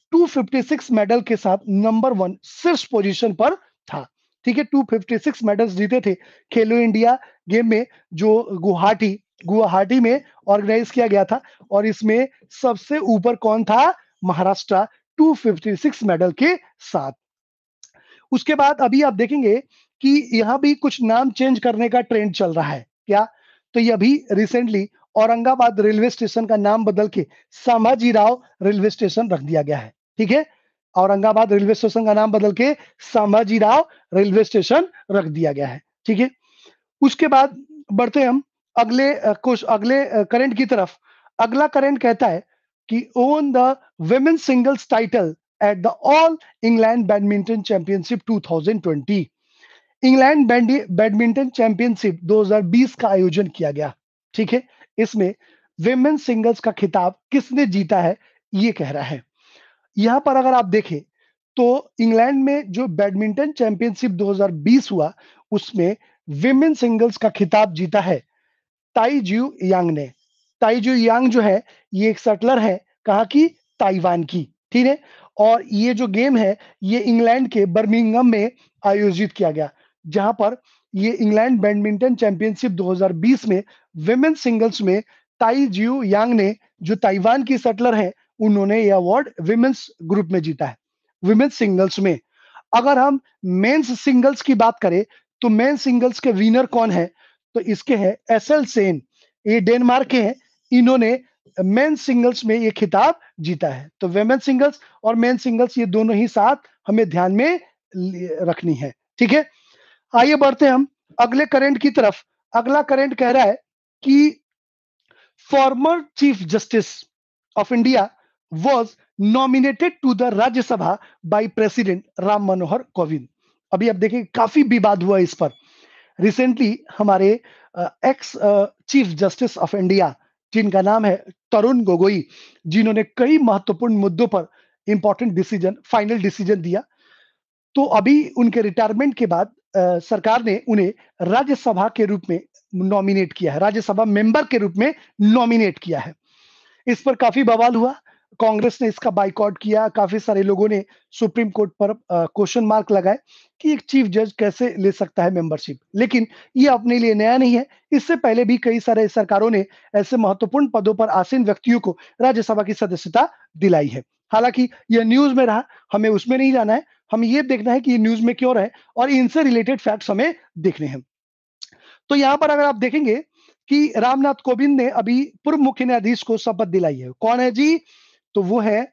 256 मेडल के साथ नंबर 1 शीर्ष पोजीशन पर था। ठीक है, 256 मेडल्स जीते थे खेलो इंडिया गेम में, जो गुवाहाटी में ऑर्गेनाइज किया गया था। और इसमें सबसे ऊपर कौन था? महाराष्ट्र, 256 मेडल के साथ। उसके बाद अभी आप देखेंगे कि यहाँ भी कुछ नाम चेंज करने का ट्रेंड चल रहा है। क्या? तो ये अभी रिसेंटली औरंगाबाद रेलवे स्टेशन का नाम बदल के संभाजीराव रेलवे स्टेशन रख दिया गया है। ठीक है? औरंगाबाद रेलवे स्टेशन का नाम बदल के संभाजीराव रेलवे स्टेशन रख दिया गया है। ठीक है? उसके बाद बढ़ते हम अगले करंट की तरफ। अगला करंट कहता है कि won the women's singles title at the all England badminton championship 2020। England badminton championship 2020 का आयोजन किया गया। ठीक है? इसमें विमेन्स सिंगल्स का खिताब किसने जीता है, ये कह रहा है। यहां पर अगर आप देखें तो इंग्लैंड में जो बैडमिंटन चैंपियनशिप 2020 हुआ, उसमें विमेन सिंगल्स का खिताब जीता है ताइजू यांग ने। ताइजू यांग जो है, ये एक शटलर है, कहाँ की? ताइवान की। ठीक है? और ये जो गेम है, ये इंग्लैंड के बर्मिंघम में आयोजित किया गया, जहां पर ये इंग्लैंड बैडमिंटन चैंपियनशिप 2020 में विमेन सिंगल्स में ताइजू यांग ने, जो ताइवान की शटलर है, उन्होंने यह अवार्ड विमेन्स ग्रुप में जीता है, विमेन्स सिंगल्स में। अगर हम मेंस सिंगल्स की बात करें तो मेन सिंगल्स के विनर कौन है? तो इसके हैं एसएल सेन, ये डेनमार्क के हैं। इन्होंने मेन सिंगल्स में ये खिताब जीता है। तो वेमेन सिंगल्स और मेन सिंगल्स ये दोनों ही साथ हमें ध्यान में रखनी है। ठीक है? आइए बढ़ते हम अगले करंट की तरफ। अगला करंट कह रहा है कि former Chief Justice of India was nominated to the Rajya Sabha by President Ram Manohar Kovind। अभी अब देखिए काफी विवाद हुआ इस पर। रिसेंटली हमारे ex chief justice of India, जिनका नाम है तरुण गोगोई, जिन्होंने कई महत्वपूर्ण मुद्दों पर इंपॉर्टेंट डिसीजन, फाइनल डिसीजन दिया, तो अभी उनके रिटायरमेंट के बाद सरकार ने उन्हें राज्यसभा के रूप में नॉमिनेट किया है, राज्यसभा मेंबर के रूप में नॉमिनेट किया है। इस पर काफी बवाल हुआ, कांग्रेस ने इसका बाइकआउट किया, काफी सारे लोगों ने सुप्रीम कोर्ट पर क्वेश्चन मार्क लगाए कि एक चीफ जज कैसे ले सकता है मेंबरशिप। लेकिन ये अपने लिए नया नहीं है, इससे पहले भी कई सारे सरकारों ने ऐसे महत्वपूर्ण पदों पर आसीन व्यक्तियों को राज्यसभा की सदस्यता दिलाई है। हालांकि यह न्यूज में रहा, हमें उसमें नहीं जाना है, हमें ये देखना है कि ये न्यूज में क्यों रहे और इनसे रिलेटेड फैक्ट्स हमें देखने हैं। तो यहां पर अगर आप देखेंगे कि रामनाथ कोविंद ने अभी पूर्व मुख्य न्यायाधीश को शपथ दिलाई है। कौन है जी? तो वो है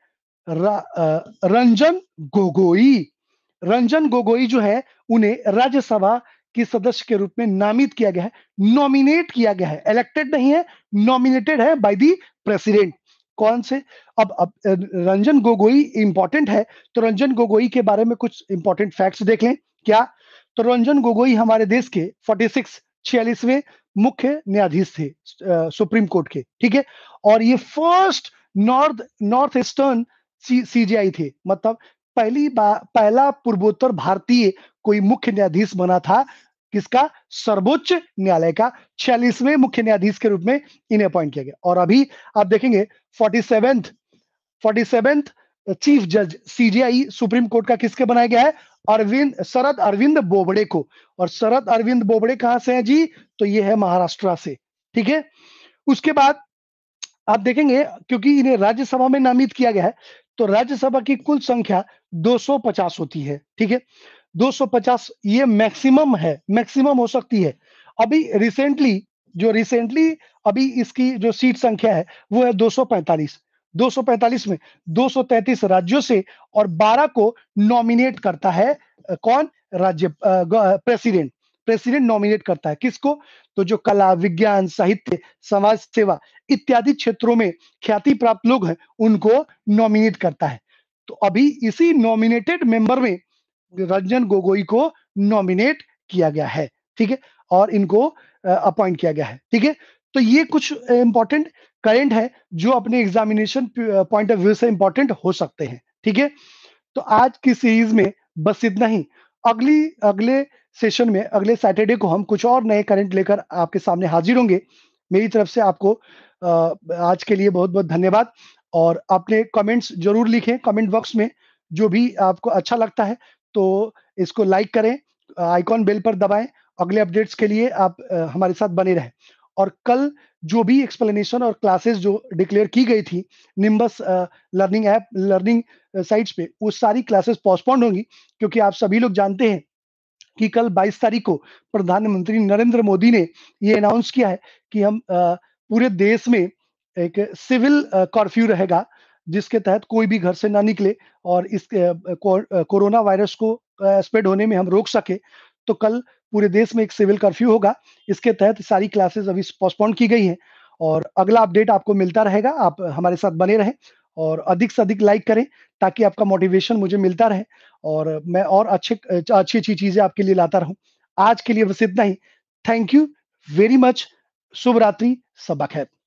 रंजन गोगोई। रंजन गोगोई जो है, उन्हें राज्यसभा की सदस्य के रूप में नामित किया गया है, नॉमिनेट किया गया है, इलेक्टेड नहीं है, नॉमिनेटेड है बाय दी प्रेसिडेंट। कौन से? अब रंजन गोगोई इंपॉर्टेंट है, तो रंजन गोगोई के बारे में कुछ इंपॉर्टेंट फैक्ट्स देख लें। क्या? तो रंजन गोगोई हमारे देश के 46वें मुख्य न्यायाधीश थे सुप्रीम कोर्ट के। ठीक है? और ये फर्स्ट नॉर्थ ईस्टर्न सीजीआई थे, मतलब पहला पूर्वोत्तर भारतीय कोई मुख्य न्यायाधीश बना था। किसका? सर्वोच्च न्यायालय का 46वें मुख्य न्यायाधीश के रूप में इन्हें अपॉइंट किया गया। और अभी आप देखेंगे 47th चीफ जज सीजीआई सुप्रीम कोर्ट का किसके बनाया गया है? शरद अरविंद बोबड़े को। और शरद अरविंद बोबड़े कहां से हैं जी? तो ये है महाराष्ट्र से। ठीक है? उसके बाद आप देखेंगे, क्योंकि इन्हें राज्यसभा में नामित किया गया है, तो राज्यसभा की कुल संख्या 250 होती है। ठीक है? 250 ये मैक्सिमम है, मैक्सिमम हो सकती है। अभी रिसेंटली अभी इसकी जो सीट संख्या है वो है 245। 245 में 233 राज्यों से और 12 को नॉमिनेट करता है कौन? प्रेसिडेंट। प्रेसिडेंट नॉमिनेट करता है किसको? तो जो कला, विज्ञान, साहित्य, समाज सेवा इत्यादि क्षेत्रों में ख्याति प्राप्त लोग हैं, उनको नॉमिनेट करता है। तो अभी इसी नॉमिनेटेड मेंबर में रंजन गोगोई को नॉमिनेट किया गया है। ठीक है? और इनको अपॉइंट किया गया है। ठीक है? तो ये कुछ इंपॉर्टेंट करंट है जो अपने एग्जामिनेशन पॉइंट ऑफ व्यू से इंपॉर्टेंट हो सकते हैं। ठीक है? तो आज की सीरीज में बस इतना ही। अगले सेशन में, अगले सैटरडे को हम कुछ और नए करंट लेकर आपके सामने हाजिर होंगे। मेरी तरफ से आपको आज के लिए बहुत बहुत धन्यवाद। और अपने कमेंट्स जरूर लिखें कमेंट बॉक्स में, जो भी आपको अच्छा लगता है। तो इसको लाइक करें, आइकॉन बेल पर दबाएं। अगले अपडेट्स के लिए आप हमारे साथ बने रहें। और कल जो भी एक्सप्लेनेशन और क्लासेस जो डिक्लेयर की गई थी निम्बस लर्निंग साइट्स पे, वो सारी क्लासेस पोस्टपोन्ड होंगी, क्योंकि आप सभी लोग जानते हैं कि कल 22 तारीख को प्रधानमंत्री नरेंद्र मोदी ने ये अनाउंस किया है कि हम पूरे देश में एक सिविल कर्फ्यू रहेगा, जिसके तहत कोई भी घर से ना निकले और इस कोरोना वायरस को स्प्रेड होने में हम रोक सके। तो कल पूरे देश में एक सिविल कर्फ्यू होगा। इसके तहत सारी क्लासेस अभी पोस्टपोन की गई हैं और अगला अपडेट आपको मिलता रहेगा। आप हमारे साथ बने रहें और अधिक से अधिक लाइक करें, ताकि आपका मोटिवेशन मुझे मिलता रहे और मैं और अच्छी-अच्छी चीज़ें आपके लिए लाता रहूँ। आज के लिए बस इतना ही। Thank you very much. शुभ रात्रि, शब ख़ैर।